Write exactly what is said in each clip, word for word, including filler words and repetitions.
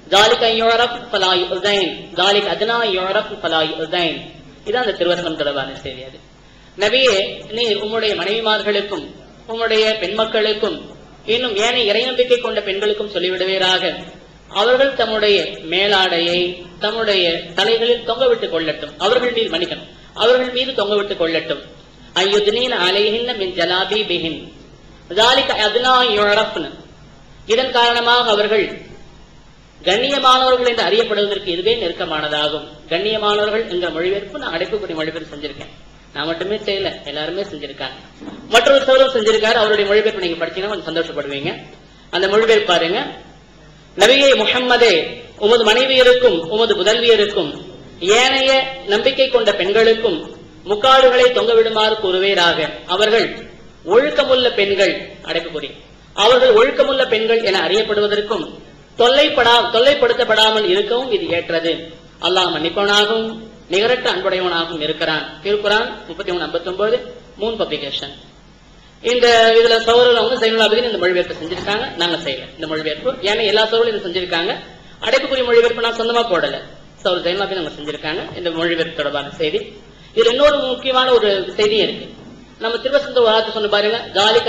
ஜாலிக யுரஃப் ஃபலா யுஸைன், ஜாலிக Adna யுரஃப் ஃபலா யுஸைன். இதான் அந்த திருவசனம் தொடர்பான செய்தி. அது நபியே, நீர் உம்முடைய மனைவிமார்களுக்கும் உம்முடைய பெண் மக்களுக்கும் இன்னும் ஏனைய இறைநம்பிக்கை கொண்ட பெண்களுக்கும் சொல்லிவிடுவீராக, அவர்கள் தம்முடைய மேலாடையை தம்முடைய தலைகளில் தொங்கவிட்டுக் கொள்ளட்டும். அவர்கள் மீது மன்னிக்கணும், அவர்கள் மீது தொங்கவிட்டுக் கொள்ளட்டும். ஐயுத்னீன அலைஹின்ன மின் ஜலாபீபிஹின் ஸாலிக அத்னா யுரஃப்ன. இதன் காரணமாக அவர்கள் கண்ணியமானவர்கள் என்று அறியப்படுவதற்கு இதுவே நெருக்கமானதாகும். கண்ணியமானவர்கள் என்ற மொழிபெயர்ப்பு நான் அடைப்புக்குரிய மொழிபெயர்ப்பு செஞ்சிருக்கேன். நான் மட்டுமே செய்யல, எல்லாருமே செஞ்சிருக்காங்க. மற்றொரு சோழரும் செஞ்சிருக்காரு. அவருடைய மொழிபெயர்ப்பு நீங்க படிச்சீங்கன்னா கொஞ்சம் சந்தோஷப்படுவீங்க. அந்த மொழிபெயர்ப்பு பாருங்க. நபியே முஹம்மதே, உமது மனைவியருக்கும் உமது புதல்வியருக்கும் ஏனைய நம்பிக்கை கொண்ட பெண்களுக்கும் முக்காடுகளை தொங்கவிடுமாறு கூறுவீராக, அவர்கள் ஒழுக்கமுள்ள பெண்கள் அடைப்புக்குறி அவர்கள் ஒழுக்கமுள்ள பெண்கள் என அறியப்படுவதற்கும் தொல்லைப்படா தொல்லைப்படுத்தப்படாமல் இருக்கவும் இது ஏற்றது. அல்லாஹ் மன்னிப்பவனாகவும் நிகரற்ற அன்புடையவனாகவும் இருக்கிறான். திருக்குரான் முப்பத்தி மூணு ஐம்பத்தி ஒன்பது மூணு பப்ளிகேஷன். இந்த இதுல சௌரர்கள் வந்து சைனுலாபதினு இந்த மொழிபெயர்ப்பு செஞ்சிருக்காங்க. நாங்க செய்யல இந்த மொழிபெயர்ப்பு. ஏன்னா எல்லா சௌரர்களும் இதை செஞ்சிருக்காங்க. அடைப்புக்குரிய மொழிபெயர்ப்பு நான் சொந்தமா போடல. சௌர் சைனுலாபதி அவங்க செஞ்சிருக்காங்க இந்த மொழிபெயர்ப்பு தொடர்பான செய்தி. இதுல இன்னொரு முக்கியமான ஒரு செய்தியும் இருக்கு. நம்ம திருவசந்த வார்த்தை சொன்ன பாருங்க. ஜாலிக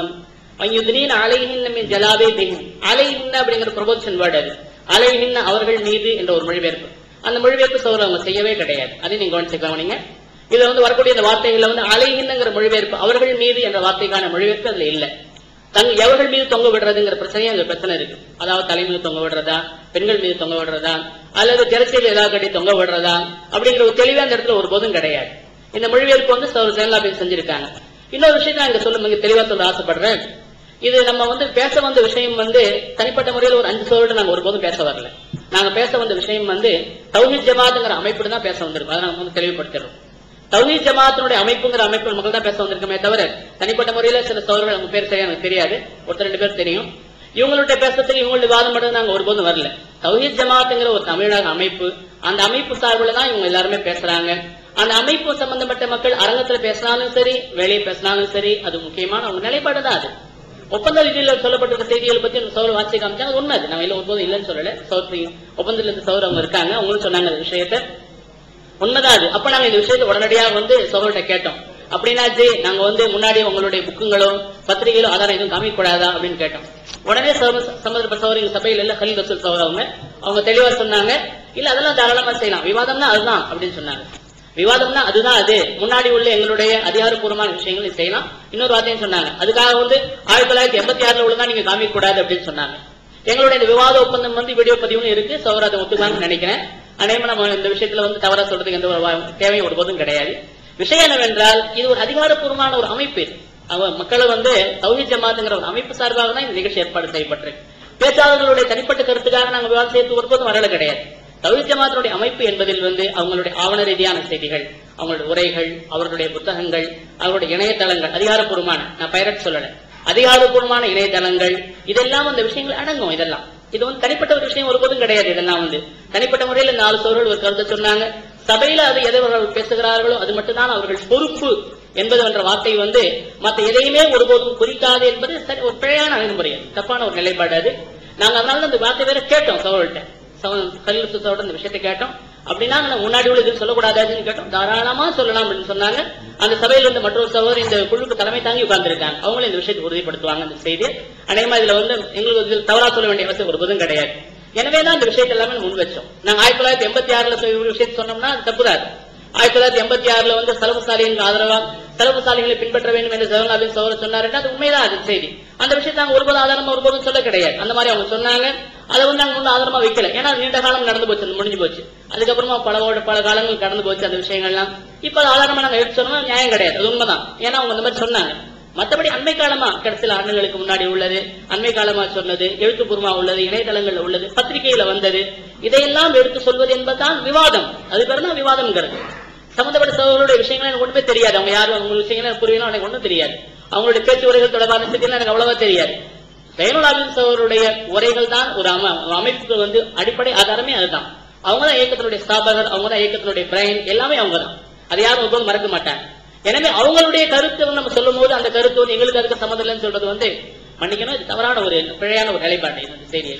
ஐயுத்னீன அலைஹின்ன மின் ஜலாபீபிஹின். அலைஹின்ன அப்படிங்கிற ப்ரொபோஷன் வேர்டு. அது அலைஹின்ன அவர்கள் மீது என்ற ஒரு மொழிபெயர்ப்பு. அந்த மொழிபெயர்ப்பு சௌர் அவங்க செய்யவே கிடையாது. அதை நீங்க கவனிச்சுக்கலாம். நீங்க இதுல வந்து வரக்கூடிய இந்த வார்த்தைகள்ல வந்து அலைஹின்னுங்கிற மொழிபெயர்ப்பு, அவர்கள் மீது என்ற வார்த்தைக்கான மொழிபெயர்ப்பு அதுல இல்ல. தங் எவர்கள் மீது தொங்க விடுறதுங்கிற பிரச்சனையே அந்த பிரச்சனை இருக்கு. அதாவது தலை மீது தொங்க விடுறதா, பெண்கள் மீது தொங்க விடுறதா, அல்லது திரைச்சீலை ஏதாவது கட்டி தொங்க விடுறதா அப்படிங்கிற ஒரு தெளிவா அந்த இடத்துல ஒரு போதும் கிடையாது. இந்த மொழிபெயர்ப்பு வந்து சௌர் சைனுலாபதி செஞ்சிருக்காங்க. இன்னொரு விஷயம் நான் இங்க சொல்ல தெளிவா சொல்ல ஆசைப்படுறேன். இது நம்ம வந்து பேச வந்த விஷயம் வந்து தனிப்பட்ட முறையில் ஒரு அஞ்சு சோழோடு நாங்க ஒருபோதும் பேச வரல. நாங்க பேச வந்த விஷயம் வந்து தௌஹீத் ஜமாத்ங்கிற அமைப்பு தான் பேச வந்திருக்கோம். அதை நாங்க வந்து தெளிவுபடுத்துறோம். தௌஹீத் ஜமாத்தினுடைய அமைப்புங்கிற அமைப்பு மக்கள் தான் பேச வந்திருக்கோமே தவிர தனிப்பட்ட முறையில சில சோழர்கள் அவங்க பேர் சரியா எனக்கு தெரியாது. ஒருத்தர் ரெண்டு பேர் தெரியும். இவங்களுடைய பேசுறதுக்கு இவங்களுடைய வாதம் மட்டும் நாங்க ஒருபோதும் வரல. தௌஹீத் ஜமாத்ங்கிற ஒரு தமிழக அமைப்பு, அந்த அமைப்பு சார்பில் தான் இவங்க எல்லாருமே பேசுறாங்க. அந்த அமைப்பு சம்பந்தப்பட்ட மக்கள் அரங்கத்துல பேசினாலும் சரி, வெளியே பேசினாலும் சரி, அது முக்கியமான அவங்க நிலைப்பாடு தான். அது ஒப்பந்த ரீதியில் சொல்லப்பட்ட செய்திகளை பத்தி சௌர வாட்சி காமிச்சாங்க. அது உண்மை. அது நம்ம இல்ல ஒருபோதும் இல்லைன்னு சொல்லல. சௌத்ரி ஒப்பந்தத்துல இருந்து சௌர் அவங்க இருக்காங்க. அவங்களும் சொன்னாங்க அந்த விஷயத்த. உண்மைதான் அது. அப்ப நாங்க இந்த விஷயத்தை உடனடியாக வந்து சௌர்கிட்ட கேட்டோம். அப்படின்னாச்சு நாங்க வந்து முன்னாடி உங்களுடைய புக்குங்களோ பத்திரிகைகளோ ஆதாரம் எதுவும் காமிக்க கூடாதா அப்படின்னு கேட்டோம். உடனே சம்பந்தப்பட்ட சௌர் எங்க சபையில் இல்ல கலீல் ரசூல் சௌர் அவங்க அவங்க தெளிவா சொன்னாங்க, இல்ல அதெல்லாம் தாராளமா செய்யலாம், விவாதம்னா அதுதான் அப்படின்னு சொன்னாங்க. விவாதம்னா அதுதான். அது முன்னாடி உள்ள எங்களுடைய அதிகாரப்பூர்வமான விஷயங்களை செய்யலாம். இன்னொரு வார்த்தையும் சொன்னாங்க, அதுக்காக வந்து ஆயிரத்தி தொள்ளாயிரத்தி எண்பத்தி ஆறுல உள்ளதான் நீங்க காமிக்க கூடாது அப்படின்னு சொன்னாங்க. எங்களுடைய இந்த விவாத ஒப்பந்தம் வந்து வீடியோ பதிவும் இருக்கு. சௌர் அதை ஒத்துக்கலாம்னு நினைக்கிறேன். அதேமாதிரி நம்ம இந்த விஷயத்துல வந்து தவறா சொல்றதுக்கு எந்த ஒரு தேவையும் ஒருபோதும் கிடையாது. விஷயம் என்னவென்றால் இது ஒரு அதிகாரப்பூர்வமான ஒரு அமைப்பு. மக்களை வந்து தௌஹீத் ஜமாத்ங்கிற ஒரு அமைப்பு சார்பாக தான் இந்த நிகழ்ச்சி ஏற்பாடு செய்யப்பட்டிருக்கு. பேச்சாளர்களுடைய தனிப்பட்ட கருத்துக்காக நாங்கள் விவாதம் செய்து ஒருபோதும் வரல கிடையாது. தௌஹீத் ஜமாத்தினுடைய அமைப்பு என்பதில் வந்து அவங்களுடைய ஆவண ரீதியான செய்திகள், அவங்களுடைய உரைகள், அவர்களுடைய புத்தகங்கள், அவர்களுடைய இணையதளங்கள், அதிகாரப்பூர்வமான, நான் பைரட் சொல்லல, அதிகாரப்பூர்வமான இணையதளங்கள், இதெல்லாம் அந்த விஷயங்கள் அடங்கும். இதெல்லாம் இது வந்து தனிப்பட்ட ஒரு விஷயம் ஒருபோதும் கிடையாது. இதெல்லாம் வந்து தனிப்பட்ட முறையில் நாலு சோழர்கள் ஒரு கருத்தை சொன்னாங்க. சபையில அது எதை அவர்கள் பேசுகிறார்களோ அது மட்டும்தான் அவர்கள் பொறுப்பு என்பது என்ற வார்த்தை வந்து மற்ற எதையுமே ஒருபோதும் குறிக்காது என்பது ஒரு பிழையான அணுகுமுறை, தப்பான ஒரு நிலைப்பாடு அது. நாங்க அதனால அந்த வார்த்தை வேற கேட்டோம் சோழர்கிட்ட, கலீல் ரசூல் இந்த விஷயத்தை கேட்டோம். அப்படின்னா முன்னாடி உள்ள இது சொல்லக்கூடாதுன்னு கேட்டோம். தாராளமா சொல்லலாம் அப்படின்னு சொன்னாங்க. அந்த சபையில இருந்து மற்றொரு சகோதரர் இந்த குழுக்கு தலைமை தாங்கி உட்கார்ந்துருக்காங்க. அவங்களும் இந்த விஷயத்தை உறுதிப்படுத்துவாங்க. அந்த செய்தி அநேகமா இதுல வந்து எங்களுக்கு தவறா சொல்ல வேண்டிய அவசியம் ஒருபோதும் கிடையாது. எனவேதான் இந்த விஷயத்தை எல்லாமே முன் வச்சோம். நாங்க ஆயிரத்தி தொள்ளாயிரத்தி எண்பத்தி ஆறுல விஷயத்தை சொன்னோம்னா அது தப்புதான். ஆயிரத்தி தொள்ளாயிரத்தி எண்பத்தி ஆறுல வந்து சலபு சாலிகளுக்கு ஆதரவா சலபு சாலிகளை பின்பற்ற வேண்டும் என்று ஜவஹர்லால் சௌர சொன்னார். அது உண்மைதான். அது செய்தி. அந்த விஷயத்தை நாங்க ஒருபோதும் ஆதாரமா ஒருபோதும் சொல்ல கிடையாது. அந்த மாதிரி அவங்க சொன்னாங்க. அதை வந்து நாங்க ஒன்றும் ஆதாரமா வைக்கல. ஏன்னா நீண்ட காலம் நடந்து போச்சு, முடிஞ்சு போச்சு. அதுக்கப்புறமா பல பல காலங்கள் கடந்து போச்சு அந்த விஷயங்கள்லாம். இப்ப ஆதாரமா நாங்க எடுத்து சொன்னா நியாயம் கிடையாது. அது உண்மைதான். ஏன்னா அவங்க இந்த மாதிரி சொன்னாங்க. மற்றபடி அண்மை காலமா கடைசியில் ஆண்டுகளுக்கு முன்னாடி உள்ளது, அண்மை காலமா சொன்னது, எழுத்துப்பூர்வமா உள்ளது, இணையதளங்கள்ல உள்ளது, பத்திரிகையில வந்தது, இதையெல்லாம் எடுத்து சொல்வது என்பதுதான் விவாதம். அது பேர் தான் விவாதம்ங்கிறது. சம்பந்தப்பட்ட சகோதரருடைய விஷயங்கள் எனக்கு ஒன்றுமே தெரியாது. அவங்க யாரும் அவங்க விஷயங்கள் புரியணும் எனக்கு ஒன்றும் தெரியாது. அவங்களுடைய பேச்சு உரைகள் தொடர்பான விஷயங்கள் எனக்கு அவ்வளவா தெரியாது. சைனுலாபின் சகோதரருடைய உரைகள் தான் ஒரு அமைப்புக்கு வந்து அடிப்படை ஆதாரமே அதுதான். அவங்கதான் இயக்கத்தினுடைய ஸ்தாபகர், அவங்கதான் இயக்கத்தினுடைய பிரைன், எல்லாமே அவங்கதான். அதை யாரும் ஒருபோதும் மறக்க மாட்டாங்க. எனவே அவங்களுடைய கருத்தை நம்ம சொல்லும் போது அந்த கருத்து வந்து எங்களுக்கு அதுக்கு சம்மந்தம் இல்லைன்னு சொல்றது வந்து மன்னிக்கணும், இது தவறான ஒரு பிழையான ஒரு நிலைப்பாடு இந்த செய்தியை.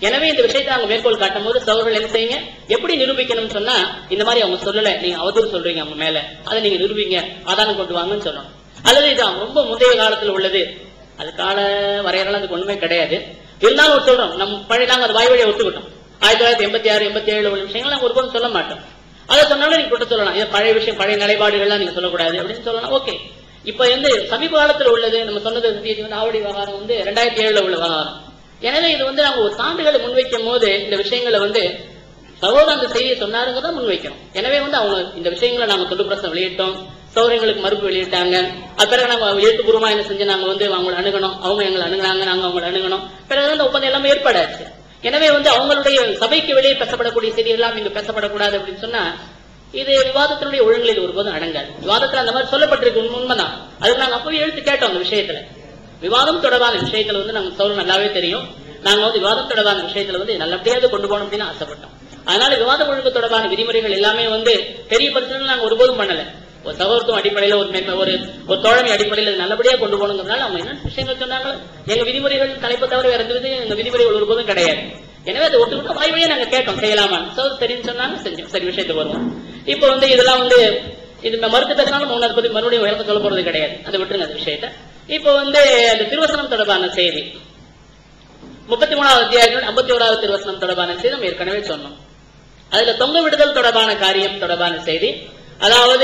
எனவே இந்த விஷயத்தை அவங்க மேற்கோள் காட்டும் போது சகோதரர்கள் என்ன செய்யுங்க, எப்படி நிரூபிக்கணும்னு சொன்னா, இந்த மாதிரி அவங்க சொல்லல, நீங்க அவதூறு சொல்றீங்க அவங்க மேல, அதை நீங்க நிரூபிங்க, ஆதாரம் கொண்டு வாங்கன்னு சொல்லணும். அல்லது இது ரொம்ப முந்தைய காலத்துல உள்ளது, அது கால வரையறலாம் அதுக்கு ஒண்ணுமே கிடையாது. இருந்தாலும் சொல்றோம், நம்ம பழைய நாங்க அது வாய் வழியை ஒத்துக்கிட்டோம். ஆயிரத்தி தொள்ளாயிரத்தி எண்பத்தி ஆறு எண்பத்தி ஏழு உள்ள விஷயங்கள் நாங்க ஒருபோதும் சொல்ல மாட்டோம். அதை சொன்னாலும் நீங்க குற்றம் சொல்லலாம், இது பழைய விஷயம், பழைய நிலைப்பாடுகள்லாம் நீங்க சொல்லக்கூடாது அப்படின்னு சொல்லலாம். ஓகே, இப்ப வந்து சமீப காலத்துல உள்ளது நம்ம சொன்னது வந்து ஆவடி விவகாரம் வந்து ரெண்டாயிரத்தி ஏழுல உள்ள விவகாரம். எனவே இது வந்து நாங்க ஒரு சான்றுகளை முன்வைக்கும் போது இந்த விஷயங்களை வந்து சகோதரர் அந்த செய்தியை சொன்னாருங்கிறத முன்வைக்கணும். எனவே வந்து அவங்க இந்த விஷயங்களை நாங்க தொண்டு பிரசம் வெளியிட்டோம், சௌரங்களுக்கு மறுப்பு வெளியிட்டாங்க. அது பிறகு நாங்க எழுத்துப்பூர்வமா என்ன செஞ்சு நாங்க வந்து அவங்களை அணுகணும், அவங்க எங்களை அணுகுனாங்க, நாங்க அவங்களை அணுகணும். பிறகு அந்த ஒப்பந்தம் எல்லாமே ஏற்பாடாச்சு. எனவே வந்து அவங்களுடைய சபைக்கு வெளியே பேசப்படக்கூடிய செய்தி எல்லாம் இங்க பேசப்படக்கூடாது அப்படின்னு சொன்னா இது விவாதத்தினுடைய ஒழுங்குகளில் ஒருபோதும் அடங்காது. விவாதத்துல அந்த மாதிரி சொல்லப்பட்டிருக்கு, உண்மைதான். அதுக்கு நாங்க அப்பவே எழுத்து கேட்டோம். அந்த விஷயத்துல விவாதம் தொடர்பான விஷயத்துல வந்து நாங்க சொல்ல நல்லாவே தெரியும். நாங்க வந்து விவாதம் தொடர்பான விஷயத்துல வந்து நல்லபடியாக கொண்டு போகணும் அப்படின்னு ஆசைப்பட்டோம். அதனால விவாத ஒழுங்கு தொடர்பான விதிமுறைகள் எல்லாமே வந்து பெரிய பிரச்சனை நாங்க ஒருபோதும் பண்ணல. ஒரு சகோதரத்துவம் அடிப்படையில ஒரு ஒரு ஒரு தோழமை அடிப்படையில் நல்லபடியா கொண்டு போகணுங்கிறதுனால அவங்க என்ன விஷயங்கள் சொன்னாங்களோ எங்க விதிமுறைகள் தலைப்பை தவிர வேற எந்த விதம் எங்க விதிமுறைகள் ஒருபோதும் கிடையாது. எனவே அதை ஒட்டுக்கிட்ட வாய் வழியா நாங்க கேட்டோம், செய்யலாமா? சரின்னு சொன்னாங்க, செஞ்சோம். சரி, விஷயத்துக்கு வருவோம். இப்ப வந்து இதெல்லாம் வந்து இது மறுத்து பேசினாலும் மூணாவது பத்தி மறுபடியும் விளக்கம் சொல்ல போறது கிடையாது, அதை விட்டுருங்க அந்த விஷயத்த. இப்ப வந்து அந்த திருவசனம் தொடர்பான செய்தி முப்பத்தி மூணாவது அத்தியாயங்கள் ஐம்பத்தி ஓராவது திருவசனம் தொடர்பான செய்தி நம்ம ஏற்கனவே சொன்னோம். அதுல தொங்க விடுதல் தொடர்பான காரியம் தொடர்பான செய்தி, அதாவது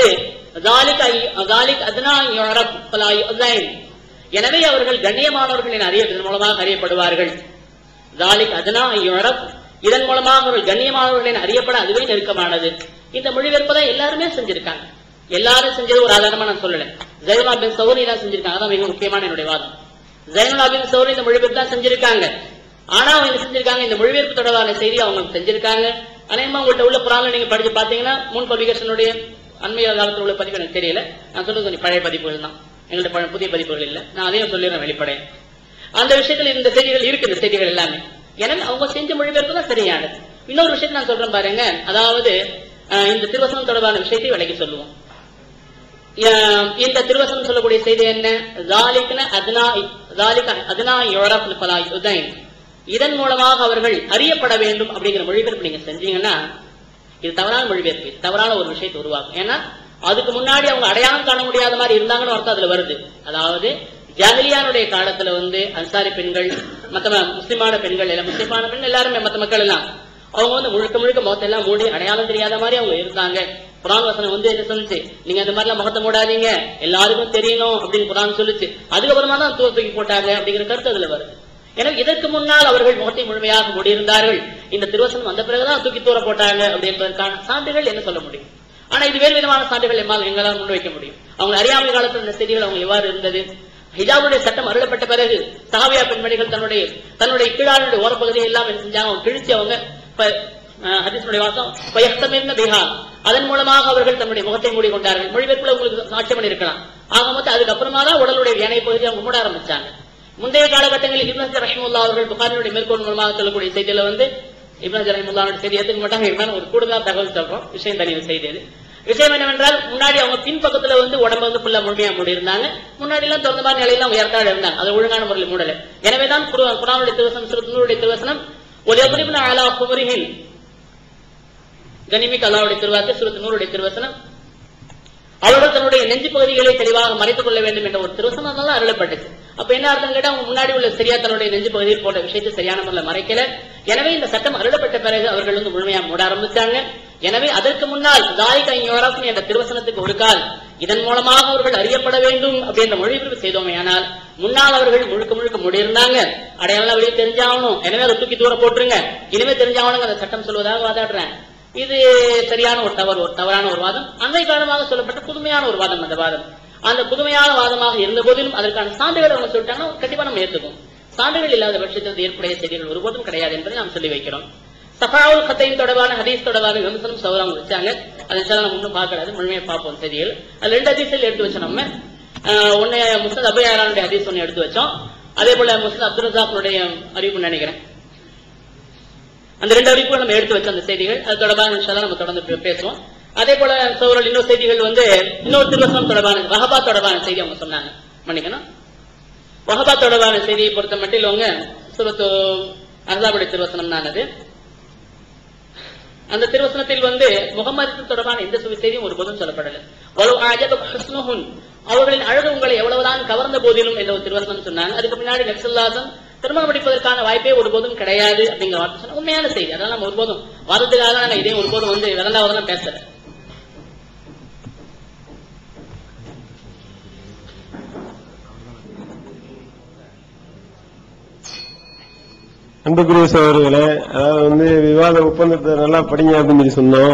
எனவே அவர்கள் கண்ணியமானவர்களின் அறியதன் மூலமாக அறியப்படுவார்கள். இதன் மூலமாக அவர்கள் கண்ணியமானவர்களின் அறியப்பட அதுவே நெருக்கமானது. இந்த மொழிபெயர்ப்பதை எல்லாருமே செஞ்சிருக்காங்க. எல்லாரும் செஞ்சது ஒரு ஆதாரமா நான் சொல்லல. ஜைனுல்லா பின் சௌரி தான் செஞ்சிருக்காங்க. அதான் மிக முக்கியமான என்னுடைய வாதம். ஜைனுல்லா பின் சௌரி இந்த மொழிபெயர்ப்பு தான் செஞ்சிருக்காங்க. ஆனா அவங்க செஞ்சிருக்காங்க இந்த மொழிபெயர்ப்பு தொடர்பான செய்தி அவங்க செஞ்சிருக்காங்க. அநேகமா உங்கள்கிட்ட உள்ள புறாங்களை நீங்க படிச்சு பாத்தீங்கன்னா முன் பப்ளிகேஷனுடைய அண்மைய காலத்தில் உள்ள பதிப்பு எனக்கு தெரியல. நான் சொல்றது கொஞ்சம் பழைய பதிப்புகள் தான், எங்கள்கிட்ட புதிய பதிப்புகள் இல்லை. நான் அதையும் சொல்லிடுறேன் வெளிப்படையா. அந்த விஷயத்துல இந்த செய்திகள் இருக்கு, இந்த செய்திகள் எல்லாமே. எனவே அவங்க செஞ்ச மொழிபெயர்ப்பு தான் சரியானது. இன்னொரு விஷயத்தை நான் சொல்றேன் பாருங்க, அதாவது இந்த திருவசனம் தொடர்பான விஷயத்தை விலகி சொல்லுவோம். இந்த திருவசனம் சொல்லக்கூடிய செய்தி என்ன? இதன் மூலமாக அவர்கள் அறியப்பட வேண்டும் அப்படிங்கிற மொழிபெயர்ப்பு நீங்க செஞ்சீங்கன்னா இது தவறான மொழிபெயர்ப்பு, தவறான ஒரு விஷயத்தை உருவாக்கும். ஏன்னா அதுக்கு முன்னாடி அவங்க அடையாளம் காண முடியாத மாதிரி இருந்தாங்கன்னு அர்த்தம் அதுல வருது. அதாவது ஜாஹிலியானுடைய காலத்துல வந்து அன்சாரி பெண்கள், மத்த முஸ்லிமான பெண்கள் எல்லாம், முஸ்லிமான பெண் எல்லாருமே மத்த மக்கள் எல்லாம் அவங்க வந்து முழுக்க முழுக்க முகத்தை எல்லாம் மூடி அடையாளம் தெரியாத மாதிரி அவங்க இருந்தாங்க. குர்ஆன் வசனம் வந்து என்ன சொல்லுச்சு? நீங்க அந்த மாதிரி எல்லாம் முகத்தை மூடாதீங்க, எல்லாருக்கும் தெரியணும் அப்படின்னு குர்ஆன் சொல்லுச்சு. அதுக்கப்புறமா தான் தூக்கி போட்டாங்க அப்படிங்கிற கருத்து அதுல வருது. எனவே இதற்கு முன்னால் அவர்கள் முகத்தை முழுமையாக மூடியிருந்தார்கள். இந்த திருவசனம் வந்த பிறகுதான் தூக்கி தூர போட்டாங்க அப்படி என்பதற்கான சான்றுகள் என்ன சொல்ல முடியும்? ஆனா இது வேறு விதமான சான்றுகள் எங்களால் முன்வைக்க முடியும். அவங்க அறியாமை காலத்தில் இந்த செய்திகள் அவங்க எவ்வாறு இருந்தது? ஹிஜாபுடைய சட்டம் அருளப்பட்ட பிறகு சஹாபியா பெண்மணிகள் தன்னுடைய தன்னுடைய கீழாளுடைய ஓரப்பகுதியை எல்லாம் என்ன செஞ்சாங்க? அவங்க கிழிச்சு அவங்க ஹதீஸுடைய வாசம் பிஹா, அதன் மூலமாக அவர்கள் தன்னுடைய முகத்தை மூடிக்கொண்டார்கள். மொழிபெயர்ப்புல உங்களுக்கு சாட்சியம் இருக்கலாம். ஆக மொத்தம் அதுக்கப்புறமா தான் உடலுடைய ஏனைய பகுதியை அவங்க மூட ஆரம்பிச்சாங்க. முந்தைய காலகட்டங்களில் இப்னு ஹஜர் ரஹிமத்துல்லாஹி அவர்கள் புகாரியுடைய மேற்கோள் மூலமாக சொல்லக்கூடிய செய்தியில வந்து இப்னு ஹஜர் ரஹிமத்துல்லாஹி செய்தி எடுத்துக்க மாட்டாங்க. இருந்தாலும் ஒரு கூடுதலாக தகவல் சொல்றோம், விஷயம் தனி செய்தி. விஷயம் என்னவென்றால், முன்னாடி அவங்க பின்பக்கத்துல வந்து உடம்பு வந்து ஃபுல்லா முழுமையா மூடி இருந்தாங்க. முன்னாடி எல்லாம் திறந்த மாதிரி நிலையெல்லாம் உயர்த்தாடு இருந்தாங்க, அது ஒழுங்கான முறையில் மூடல. எனவேதான் குர்ஆனுடைய திருவசனம், சூரத்துடைய திருவசனம் ஒலியபுரிபுன அலா குமரிஹின், கனிமிக் அல்லாஹ்வுடைய திருவாக்கு சூரத்து நூறுடைய திருவசனம், அவர்கள் தன்னுடைய நெஞ்சு பகுதிகளை தெளிவாக மறைத்துக் கொள்ள வேண்டும் என்ற ஒரு திருவசனம் தான் அருளப்பட்டுச்சு. அப்ப என்ன அர்த்தம் கேட்டா, அவங்க முன்னாடி உள்ள சரியா தன்னுடைய நெஞ்சு பகுதியில் போட்ட விஷயத்தை சரியான முறையில் மறைக்கல. எனவே இந்த சட்டம் அருளப்பட்ட பிறகு அவர்கள் வந்து முழுமையா மூட ஆரம்பிச்சாங்க. எனவே அதற்கு முன்னால் தாயிக் ஐயோராஃப் என்ற திருவசனத்துக்கு ஒரு கால் இதன் மூலமாக அவர்கள் அறியப்பட வேண்டும் அப்படின்ற மொழிபெயர்ப்பு செய்தோமே. ஆனால் முன்னால் அவர்கள் முழுக்க முழுக்க மூடியிருந்தாங்க. அடையாளம் வெளியே தெரிஞ்சாகணும், எனவே அதை தூக்கி தூர போட்டுருங்க, இனிமே தெரிஞ்சாகணும் அந்த சட்டம் சொல்வதாக வாதாடுறேன். இது சரியான ஒரு தவறு, ஒரு தவறான ஒரு வாதம். அன்றை காலமாக சொல்லப்பட்ட புதுமையான ஒரு வாதம். அந்த வாதம் அந்த புதுமையான வாதமாக இருந்த போதிலும் அதற்கான சான்றுகள் அவங்க சொல்லிட்டாங்கன்னா கண்டிப்பா நம்ம ஏற்றுக்கும். சான்றுகள் இல்லாத பட்சத்தில் ஏற்புடைய செய்திகள் ஒருபோதும் கிடையாது என்பதை நாம் சொல்லி வைக்கிறோம். சஃபாவுல் கத்தையின் தொடர்பான ஹதீஸ் தொடர்பான விமர்சனம் சௌராங்க வச்சாங்க. அதை நம்ம இன்னும் பார்க்கறது, முழுமையை பார்ப்போம் செய்திகள். அது ரெண்டு ஹதீஸில் எடுத்து வச்சோம். நம்ம ஒன்னு முஸ்னத் அபூ யஅலாவுடைய ஹதீஸ் ஒன்னு எடுத்து வச்சோம். அதே போல முஸ்னத் அப்துல் ரஸாக்குடைய அறிவிப்பு நினைக்கிறேன். அந்த ரெண்டு அறிவிப்புகள் நம்ம எடுத்து வச்ச அந்த செய்திகள், அது தொடர்பாக இன்ஷாஅல்லாஹ் நம்ம தொடர்ந்து பேசுவோம். அதே போல சௌரல் இன்னொரு செய்திகள் வந்து இன்னொரு திருவசனம் தொடர்பான வஹபா தொடர்பான செய்தி அவங்க சொன்னாங்க. மன்னிக்கணும், வஹபா தொடர்பான செய்தியை பொறுத்த மட்டும் அவங்க சூரத்து அல்லாஹ்வுடைய திருவசனம் தான் அது. அந்த திருவசனத்தில் வந்து முகமது தொடர்பான எந்த செய்தியும் ஒருபோதும் சொல்லப்படலை. அவர்களின் அழகு உங்களை எவ்வளவுதான் கவர்ந்த போதிலும் என்ற ஒரு திருவசனம் சொன்னாங்க. அதுக்கு பின்னாடி நபி ஸல்லல்லாஹு அலைஹி வஸல்லம் திருமணம் முடிப்பதற்கான வாய்ப்பே ஒருபோதும் கிடையாது அப்படிங்கிற வார்த்தை சொன்ன உண்மையான செய்தி. அதனால நம்ம ஒருபோதும் வாதத்துக்காக நாங்க இதே ஒருபோதும் வந்து இரண்டாவதெல்லாம் பேசல. அன்புக்குரிய சகோதரர்களே, அதாவது வந்து விவாத ஒப்பந்தத்தை நல்லா படிங்க அப்படின்னு சொல்லி சொன்னோம்.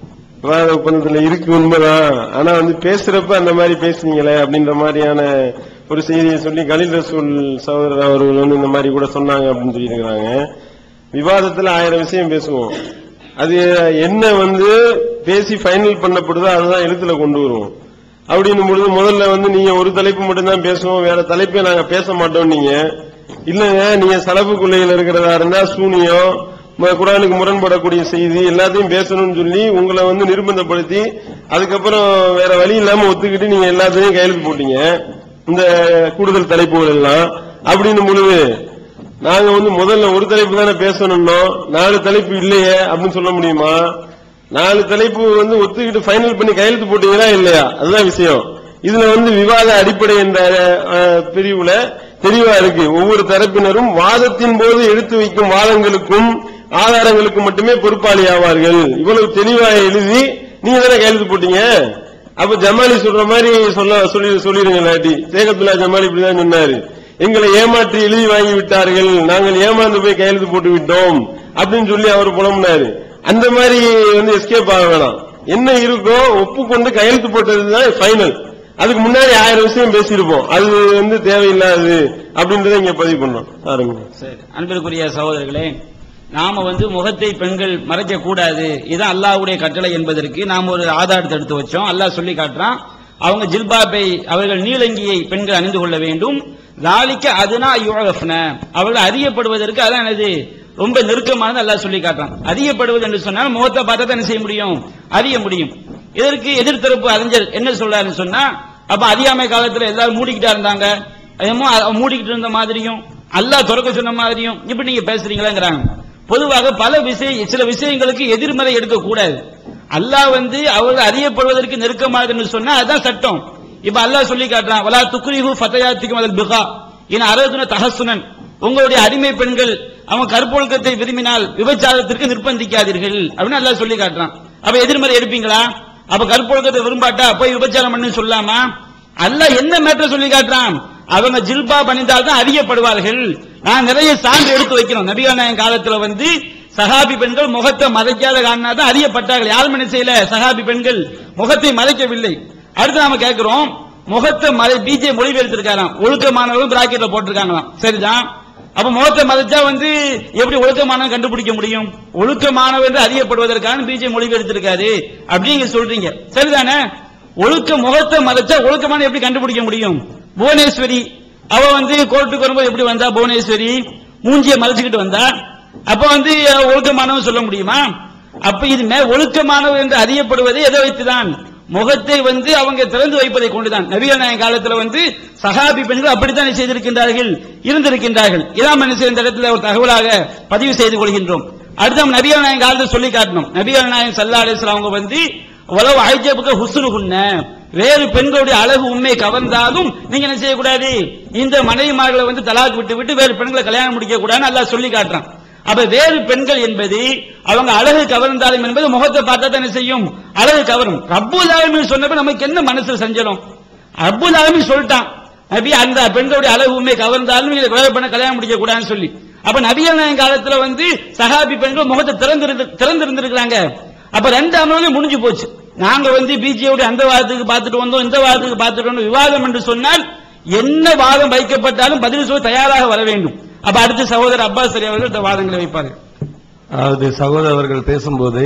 விவாத ஒப்பந்தத்துல இருக்கு உண்மைதான், ஆனா வந்து பேசுறப்ப அந்த மாதிரி பேசுனீங்களே அப்படின்ற மாதிரியான ஒரு செய்தியை சொல்லி கலீல் ரசூல் சகோதரர் அவர்கள் வந்து இந்த மாதிரி கூட சொன்னாங்க அப்படின்னு சொல்லி இருக்கிறாங்க. விவாதத்துல ஆயிரம் விஷயம் பேசுவோம், அது என்ன வந்து பேசி ஃபைனல் பண்ணப்படுதோ அதுதான் எழுத்துல கொண்டு வருவோம். அப்படின்னும் பொழுது முதல்ல வந்து நீங்க ஒரு தலைப்பு மட்டும்தான் பேசுவோம், வேற தலைப்பை நாங்க பேச மாட்டோம். நீங்க இல்லங்க, நீங்க சலப்பு கொள்ளையில் இருக்கிறதா இருந்தா சூனியம், குர்ஆனுக்கு முரண்படக்கூடிய செய்தி எல்லாத்தையும் பேசணும்னு சொல்லி உங்களை வந்து நிர்பந்தப்படுத்தி அதுக்கப்புறம் வேற வழி இல்லாம ஒத்துக்கிட்டு நீங்க எல்லாத்தையும் கையெழுத்து போட்டீங்க, இந்த கூடுதல் தலைப்புகள் எல்லாம். அப்படின்னும் பொழுது நாங்க வந்து முதல்ல ஒரு தலைப்பு தானே பேசணும்னோ, நாலு தலைப்பு இல்லையே அப்படின்னு சொல்ல முடியுமா? நாலு தலைப்பு வந்து ஒத்துக்கிட்டு ஃபைனல் பண்ணி கையெழுத்து போட்டீங்களா இல்லையா? அதுதான் விஷயம். இதுல வந்து விவாத அடிப்படை என்ற பிரிவுல தெளிவா இருக்கு. ஒவ்வொரு தரப்பினரும் வாதத்தின் போது எடுத்து வைக்கும் வாதங்களுக்கும் ஆதாரங்களுக்கும் மட்டுமே பொறுப்பாளி ஆவார்கள். இவ்வளவு தெளிவா எழுதி நீங்க தானே கையெழுத்து போட்டீங்க. அப்ப ஜமாலி சொல்ற மாதிரி சொல்ல சொல்லி சொல்லிருங்க. இல்லாட்டி ஷேக் அப்துல்லா ஜமாலி இப்படிதான் சொன்னாரு, எங்களை ஏமாற்றி எழுதி வாங்கி விட்டார்கள், நாங்கள் ஏமாந்து போய் கையெழுத்து போட்டு விட்டோம் அப்படின்னு சொல்லி அவர் புலம்புனாரு. அந்த மாதிரி வந்து எஸ்கேப் ஆக வேணாம். என்ன இருக்கோ ஒப்புக்கொண்டு கையெழுத்து போட்டதுதான் ஃபைனல். அதுக்கு முன்னாடி ஆயிரம் விஷயம் பேசியிருப்போம், அது வந்து தேவையில்லாது அப்படின்றத இங்க பதிவு பண்ணோம். சரி, அன்பிற்குரிய சகோதரர்களே, நாம வந்து முகத்தை பெண்கள் மறைக்க கூடாது, இதுதான் அல்லாஹ்வுடைய கட்டளை என்பதற்கு நாம் ஒரு ஆதாரத்தை எடுத்து வச்சோம். அல்லாஹ் சொல்லி காட்டுறான், அவங்க ஜில்பாபை, அவர்கள் நீலங்கியை பெண்கள் அணிந்து கொள்ள வேண்டும். ذَلِكَ أَدْنَىٰ يُعْرَفْنَ, அவர்கள் அறியப்படுவதற்கு அதான் என்னது ரொம்ப நெருக்கமானது அல்லாஹ் சொல்லி காட்டுறான். அறியப்படுவது என்று சொன்னால் முகத்தை பார்த்தா தான் என்ன செய்ய முடியும், அறிய முடியும். இதற்கு எதிர்த்தரப்பு அறிஞர் என்ன சொல்றாருன்னு சொன்னா, அப்ப அறியாமை காலத்துல எல்லாரும் மூடிக்கிட்டா இருந்தாங்க, மூடிக்கிட்டு இருந்த மாதிரியும் அல்லாஹ் திறக்க சொன்ன மாதிரியும் இப்படி நீங்க பேசுறீங்களாங்கிறாங்க. பொதுவாக பல விஷய சில விஷயங்களுக்கு எதிர்மறை எடுக்க கூடாது. அல்லாஹ் வந்து அவர்கள் அறியப்படுவதற்கு நெருக்கமானதுன்னு சொன்னா அதுதான் சட்டம். இப்ப அல்லாஹ் சொல்லி காட்டுறான், வலா துக்ரிஹு ஃபதயாத்திக்கும் அலல் பிகா இன் அரதுன தஹஸ்ஸுனன், உங்களுடைய அடிமை பெண்கள் அவங்க கற்பொழுக்கத்தை விரும்பினால் விபச்சாரத்திற்கு நிர்பந்திக்காதீர்கள் அப்படின்னு அல்லாஹ் சொல்லி காட்டுறான். அப்ப எதிர்மறை எடுப்பீங்களா? அப்ப கற்பொழுக்கத்தை விரும்பாட்டா போய் விபச்சாரம் பண்ணு சொல்லாமா? அல்லாஹ் என்ன மேட்டர் சொல்லி காட்டுறான், அவங்க ஜில்பா பணிந்தால் தான் அறியப்படுவார்கள். நான் நிறைய சான்று எடுத்து வைக்கிறோம். நபிகள் நாயகம் காலத்துல வந்து சஹாபி பெண்கள் முகத்தை மறைக்காத காரணம் தான் அறியப்பட்டார்கள். யாரும் என்ன செய்யல, சஹாபி பெண்கள் முகத்தை மறைக்கவில்லை. அடுத்து நாம கேட்கிறோம், முகத்தை மறை பிஜே மொழிபெயர்த்திருக்காராம், ஒழுக்கமானவர்களும் பிராக்கெட்ல போட்டிருக்காங்களாம், சரிதான். அப்ப முகத்தை மறைச்சா வந்து எப்படி ஒழுக்கமானவன் கண்டுபிடிக்க முடியும்? ஒழுக்கமானவன் என்று அறியப்படுவதற்கான பிஜே மொழிபெயர்த்திருக்காரு அப்படிங்க சொல்றீங்க, சரிதானே? ஒழுக்க முகத்தை மறைச்சா ஒழுக்கமான எப்படி கண்டுபிடிக்க முடியும்? புவனேஸ்வரி அவ வந்து கோர்ட்டுக்கு வரும்போது எப்படி வந்தா, புவனேஸ்வரி மூஞ்சிய மறைச்சுக்கிட்டு வந்தா, அப்ப வந்து ஒழுக்கமானவன் சொல்ல முடியுமா? அப்ப இது ஒழுக்கமானவன் என்று அறியப்படுவதை எதை வைத்துதான், முகத்தை வந்து அவங்க திறந்து வைப்பதை கொண்டுதான். நபிகள் நாயகம் காலத்துல வந்து சஹாபி பெண்கள் அப்படித்தான் செய்திருக்கின்றார்கள், இருந்திருக்கின்றார்கள். இதான் இந்த இடத்துல ஒரு தகவலாக பதிவு செய்து கொள்கின்றோம். அடுத்த நபிகள் நாயகம் காலத்தில் சொல்லி காட்டணும். நபிகள் நாயகம் ஸல்லல்லாஹு அலைஹி வஸல்லம் அவங்க வந்து உலக அஜபுக ஹுஸ்னுஹுன்ன, வேறு பெண்களுடைய அழகு உண்மை கவர்ந்தாலும் நீங்க என்ன செய்யக்கூடாது, இந்த மனைவிமார்களை வந்து தலாக் விட்டு விட்டு வேறு பெண்களை கல்யாணம் முடிக்க கூடாதுன்னு அல்லாஹ் சொல்லி காட்டுறான். அப்ப வேறு பெண்கள் என்பது அவங்க அழகு கவர்ந்தாலும் என்பது முகத்தை பார்த்தா தான் என்ன செய்யும், அழகு கவரும். ரப்புல் ஆலமீன் சொன்னப்ப நமக்கு என்ன மனசுல சஞ்சலம்? ரப்புல் ஆலமீன் சொல்லிட்டான், நபி அந்த பெண்களுடைய அழகு உண்மை கவர்ந்தாலும் நீங்க வேறு பெண்ணை கல்யாணம் முடிக்க கூடாதுன்னு சொல்லி. அப்ப நபிகள் நாயகம் காலத்துல வந்து சஹாபி பெண்கள் முகத்தை திறந்து திறந்திருந்திருக்கிறாங்க. அப்ப ரெண்டு அமலும் முடிஞ்சு போச்சு. நாங்க வந்து பிஜேபி அந்த வாதத்துக்கு பார்த்துட்டு வந்தோம், இந்த வாதத்துக்கு பார்த்துட்டு வந்தோம். விவாதம் என்று சொன்னால் என்ன வாதம் வைக்கப்பட்டாலும் பதில் சொல்ல தயாராக வர வேண்டும். அப்ப அடுத்த சகோதரர் அப்பாஸ் அலி அவர்கள் இந்த வாதங்களை வைப்பார்கள். அதாவது சகோதரர் அவர்கள் பேசும்போது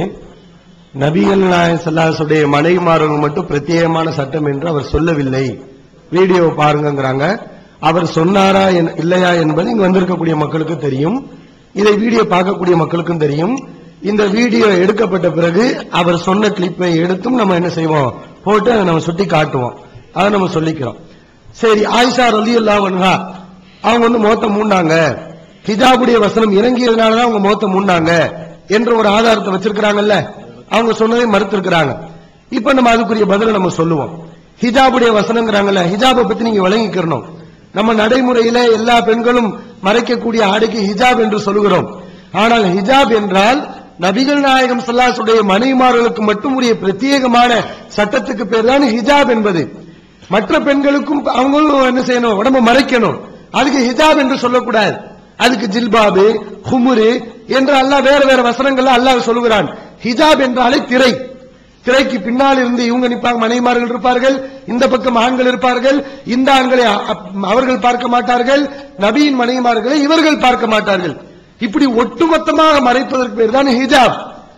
நபிகள் நாயகம் ஸல்லல்லாஹு அலைஹி வஸல்லம் மனைவிமார்கள் மட்டும் பிரத்யேகமான சட்டம் என்று அவர் சொல்லவில்லை, வீடியோ பாருங்கிறாங்க. அவர் சொன்னாரா இல்லையா என்பது இங்க வந்திருக்கக்கூடிய மக்களுக்கு தெரியும், இதை வீடியோ பார்க்கக்கூடிய மக்களுக்கும் தெரியும். இந்த வீடியோ எடுக்கப்பட்ட பிறகு அவர் சொன்ன கிளிப்பை எடுத்தும் நம்ம என்ன செய்வோம், போட்டு அதை நம்ம சுட்டி காட்டுவோம், அதை நம்ம சொல்லிக்கிறோம். சரி, ஆயிஷா ரலியல்லாஹு அன்ஹா அவங்க வந்து முகத்தை மூண்டாங்க, ஹிஜாபுடைய வசனம் இறங்கியதுனாலதான் அவங்க முகத்தை மூடினாங்க என்ற ஒரு ஆதாரத்தை வச்சிருக்கிறாங்கல்ல, அவங்க சொன்னதை மறுத்திருக்கிறாங்க. இப்ப நம்ம அதுக்குரிய பதில நம்ம சொல்லுவோம். ஹிஜாபுடைய வசனங்கிறாங்கல்ல, ஹிஜாபை பத்தி நீங்க விளங்கிக்கிறணும். நம்ம நடைமுறையில எல்லா பெண்களும் மறைக்கக்கூடிய ஆடைக்கு ஹிஜாப் என்று சொல்லுகிறோம். ஆனால் ஹிஜாப் என்றால் நபிகள் நாயகம் ஸல்லல்லாஹு அலைஹி வஸல்லம் மனைவிமார்களுக்கு மட்டும் உரிய பிரத்யேகமான சட்டத்துக்கு பேர் தான் ஹிஜாப் என்பது. மற்ற பெண்களுக்கும் அவங்களும் என்ன செய்யணும், உடம்பு மறைக்கணும். அதுக்கு ஹிஜாப் என்று சொல்லக்கூடாது. அதுக்கு ஜில்பாபு, ஹுமுரு என்று அல்லாஹ் வேற வேற வசனங்கள்ல அல்லாஹ் சொல்லுகிறான். ஹிஜாப் என்றாலே திரை. திரைக்கு பின்னால் இருந்து இவங்க நிற்பாங்க, மனைவிமார்கள் இருப்பார்கள், இந்த பக்கம் ஆண்கள் இருப்பார்கள். இந்த ஆண்களை அவர்கள் பார்க்க மாட்டார்கள், நபியின் மனைவிமார்களை இவர்கள் பார்க்க மாட்டார்கள். இப்படி ஒட்டுமொத்தமாக மறைப்பதற்கு பேர் தான் ஹிஜாப்.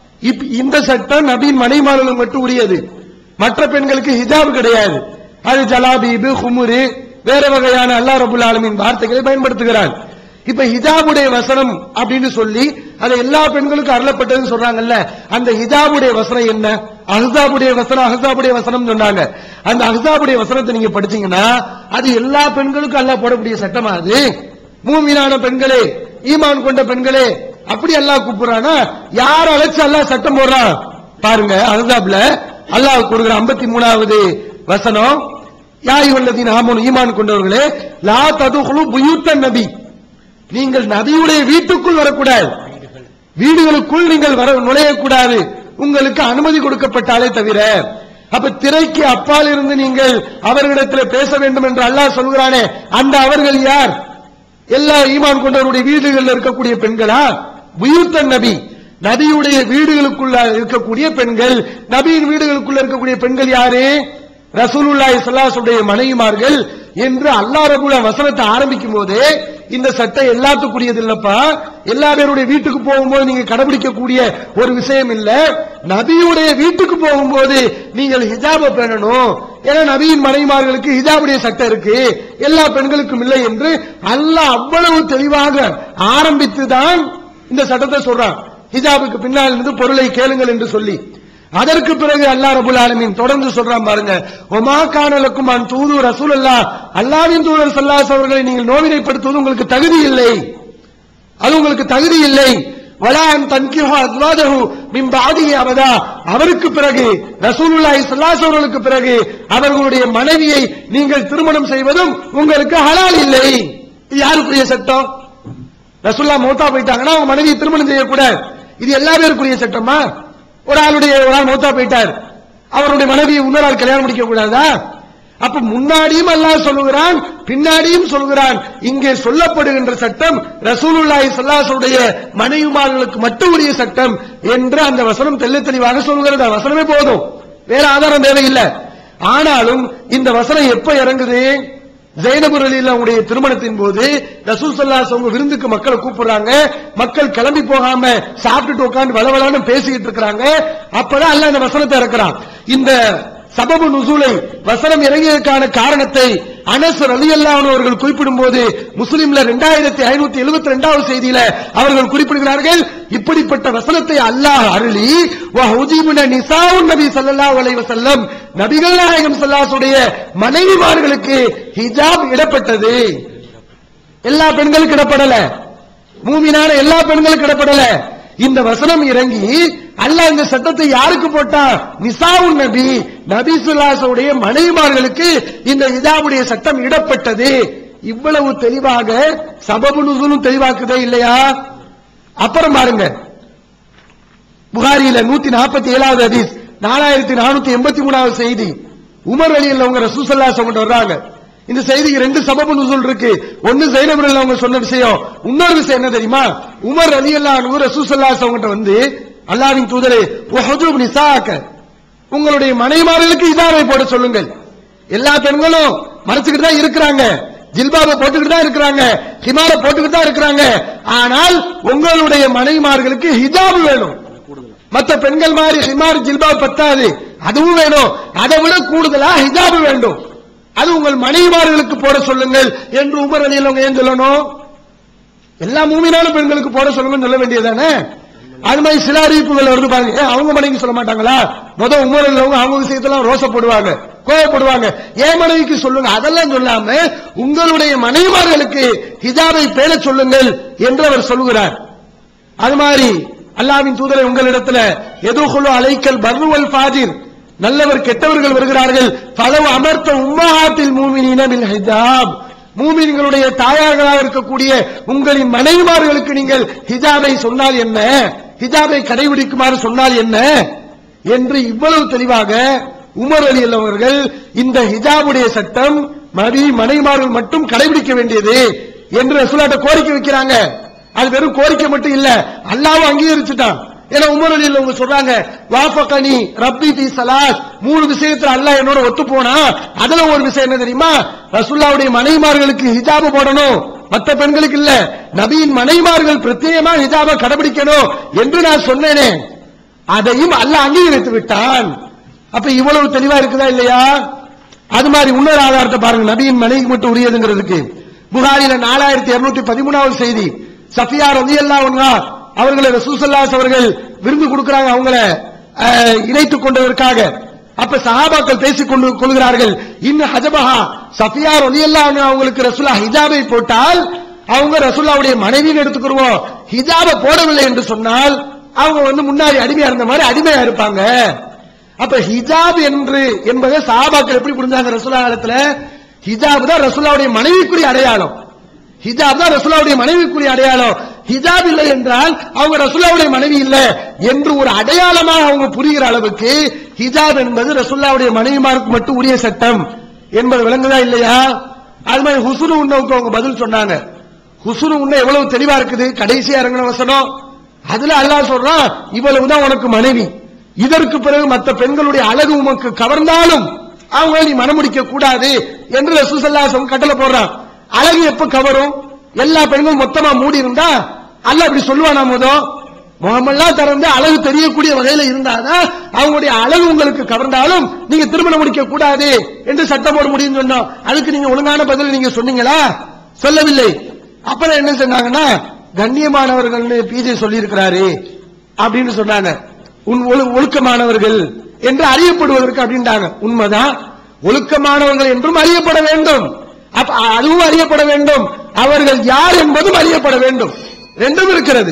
இந்த சட்டம் நபியின் மனைவிமார்களுக்கு மட்டும் உரியது. மற்ற பெண்களுக்கு ஹிஜாப் கிடையாது. அது ஜலாபீபு, ஹுமுரு, வேற வகையான அல்லாஹ் ரப்பல் ஆலமீன் வார்த்தைகளை பயன்படுத்துகிறான். இப்ப ஹிஜாபுடைய வசனம் அப்படின்னு சொல்லி அது எல்லா பெண்களுக்கும் அருளப்பட்டதுன்னு சொல்றாங்கல்ல, அந்த ஹிஜாபுடைய வசனம் என்ன? அஹ்ஸாபுடைய வசனம், அஹ்ஸாபுடைய வசனம் சொன்னாங்க. அந்த அஹ்ஸாபுடைய வசனத்தை நீங்க படிச்சீங்கன்னா அது எல்லா பெண்களுக்கும் அல்லாஹ் போடக்கூடிய சட்டமா? அது மூமினான பெண்களே, ஈமான் கொண்ட பெண்களே அப்படி அல்லாஹ் கூப்பிடுறானா? யார் அழைச்சு அல்லாஹ் சட்டம் போடுறான் பாருங்க. அஹ்ஸாப்ல அல்லாஹ் கொடுக்கிற ஐம்பத்தி மூணாவது வசனம், யா அய்யுஹல்லதீன ஆமனூ, ஈமான் கொண்டவர்களே, லா ததுகுலு புயூத்தன் நபி, நீங்கள் நபியுடைய வீட்டுக்குள் வரக்கூடாது, வீடுகளுக்குள் நீங்கள் வர நுழையக்கூடாது, உங்களுக்கு அனுமதி கொடுக்கப்பட்டாலே தவிர. அப்ப திரைக்கு அப்பால் இருந்து நீங்கள் அவர்களிடத்தில் பேச வேண்டும் என்று அல்லாஹ் சொல்கிறானே, அந்த அவர்கள் யார்? எல்லா ஈமான் கொண்டவருடைய வீடுகளில் இருக்கக்கூடிய பெண்களா? புயூத்தன் நபி, நபியுடைய வீடுகளுக்குள்ள இருக்கக்கூடிய பெண்கள். நபியின் வீடுகளுக்குள்ள இருக்கக்கூடிய பெண்கள் யாரு? ரசூலுல்லாஹி ஸல்லல்லாஹு அலைஹி வஸல்லம் மனைவிமார்கள் என்று அல்லாஹ் ரப்பல் வசனத்தை ஆரம்பிக்கும் போதே இந்த சட்டம் எல்லாத்துக்குரியது இல்லப்பா. எல்லா பேருடைய வீட்டுக்கு போகும்போது நீங்க கடைபிடிக்கக்கூடிய ஒரு விஷயம் இல்ல. நபியுடைய வீட்டுக்கு போகும்போது நீங்கள் ஹிஜாபை பேணணும். ஏன்னா நபியின் மனைவிமார்களுக்கு ஹிஜாபுடைய சட்டம் இருக்கு, எல்லா பெண்களுக்கும் இல்லை என்று அல்லாஹ் அவ்வளவு தெளிவாக ஆரம்பித்துதான் இந்த சட்டத்தை சொல்றான். ஹிஜாபுக்கு பின்னால் இருந்து பொருளை கேளுங்கள் என்று சொல்லி. அதற்கு பிறகு அல்லாஹ் ரப்பல் ஆலமீன் தொடர்ந்து சொல்றான் பாருங்க, ஒமா கான லக்கும் அன் தூது ரசூலுல்லாஹ், அல்லாஹ்வின் தூதர் ஸல்லல்லாஹு அலைஹி வஸல்லம் அவர்களை நீங்கள் நோவினைப்படுத்துவது உங்களுக்கு தகுதி இல்லை, அது உங்களுக்கு தகுதி இல்லை. வலா அன் தன்கிஹு அஸ்வாஜஹு மின் பஅதிஹி அபதா, அவருக்கு பிறகு ரசூலுல்லாஹி ஸல்லல்லாஹு அலைஹி வஸல்லம் அவர்களுக்கு பிறகு அவர்களுடைய மனைவியை நீங்கள் திருமணம் செய்வதும் உங்களுக்கு ஹலால் இல்லை. இது யாருக்குரிய சட்டம்? ரசூலுல்லாஹ் மௌத்தா போயிட்டாங்கன்னா அவங்க மனைவியை திருமணம் செய்யக்கூடாது. இது எல்லா பேருக்குரிய சட்டமா? ஒரு ஆளுடைய ஒரு ஆள் மௌத்தா போயிட்டார், அவருடைய மனைவியை இன்னொரு ஆள் கல்யாணம் முடிக்க கூடாதா? அப்ப முன்னாடியும் அல்லாஹ் சொல்லுகிறான், பின்னாடியும் சொல்லுகிறான். இங்கே சொல்லப்படுகின்ற சட்டம் ரசூலுல்லாஹி ஸல்லல்லாஹு அலைஹி வஸல்லம் மனைவிமார்களுக்கு மட்டும் உரிய சட்டம் என்று அந்த வசனம் தெள்ள தெளிவாக சொல்கிறது. வசனமே போதும், வேற ஆதாரம் தேவையில்லை. ஆனாலும் இந்த வசனம் எப்ப இறங்குது? ஜைனப் ரலியல்லாஹுடைய திருமணத்தின் போது ரசூல் ஸல்லல்லாஹு அலைஹி வஸல்லம் விருந்துக்கு மக்களை கூப்பிடுறாங்க. மக்கள் கிளம்பி போகாம சாப்பிட்டுட்டு உட்கார்ந்து வளவளன்னு பேசிக்கிட்டு இருக்காங்க. அப்பதான் அல்லாஹ் இந்த வசனத்தை இறக்குறான். இந்த சபபு நுசூலை வசனம் இறங்கியதற்கான காரணத்தை அனஸ் ரலியல்லாஹு அன்ஹு அவர்கள் குறிப்பிடும் போது முஸ்லிம்ல இரண்டாயிரத்தி ஐநூத்தி எழுபத்தி இரண்டாவது செய்தியில அவர்கள் குறிப்பிடுகிறார்கள், இப்படிப்பட்ட வசனத்தை அல்லாஹ் அருளி வஹுஜிபுன நிசாஉன் நபி ஸல்லல்லாஹு அலைஹி வஸல்லம், நபிகள் நாயகம் ஸல்லல்லாஹு அலைஹி வஸல்லம் மனைவிமார்களுக்கு ஹிஜாப் இடப்பட்டது. எல்லா பெண்களுக்கு இடப்படல, மூமினான எல்லா பெண்களுக்கு இடப்படல. இந்த வசனம் இறங்கி அல்லாஹ் இந்த சட்டத்தை யாருக்கு போட்டா? நிசாவுன் நபி, நபி ஸல்லல்லாஹு அலைஹி வஸல்லம் மனைவிமார்களுக்கு இந்த ஹிஜாபுடைய சட்டம் இடப்பட்டது. இவ்வளவு தெளிவாக சபபு நுசூலும் தெளிவாக்குதே இல்லையா? அப்புறம் பாருங்க, புகாரியில நூத்தி நாற்பத்தி ஏழாவது ஹதீஸ், நாலாயிரத்தி நானூத்தி எண்பத்தி மூணாவது செய்தி, உமர் ரலியல்லாஹு அன்ஹு ரசூல் ஸல்லல்லாஹு அலைஹி வஸல்லம் வர்றாங்க. இந்த செய்திக்கு ரெண்டு சபபு நுசூல் இருக்கு. ஒன்னு ஜைனப் ரலியல்லாஹு அன்ஹு சொன்ன விஷயம், இன்னொரு விஷயம் என்ன தெரியுமா? உமர் ரலியல்லாஹு அன்ஹு ரசூல் ஸல்லல்லாஹு அலைஹி வஸல்லம் வந்து, அல்லாஹ்வின் தூதரே, வஹஜுப் நிசாஅக, உங்களுடைய மனைவிமார்களுக்கு ஹிஜாபை போட சொல்லுங்கள். எல்லா பெண்களும் மறைச்சுக்கிட்டு தான் இருக்கிறாங்க, ஜில்பாபை போட்டுக்கிட்டு தான் இருக்கிறாங்க, ஹிமாரை போட்டுக்கிட்டு தான் இருக்கிறாங்க. ஆனால் உங்களுடைய மனைவிமார்களுக்கு ஹிஜாப் வேணும். மற்ற பெண்கள் மாதிரி ஹிமார் ஜில்பாப் பத்தாது, அதுவும் வேணும். அதை விட கூடுதலா ஹிஜாப் வேண்டும். அது உங்கள் மனைவிமார்களுக்கு போட சொல்லுங்கள் என்று உமர் ரலியல்லாஹு அன்ஹு ஏன் சொல்லணும்? எல்லா மூமினான பெண்களுக்கு போட சொல்லுங்கன்னு சொல்ல வேண்டியதானே? அது மாதிரி சில அறிவிப்புகள் வருது பாருங்க, அவங்க மனைவி சொல்ல மாட்டாங்களா? முதல் உமர் ரலியல்லாஹு அன்ஹு அவங்க விஷயத்தெல்லாம் ரோசப்படுவாங்க. கோபப்படுவாங்க. ஏன் மனைவிக்கு சொல்லுங்க, அதெல்லாம் சொல்லாம உங்களுடைய மனைவிமார்களுக்கு ஹிஜாபை பேண சொல்லுங்கள் என்று அவர் சொல்லுகிறார். அது மாதிரி அல்லாஹ்வின் தூதரை உங்களிடத்துல எதுகுலு அலைக்கல் பர்ருவல் ஃபாஜிர், நல்லவர் கெட்டவர்கள் வருகிறார்கள், பலவு அமர்த்த உம்மஹாத்தில் மூமினீன பில் ஹிஜாப், மூமின்களுடைய தாயார்களாக இருக்கக்கூடிய உங்களின் மனைவிமார்களுக்கு நீங்கள் ஹிஜாபை சொன்னால் என்ன, ஹிஜாபை கடைபிடிக்குமாறு சொன்னால் என்ன என்று இவ்வளவு தெளிவாக உமர் அலி அவர்கள் இந்த ஹிஜாபுடைய சட்டம் மதி மனைவிமார்கள் மட்டும் கடைபிடிக்க வேண்டியது என்று ரசூலுல்லாஹ் கோரிக்கை வைக்கிறாங்க. அது வெறும் கோரிக்கை மட்டும் இல்ல, அல்லாஹ்வும் அங்கீகரிச்சுட்டான். ஏன்னா உமர் அலி அவங்க சொல்றாங்க, வாஃபகனி ரப்பி ஃபீ ஸலாத், மூணு விஷயத்துல அல்லாஹ் என்னோட ஒத்து போனா. அதுல ஒரு விஷயம் என்ன தெரியுமா, ரசூலுல்லாஹ்வுடைய மனைவிமார்களுக்கு ஹிஜாப் போடணும், மற்ற பெண்களுக்கு இல்ல, நபியின் மனைவிமார்கள் பிரத்யேகமா ஹிஜாபை கடைபிடிக்கணும் என்று நான் சொன்னேனே, அதையும் அல்லாஹ் அங்கீகரித்து விட்டான். அப்ப இவ்வளவு தெளிவா இருக்குதா இல்லையா? அது மாதிரி இன்னொரு ஆதாரத்தை பாருங்க, நபியின் மனைவிக்கு மட்டும் உரியதுங்கிறதுக்கு. புகாரில நாலாயிரத்தி இருநூத்தி பதிமூணாவது செய்தி, சஃபியா ரலியல்லாஹு அன்ஹா அவர்களை ரசூல் ஸல்லல்லாஹு அலைஹி அவர்கள் விருந்து கொடுக்கறாங்க, அவங்கள இணைத்துக் கொண்டதற்காக. அப்ப சஹாபாக்கள் பேசிக் கொண்டு கொள்கிறார்கள், இன்ன ஹஜபஹா, சஃபியா ரலியல்லாஹு அன்ஹா அவங்களுக்கு ரசூலுல்லாஹ் ஹிஜாபை போட்டால் அவங்க ரசூலுல்லாஹ்வுடைய மனைவியை எடுத்துக்கிறோம், ஹிஜாபை போடவில்லை என்று சொன்னால் அவங்க வந்து முன்னாடி அடிமையா இருந்த மாதிரி அடிமையா இருப்பாங்க. அப்ப ஹிஜாப் என்று என்பதை சஹாபாக்கள் எப்படி புரிஞ்சாங்க ரசூலுல்லாஹ் காலத்துல? ஹிஜாப் தான் ரசூலுல்லாஹ்வுடைய மனைவிக்குரிய அடையாளம், ஹிஜாப் தான் ரசூலுல்லாஹ்வுடைய மனைவிக்குரிய அடையாளம். ஹிஜாப் இல்லை என்றால் அவங்க ரசூலுல்லாஹ்வுடைய மனைவி இல்லை என்று ஒரு அடையாளமாக அவங்க புரிகிற அளவுக்கு ஹிஜாப் என்பது ரசூலுல்லாஹ்வுடைய மனைவிமாருக்கு மட்டும் உரிய சட்டம் என்பது விளங்குதா இல்லையா? அது மாதிரி ஹுஸ்னு உன்னவுக்கு அவங்க பதில் சொன்னாங்க. ஹுஸ்னு உன்ன எவ்வளவு தெளிவா இருக்குது, கடைசியா இறங்கின வசனம். அதுல அல்லாஹ் சொல்றான், இவ்வளவுதான் உனக்கு மனைவி, இதற்கு பிறகு மற்ற பெண்களுடைய அழகு உமக்கு கவர்ந்தாலும் அவங்க நீ மனமுடிக்க கூடாது என்று ரசூல் ஸல்லல்லாஹு அலைஹி வஸல்லம் கட்டளை போடுறான். அழகு எப்ப கவரும்? எல்லா பெண்களும் மொத்தமா மூடி இருந்தா அல்லாஹ் இப்படி சொல்லுவானா? மொதல் முகமெல்லாம் திறந்து அழகு தெரியக்கூடிய வகையில இருந்தாதான் அவங்களுடைய அழகு உங்களுக்கு கவர்ந்தாலும் நீங்க திருமணம் முடிக்க கூடாது என்று சட்டம் போட முடியும்னு சொன்னோம். அதுக்கு நீங்க ஒழுங்கான பதில் நீங்க சொன்னீங்களா? சொல்லவில்லை. அப்புறம் என்ன சொன்னாங்கன்னா, கண்ணியமானவர்கள் பிஜே சொல்லி இருக்கிறாரு அப்படின்னு சொன்னாங்க, ஒழுக்கமானவர்கள் என்று அறியப்படுவதற்கு அப்படின்றாங்க. உண்மைதான், ஒழுக்கமானவர்கள் என்றும் அறியப்பட வேண்டும், அதுவும் அறியப்பட வேண்டும், அவர்கள் யார் என்பதும் அறியப்பட வேண்டும், ரெண்டும் இருக்கிறது.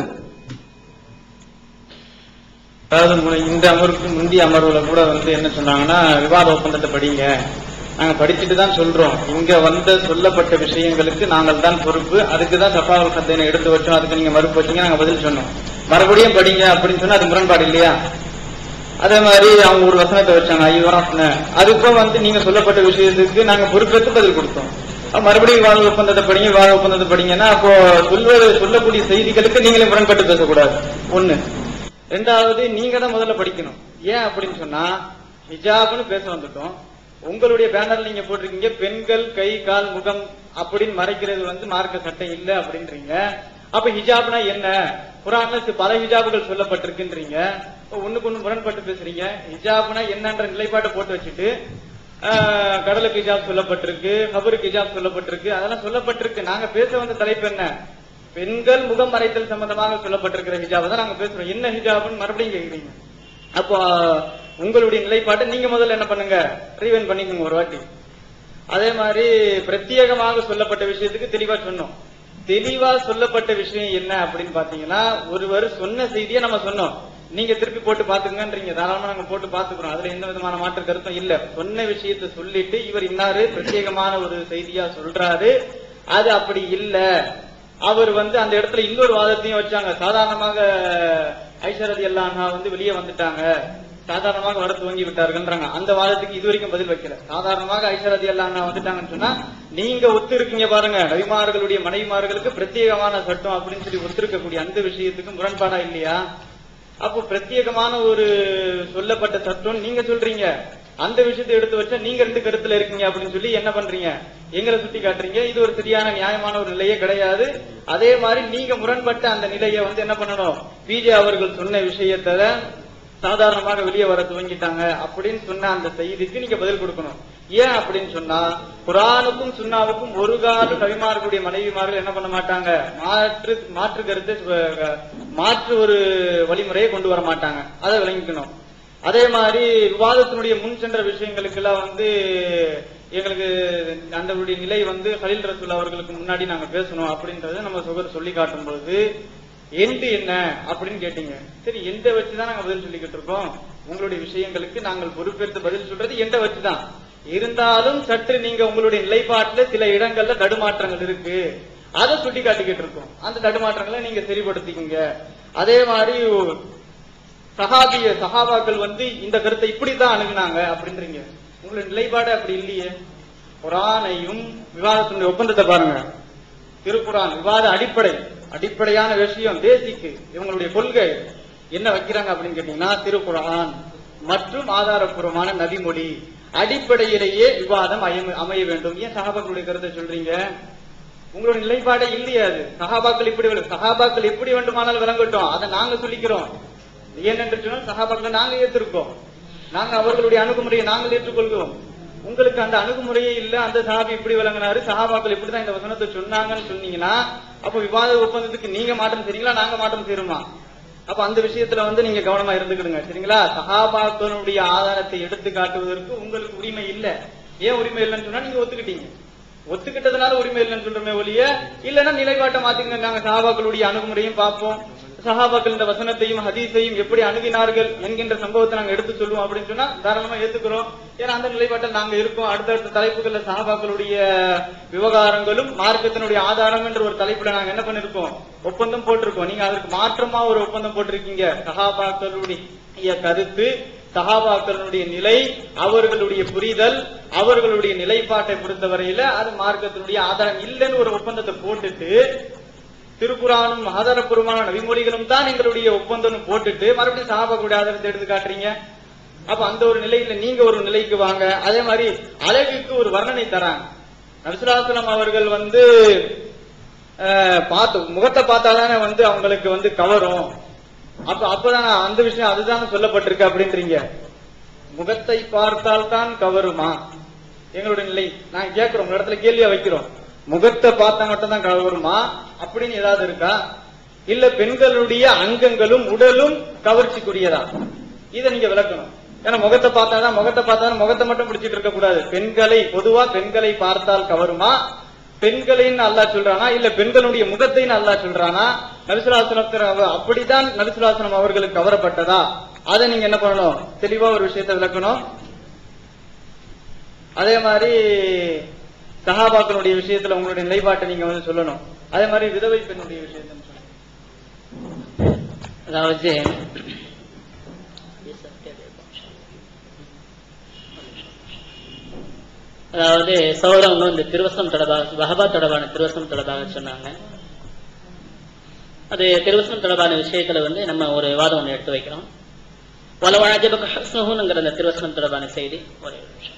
அதாவது இந்த அமர்வுக்கு முந்தைய அமர்வுல கூட வந்து என்ன சொன்னாங்கன்னா, விவாத ஒப்பந்தத்தை படிங்க, நாங்க படிச்சுட்டு தான் சொல்றோம், இங்க வந்த சொல்லப்பட்ட விஷயங்களுக்கு நாங்கள் தான் பொறுப்பு, அதுக்கு தான் சஃபாவுல் ஹத்தீனை எடுத்து வச்சோம், அதுக்கு நீங்க மறுப்பு வச்சீங்க, நாங்க பதில் சொன்னோம், மறுபடியும் படிங்க அப்படின்னு சொன்னா அது முரண்பாடு இல்லையா? அதே மாதிரி அவங்க ஒரு வசனத்தை வச்சாங்க, ஐவரான, அதுக்கும் வந்து நீங்க சொல்லப்பட்ட விஷயத்துக்கு நாங்க பொறுப்பேற்று பதில் கொடுத்தோம். மறுபடியும் விவாத ஒப்பந்தத்தை படிங்க, விவாத ஒப்பந்தத்தை படிங்கன்னா அப்போ சொல்வது சொல்லக்கூடிய செய்திகளுக்கு நீங்களே முரண்பட்டு பேசக்கூடாது. ஒண்ணு. ரெண்டாவது, நீங்க தான் முதல்ல படிக்கணும். ஏன் அப்படின்னு சொன்னா, ஹிஜாப்னு பேச வந்துட்டோம், உங்களுடைய பேனர்ல நீங்க போட்டிருக்கீங்க பெண்கள் கை கால் முகம் அப்படின்னு மறைக்கிறது வந்து மார்க்க சட்டம் இல்ல அப்படின்றீங்க. அப்ப ஹிஜாப்னா என்ன? குர்ஆன்ல பல ஹிஜாபுகள் சொல்லப்பட்டிருக்குன்றீங்க, ஒண்ணுக்கு ஒண்ணு முரண்பட்டு பேசுறீங்க. ஹிஜாப்னா என்னன்ற நிலைப்பாட்டை போட்டு வச்சுட்டு கடலுக்கு ஹிஜாப் சொல்லப்பட்டிருக்கு, கபருக்கு ஹிஜாப் சொல்லப்பட்டிருக்கு, அதெல்லாம் சொல்லப்பட்டிருக்கு. நாங்க பேச வந்த தலைப்பு என்ன? பெண்கள் முகம் மறைத்தல் சம்பந்தமாக சொல்லப்பட்டிருக்கிற ஹிஜாப் தான் நாங்க பேசுறோம். என்ன ஹிஜாப்னு மறுபடியும் கேக்குறீங்க. அப்போ உங்களுடைய நிலைப்பாட்டை நீங்க முதல்ல என்ன பண்ணுங்க, ரீவைண்ட் பண்ணிக்கோங்க ஒரு வாட்டி. அதே மாதிரி பிரத்யேகமாக சொல்லப்பட்ட விஷயத்துக்கு தெளிவா சொன்னோம். தெளிவா சொல்லப்பட்ட விஷயம் என்ன அப்படின்னு பாத்தீங்கன்னா, ஒருவர் சொன்ன செய்தியை நம்ம சொன்னோம், நீங்க திருப்பி போட்டு பாத்துக்கங்கன்றீங்க. தாராளமா நாங்க போட்டு பாத்துக்கிறோம், அதுல எந்த விதமான மாற்று கருத்தும் இல்ல. சொன்ன விஷயத்தை சொல்லிட்டு இவர் இன்னாரு பிரத்யேகமான ஒரு செய்தியா சொல்றாரு, அது அப்படி இல்ல. அவர் வந்து அந்த இடத்துல இன்னொரு வாதத்தையும் வச்சாங்க, சாதாரணமாக ஆயிஷா ரலியல்லாஹு அன்ஹா வந்து வெளியே வந்துட்டாங்க, சாதாரணமாக வர துவங்கி விட்டார்கள்ன்றாங்க. அந்த வாதத்துக்கு இது வரைக்கும் பதில் வைக்கல. சாதாரணமாக ஆயிஷா ரலியல்லாஹு அன்ஹா வந்துட்டாங்கன்னு சொன்னா நீங்க ஒத்து இருக்கீங்க பாருங்க, நபிமார்களுடைய மனைவிமார்களுக்கு பிரத்யேகமான சட்டம் அப்படின்னு சொல்லி ஒத்திருக்கக்கூடிய அந்த விஷயத்துக்கு முரண்பாடா இல்லையா? அப்போ பிரத்யேகமான ஒரு சொல்லப்பட்ட சட்டம் நீங்க சொல்றீங்க, அந்த விஷயத்தை எடுத்து வச்சா நீங்க ரெண்டு கருத்துல இருக்கீங்க அப்படின்னு சொல்லி என்ன பண்றீங்க, எங்களை சுட்டி காட்டுறீங்க. இது ஒரு சரியான நியாயமான ஒரு நிலையே கிடையாது. அதே மாதிரி நீங்க முரண்பட்ட அந்த நிலையை வந்து என்ன பண்ணணும், பிஜே அவர்கள் சொன்ன விஷயத்த சாதாரணமாக வெளியே வர துவங்கிட்டாங்க அப்படின்னு சொன்ன அந்த செய்திக்கு நீங்க பதில் கொடுக்கணும். ஏன் அப்படின்னு சொன்னா, குர்ஆனுக்கும் சுன்னாவுக்கும் ஒரு கால கவிமார்களுடைய மனைவிமார்கள் என்ன பண்ண மாட்டாங்க, மாற்று மாற்று கருத்து மாற்று ஒரு வழிமுறையை கொண்டு வர மாட்டாங்க. அதை விளங்கிக்கணும். அதே மாதிரி விவாதத்தினுடைய முன் சென்ற விஷயங்களுக்கு எல்லாம் வந்து எங்களுக்கு அந்த நிலை வந்து கலீல் ரசூல் அவர்களுக்கு முன்னாடி நாங்க பேசணும் அப்படின்றத நம்ம சுகர் சொல்லி காட்டும் பொழுது எண்டு என்ன அப்படின்னு கேட்டீங்க. சரி, எந்த வச்சுதான் நாங்க பதில் சொல்லிக்கிட்டு இருக்கோம். உங்களுடைய விஷயங்களுக்கு நாங்கள் பொறுப்பேற்று பதில் சொல்றது எந்த வச்சுதான். இருந்தாலும் சற்று நீங்க உங்களுடைய நிலைப்பாட்டுல சில இடங்கள்ல தடுமாற்றங்கள் இருக்கு, அதை சுட்டி காட்டிக்கிட்டு இருக்கோம். அந்த தடுமாற்றங்களை நீங்க சரிப்படுத்திக்கீங்க. அதே மாதிரி சஹாபிய சஹாபாக்கள் வந்து இந்த கருத்தை இப்படித்தான் அணுகுனாங்க அப்படின்றீங்க. உங்களுடைய நிலைப்பாடு அப்படி இல்லையே. குர்ஆனையும் விவாதத்தினுடைய ஒப்பந்தத்தை பாருங்க. திருக்குர்ஆன் விவாத அடிப்படை அடிப்படையான விஷயம் பேசிக்கு இவங்களுடைய கொள்கை என்ன வைக்கிறாங்க அப்படின்னு கேட்டீங்கன்னா, திருக்குர்ஆன் மற்றும் ஆதாரப்பூர்வமான நபிமொழி அடிப்படையிலேயே விவாதம் அமைய வேண்டும். ஏன் சஹாபாக்களுடைய கருத்தை சொல்றீங்க? உங்களுடைய நிலைப்பாடே இல்லையா அது. சஹாபாக்கள் இப்படி சஹாபாக்கள் எப்படி வேண்டுமானாலும் விளங்கட்டும், அதை நாங்க சொல்லிக்கிறோம். ஏனென்று சொன்னால் சஹாபாக்களை நாங்க ஏற்றிருக்கோம், நாங்க அவர்களுடைய அணுகுமுறையை நாங்கள் ஏற்றுக்கொள்கிறோம். உங்களுக்கு அந்த அணுகுமுறையே இல்ல, அந்த சஹாபி இப்படி விளங்கினாரு, சஹாபாக்கள் இப்படிதான் இந்த வசனத்தை சொன்னாங்கன்னு சொன்னீங்கன்னா, அப்ப விவாத ஒப்பந்தத்துக்கு நீங்க மாற்றம் செய்றீங்களா, நாங்க மாற்றம் செய்யறோமா? அப்ப அந்த விஷயத்துல வந்து நீங்க கவனமா இருந்துக்கிடுங்க, சரிங்களா? சஹாபாக்களுடைய ஆதாரத்தை எடுத்து காட்டுவதற்கு உங்களுக்கு உரிமை இல்ல. ஏன் உரிமை இல்லைன்னு சொன்னா நீங்க ஒத்துக்கிட்டீங்க. ஒத்துக்கிட்டதுனால உரிமை இல்லைன்னு சொல்றமே ஒழிய, இல்லைன்னா நிலைப்பாட்டை மாத்திங்க. நாங்க சஹாபாக்களுடைய அணுகுமுறையும் பார்ப்போம், சஹாபாக்கள் இந்த வசனத்தையும் ஹதீஸையும் எப்படி அணுகினார்கள் என்கின்ற சம்பவத்தை நாங்க எடுத்து சொல்லுவோம் அப்படின்னு சொன்னா தாராளமா ஏத்துக்கிறோம். ஏன்னா அந்த நிலைப்பாட்டில் நாங்க இருக்கோம். அடுத்தடுத்த தலைப்புகள்ல சஹாபாக்களுடைய விவகாரங்களும் மார்க்கத்தினுடைய ஆதாரம் என்ற ஒரு தலைப்புல நாங்க என்ன பண்ணிருக்கோம், ஒப்பந்தம் போட்டிருக்கோம். நீங்க அதற்கு மாற்றமா ஒரு ஒப்பந்தம் போட்டிருக்கீங்க. சஹாபாக்களுடைய கருத்து, சஹாபாக்களுடைய நிலை, அவர்களுடைய புரிதல், அவர்களுடைய நிலைப்பாட்டை பொறுத்தவரையில அது மார்க்கத்தினுடைய ஆதாரம் இல்லைன்னு ஒரு ஒப்பந்தத்தை போட்டுட்டு, திருக்குர்ஆனும் ஆதாரப்பூர்வமான நபிமொழிகளும் தான் எங்களுடைய ஒப்பந்தம் போட்டுட்டு மறுபடியும் சஹாபாக்களுடைய ஆதாரத்தை எடுத்து காட்டுறீங்க. அப்ப அந்த ஒரு நிலையில நீங்க ஒரு நிலைக்கு வாங்க. அதே மாதிரி அழகுக்கு ஒரு வர்ணனை தராங்க. நபி ஸல்லல்லாஹு அலைஹி வஸல்லம் அவர்கள் வந்து பார்த்து முகத்தை பார்த்தாதானே வந்து அவங்களுக்கு வந்து கவரும். அப்ப அப்பதான் அந்த விஷயம் அதுதான் சொல்லப்பட்டிருக்கு அப்படின்றீங்க. முகத்தை பார்த்தால் தான் கவருமா எங்களுடைய நிலை? நாங்க கேட்கிறோம், உங்க இடத்துல கேள்வியா வைக்கிறோம். முகத்தை பார்த்தா மட்டும் தான் கவருமா அப்படின்னு ஏதாவது இருக்கா? இல்ல பெண்களுடைய அங்கங்களும் உடலும் கவர்ச்சிக்குரியதா? இதை நீங்க விளக்கணும். ஏன்னா முகத்தை பார்த்தாதான் முகத்தை பார்த்தாதான் முகத்தை மட்டும் பிடிச்சிட்டு இருக்க கூடாது. பெண்களை பொதுவா பெண்களை பார்த்தால் கவருமா, பெண்களைன்னு அல்லாஹ் சொல்றானா, இல்ல பெண்களுடைய முகத்தைன்னு அல்லாஹ் சொல்றானா? நபி ஸல்லல்லாஹு அலைஹி வஸல்லம் அப்படிதான் நபி ஸல்லல்லாஹு அலைஹி வஸல்லம் அவர்களுக்கு கவரப்பட்டதா? அதை நீங்க என்ன பண்ணணும், தெளிவா ஒரு விஷயத்தை விளக்கணும். அதே மாதிரி சஹாபாக்களுடைய விஷயத்துல உங்களுடைய நிலைப்பாட்டை நீங்க வந்து சொல்லணும். அதே மாதிரி விதவை பெண்ணுடைய விஷயத்தை சொல்லணும். அதாவது அதாவது சௌரவங்க இந்த திருவசனம் தொடர்பாக வஹபா தொடர்பான திருவசனம் தொடர்பாக சொன்னாங்க. அது திருவசனம் தொடர்பான விஷயத்துல வந்து நம்ம ஒரு விவாதம் ஒன்று எடுத்து வைக்கிறோம். வலவ அஜபக ஹஸ்னுஹுங்கிற அந்த திருவசனம் தொடர்பான செய்தி ஒரே ஒரு விஷயம்.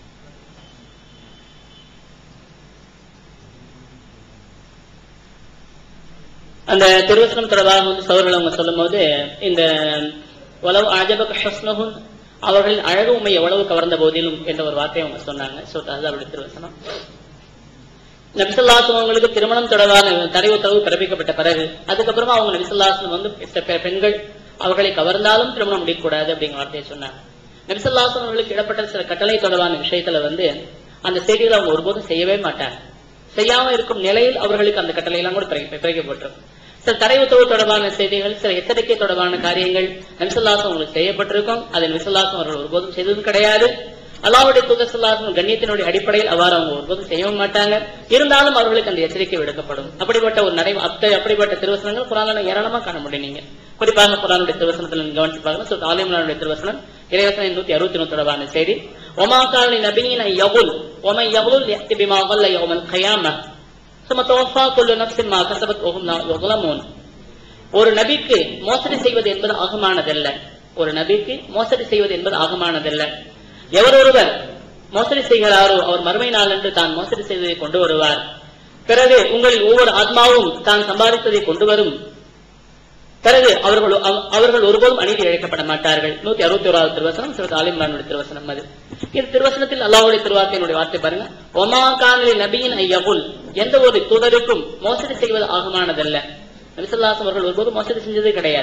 அந்த திருவசனம் தொடர்பாக வந்து சௌரர்கள் அவங்க சொல்லும் போது இந்த வலவ அஜபக ஹஸ்னுஹுன் அவர்களின் அழகு உண்மை எவ்வளவு கவர்ந்த போதிலும் என்ற ஒரு வார்த்தையை அவங்க சொன்னாங்க. அது அவருடைய திருவசனம். நபி ஸல்லல்லாஹு அலைஹி வஸல்லம் அவங்களுக்கு திருமணம் தொடர்பான தடை உத்தரவு பிறப்பிக்கப்பட்ட பிறகு அதுக்கப்புறமா அவங்க நபி ஸல்லல்லாஹு அலைஹி வஸல்லம் வந்து பெண்கள் அவர்களை கவர்ந்தாலும் திருமணம் முடிக்கக்கூடாது அப்படிங்கிற வார்த்தையை சொன்னாங்க. நபி ஸல்லல்லாஹு அலைஹி வஸல்லம் அவர்களுக்கு இடப்பட்ட சில கட்டளை தொடர்பான விஷயத்துல வந்து அந்த செய்திகளை அவங்க ஒருபோதும் செய்யவே மாட்டாங்க. செய்யாம இருக்கும் நிலையில் அவர்களுக்கு அந்த கட்டளை எல்லாம் கூட பிறக்கப்பட்டிருக்கும். சில தடை உத்தரவு தொடர்பான செய்திகள், சில எச்சரிக்கை தொடர்பான காரியங்கள் நபி ஸல்லல்லாஹு அலைஹி வஸல்லம் அவங்களுக்கு செய்யப்பட்டிருக்கும். அதை நபி ஸல்லல்லாஹு அலைஹி வஸல்லம் அவர்கள் ஒருபோதும் செய்ததும் கிடையாது. அல்லாஹ்வுடைய தூதர் ஸல்லல்லாஹு அலைஹி வஸல்லம் கண்ணியத்தினுடைய அடிப்படையில் அவ்வாறு அவங்க ஒருபோதும் செய்யவும் மாட்டாங்க. இருந்தாலும் அவர்களுக்கு அந்த எச்சரிக்கை விடுக்கப்படும். அப்படிப்பட்ட ஒரு நடை அப்படிப்பட்ட திருவசனங்கள் குர்ஆன்ல ஏராளமா காண முடியும். நீங்க குறிப்பாக குர்ஆனுடைய திருவசனத்தில் கவனிச்சு பாருங்க. சூரத் ஆல் இம்ரானுடைய திருவசனம் இறைவசனம் நூத்தி அறுபத்தி ஒன்று தொடர்பான செய்தி. ஒமா கான நபியின் யகுல் ஒமை யகுல் யக்தி பிமா கல்ல யௌமல் கியாமஹ் சும்ம தவஃபா குல்லு நஃப்ஸின் மா கஸபத் வஹும் லா யுظلمون. ஒரு நபிக்கு மோசடி செய்வது என்பது ஆகமானதல்ல. ஒரு நபிக்கு மோசடி செய்வது என்பது ஆகமானதல்ல. எவர் ஒருவர் மோசடி செய்கிறாரோ அவர் மறுமை நாள் என்று தான் மோசடி செய்வதை கொண்டு வருவார். பிறகு உங்களில் ஒவ்வொரு ஆத்மாவும் தான் சம்பாதித்ததை கொண்டு வரும். பிறகு அவர்கள் அவர்கள் ஒருபோதும் அநீதி இழைக்கப்பட மாட்டார்கள். நூத்தி அறுபத்தி ஓராவது திருவசனம் சூரத் ஆல் இம்ரானுடைய திருவசனம். அது இந்த திருவசனத்தில் அல்லாஹ்வுடைய திருவார்த்தையினுடைய வார்த்தை பாருங்க. ஒமா கான நபியின் யகுல், எந்த ஒரு தூதருக்கும் மோசடி செய்வது ஆகமானதல்ல. நபி ஸல்லல்லாஹு அலைஹி வஸல்லம் அவர்கள் ஒருபோதும் மோசடி செஞ்சதே கிடையாது.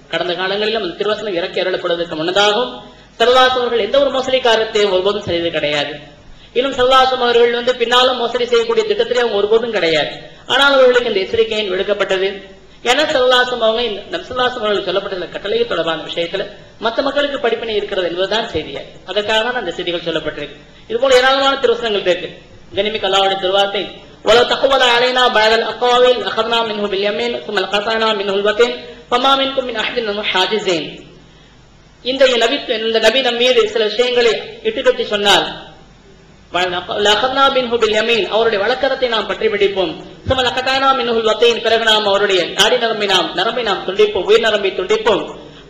கடந்த காலங்களிலும் அந்த திருவசனம் இறக்கி அருளப்படுவதற்கு முன்னதாகவும் ஸல்லல்லாஹு அவர்கள் எந்த ஒரு மோசடி காரியத்தையும் ஒருபோதும் செய்தது கிடையாது. இன்னும் ஸல்லல்லாஹு அவர்கள் வந்து பின்னாலும் மோசடி செய்யக்கூடிய திட்டத்திலே அவங்க ஒருபோதும் கிடையாது. ஆனால் அவர்களுக்கு இந்த எச்சரிக்கையின் விடுக்கப்பட்டது. ஏன்னா ஸல்லல்லாஹு அவங்க நபி ஸல்லல்லாஹு அவர்கள் சொல்லப்பட்ட கட்டளை தொடர்பான விஷயத்துல மற்ற மக்களுக்கு படிப்பினை இருக்கிறது என்பதுதான் செய்தியா. அதற்காக தான் அந்த செய்திகள் சொல்லப்பட்டிருக்கு. இது போல ஏராளமான திருவசனங்கள் இருக்கு. கனிமிக்க அல்லாஹ்வுடைய திருவார்த்தை وَلَوْ تَقَوَّلَ عَلَيْنَا بَعْضَ الْأَقَاوِيلِ لَأَخَذْنَا مِنْهُ بِالْيَمِينِ ثُمَّ لَقَطَعْنَا مِنْهُ الْوَتِينَ فَمَا مِنْكُم مِّنْ أَحَدٍ عَنْهُ حَاجِزِينَ. இந்த நபி இந்த நபி நம் மீது சில விஷயங்களை இட்டுக்கட்டி சொன்னால் அவருடைய வழக்கரத்தை நாம் பற்றி பிடிப்போம். பிறகு நாம் அவருடைய நாடி நரம்பை நாம் நரம்பை நாம் துண்டிப்போம், உயிர் நரம்பை துண்டிப்போம்.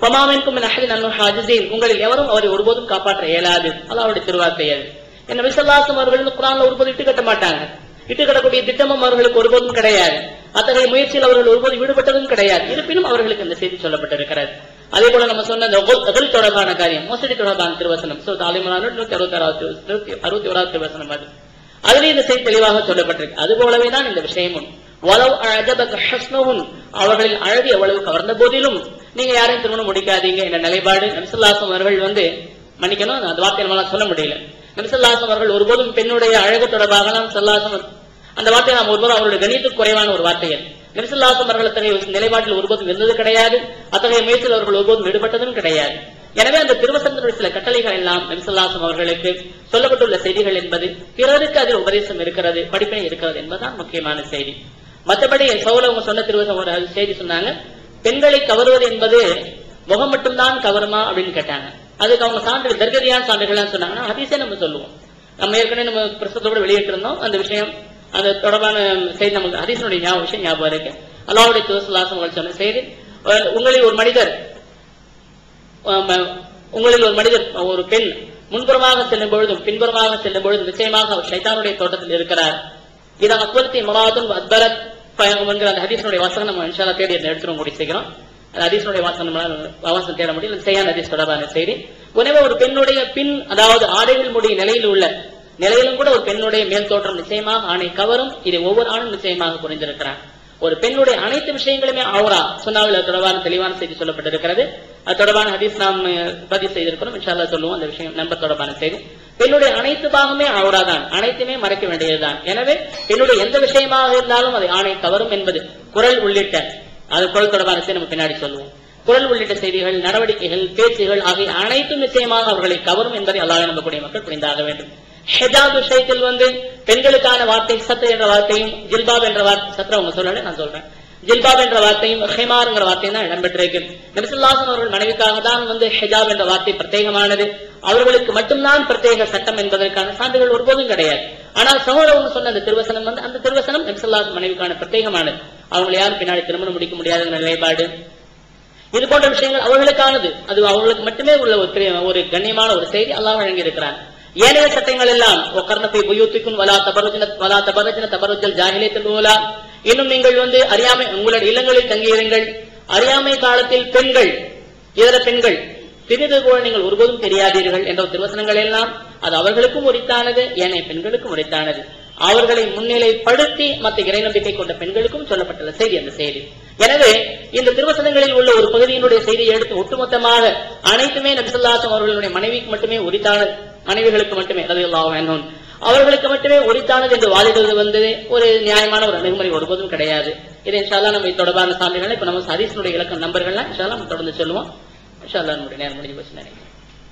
உங்களில் எவரும் அவரை ஒருபோதும் காப்பாற்ற இயலாது. அது அவருடைய திருவார்த்தையது. என்ன நபி ஸல்லல்லாஹு அவர்கள் குர்ஆன்ல ஒருபோதும் இட்டு கட்ட மாட்டாங்க. இட்டு கட்டக்கூடிய திட்டமும் அவர்களுக்கு ஒருபோதும் கிடையாது. அத்தகைய முயற்சியில் அவர்கள் ஒருபோதும் ஈடுபட்டதும் கிடையாது. இருப்பினும் அவர்களுக்கு இந்த செய்தி சொல்லப்பட்டிருக்கிறது. அதே போல நம்ம சொன்ன அந்த தொடர்பான காரியம் மோசடி தொடர்பான திருவசனம் நூத்தி அறுபத்தி அறுபத்தி ஓராவது திருவசனம் அது அதுலேயே இந்த செய்தி தெளிவாக சொல்லப்பட்டிருக்கு. அது போலவேதான் இந்த விஷயமும் அவர்களின் அழகு எவ்வளவு கவர்ந்த போதிலும் நீங்க யாரையும் திருமணம் முடிக்காதீங்க என்ற நிலைப்பாடு நபி ஸல்லல்லாஹு அவர்கள் வந்து மன்னிக்கணும் அந்த வார்த்தை நம்மளால சொல்ல முடியல. நபி ஸல்லல்லாஹு அவர்கள் ஒருபோதும் பெண்ணுடைய அழகு தொடர்பாக ஸல்லல்லாஹு அந்த வார்த்தை நாம் ஒருபோதும் அவருடைய கணியத்துக்கு குறைவான ஒரு வார்த்தை. நபி ஸல்லல்லாஹு அவர்கள் அத்தகைய நிலைப்பாட்டில் ஒருபோதும் இருந்தது கிடையாது. அத்தகைய முயற்சியில் அவர்கள் ஒருபோதும் ஈடுபட்டதும் கிடையாது. எனவே அந்த திருவசனத்தினுடைய சில கட்டளைகள் எல்லாம் நபி ஸல்லல்லாஹு அவர்களுக்கு சொல்லப்பட்டுள்ள செய்திகள் என்பது பிறருக்கு அதில் உபதேசம் இருக்கிறது, படிப்பினை இருக்கிறது என்பதுதான் முக்கியமான செய்தி. மற்றபடி சௌலவங்க சொன்ன திருவசனம் ஒரு செய்தி சொன்னாங்க, பெண்களை கவருவது என்பது முகம் மட்டும்தான் கவருமா அப்படின்னு கேட்டாங்க. அதுக்கு அவங்க சான்று தர்கதியான சான்றுகள் சொன்னாங்கன்னா ஹதீஸே நம்ம சொல்லுவோம். நம்ம ஏற்கனவே நம்ம பிரசத்தோடு வெளியிட்டு இருந்தோம் அந்த விஷயம். அந்த தொடர்பான செய்தி நமக்கு ஹதீஸினுடைய ஞாபகம் விஷயம் ஞாபகம் இருக்கு. அல்லாஹ்வுடைய தூதர் ஸல்லல்லாஹு அலைஹி வஸல்லம் சொன்ன செய்தி, உங்களில் ஒரு மனிதர் உங்களில் ஒரு மனிதர் ஒரு பெண் முன்புறமாக செல்லும் பொழுதும் பின்புறமாக செல்லும் பொழுதும் நிச்சயமாக அவர் ஷைத்தானுடைய தோட்டத்தில் இருக்கிறார். இதை அக்வலத்தி மலாதுன் அத்பரத் என்கிற அந்த ஹதீஸினுடைய வாசகம் நம்ம இன்ஷா அல்லாஹ் தேடி எடுத்துரும் கூடி செய்கிறோம். அந்த ஹதீஸினுடைய வாசகம் வாசம் தேட முடியும். செய்யான ஹதீஸ் தொடர்பான செய்தி. உணவே ஒரு பெண்ணுடைய பின் அதாவது ஆடைகள் முடிய நிலையில் உள்ள நிலையிலும் கூட ஒரு பெண்ணுடைய மேல் தோற்றம் நிச்சயமாக ஆணை கவரும். இதை ஒவ்வொரு ஆணும் நிச்சயமாக புரிந்திருக்கிறார். ஒரு பெண்ணுடைய அனைத்து விஷயங்களுமே அவுரா சுன்னாவில் தொடர்பான தெளிவான செய்தி சொல்லப்பட்டிருக்கிறது. அது தொடர்பான ஹதீஸ் நாம் பதிவு செய்திருக்கிறோம். இன்ஷா அல்லாஹ் சொல்லுவோம் அந்த விஷயம் நம்பர் தொடர்பான செய்தி. பெண்ணுடைய அனைத்து பாகமே அவுரா தான், அனைத்துமே மறைக்க வேண்டியதுதான். எனவே பெண்ணுடைய எந்த விஷயமாக இருந்தாலும் அதை ஆணை கவரும் என்பது குரல் உள்ளிட்ட அது குரல் தொடர்பான செய்தி நம்ம பின்னாடி சொல்லுவோம். குரல் உள்ளிட்ட செய்திகள், நடவடிக்கைகள், பேச்சுகள் ஆகிய அனைத்தும் நிச்சயமாக அவர்களை கவரும் என்பதை அல்லாஹ்வை நம்பக்கூடிய மக்கள் புரிந்தாக வேண்டும். ஹிஜாப் விஷயத்தில் வந்து பெண்களுக்கான வார்த்தை சத்ர என்ற வார்த்தையும் ஜில்பாப் என்ற வார்த்தை சத்ர அவங்க சொல்லல நான் சொல்றேன் ஜில்பாப் என்ற வார்த்தையும் ஹிமார்ங்கிற வார்த்தையும் தான் இடம்பெற்றிருக்கு. நபி ஸல்லல்லாஹு அலைஹி அவர்கள் மனைவிக்காக தான் வந்து ஹிஜாப் என்ற வார்த்தை பிரத்யேகமானது. அவர்களுக்கு மட்டும்தான் பிரத்யேக சட்டம் என்பதற்கான சான்றுகள் ஒருபோதும் கிடையாது. ஆனால் சகோதரவங்க சொன்ன அந்த திருவசனம் வந்து அந்த திருவசனம் நபி ஸல்லல்லாஹு அலைஹி மனைவிக்கான பிரத்யேகமானது. அவங்களை யாரும் பின்னாடி திருமணம் முடிக்க முடியாத நிலைப்பாடு இது போன்ற விஷயங்கள் அவர்களுக்கானது. அது அவர்களுக்கு மட்டுமே உள்ள ஒரு ஒரு கண்ணியமான ஒரு செய்தி அல்லாஹ் வழங்கி இருக்கிறார். ஏனைய சட்டங்கள் எல்லாம் இன்னும் நீங்கள் வந்து அறியாமை உங்களுடைய இல்லங்களில் தங்கியிருங்கள். அறியாமை காலத்தில் பெண்கள் இதர பெண்கள் பிரிது போல நீங்கள் ஒருபோதும் தெரியாதீர்கள் என்ற திருவசனங்கள் எல்லாம் அது அவர்களுக்கும் உரித்தானது, ஏனைய பெண்களுக்கும் உரித்தானது. அவர்களை முன்னிலைப்படுத்தி மற்ற இறை நம்பிக்கை கொண்ட பெண்களுக்கும் சொல்லப்பட்டுள்ள செய்தி அந்த செய்தி. எனவே இந்த திருவசனங்களில் உள்ள ஒரு பகுதியினுடைய செய்தியை எடுத்து ஒட்டுமொத்தமாக அனைத்துமே நபி ஸல்லல்லாஹு அலைஹி அவர்களுடைய மனைவிக்கு மட்டுமே உரித்தானது, மனைவிகளுக்கு மட்டுமே ரலியல்லாஹு அன்ஹும் அவர்களுக்கு மட்டுமே உரித்தானது என்று வாதிடுவது வந்து ஒரு நியாயமான ஒரு அணுகுமுறை ஒருபோதும் கிடையாது. இதை இன்ஷா அல்லாஹ் நம்ம தொடர்பான சான்றுகளை இப்ப நம்ம ஹதீஸினுடைய இலக்கம் நம்பர்கள்லாம் இன்ஷா அல்லாஹ் நம்ம தொடர்ந்து சொல்லுவோம். இன்ஷா அல்லாஹ் நம்முடைய நேரம் முடிஞ்சு போச்சு நினைக்கிறேன்.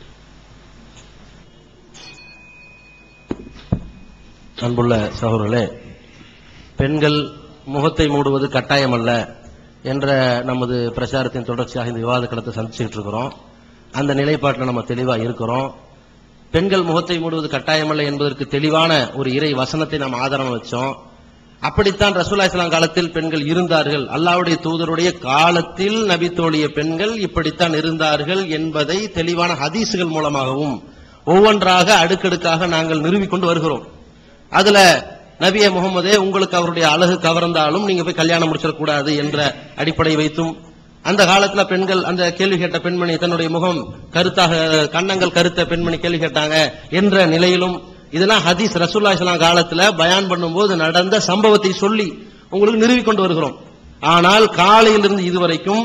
அன்புள்ள சகோதரர்களே, பெண்கள் முகத்தை மூடுவது கட்டாயம் அல்ல என்ற நமது பிரச்சாரத்தின் தொடர்ச்சியாக இந்த விவாத களத்தை சந்திச்சுட்டு இருக்கிறோம். அந்த நிலைப்பாட்டில் நம்ம தெளிவா இருக்கிறோம். பெண்கள் முகத்தை மூடுவது கட்டாயமல்ல என்பதற்கு தெளிவான ஒரு இறை வசனத்தை நாம் ஆதாரம் வச்சோம். அப்படித்தான் ரசூலுல்லாஹி ஸல்லல்லாஹு அலைஹி காலத்தில் பெண்கள் இருந்தார்கள். அல்லாஹ்வுடைய தூதருடைய காலத்தில் நபி தோழிய பெண்கள் இப்படித்தான் இருந்தார்கள் என்பதை தெளிவான ஹதீசுகள் மூலமாகவும் ஒவ்வொன்றாக அடுக்கடுக்காக நாங்கள் நிறுவிக்கொண்டு வருகிறோம். அதுல நபியே முகமதே உங்களுக்கு அவருடைய அழகு கவர்ந்தாலும் நீங்க போய் கல்யாணம் முடிச்சிடக்கூடாது என்ற அடிப்படை வைத்தும், அந்த காலத்துல பெண்கள் அந்த கேள்வி கேட்ட பெண்மணி தன்னுடைய முகம் கருத்தாக கன்னங்கள் கருத்த பெண்மணி கேள்வி கேட்டாங்க என்ற நிலையிலும் இதெல்லாம் ஹதீஸ் ரசூலுல்லாஹி ஸல்லல்லாஹு அலைஹி காலத்துல பயான் பண்ணும்போது நடந்த சம்பவத்தை சொல்லி உங்களுக்கு நிறுவிக்கொண்டு வருகிறோம். ஆனால் காலையிலிருந்து இதுவரைக்கும்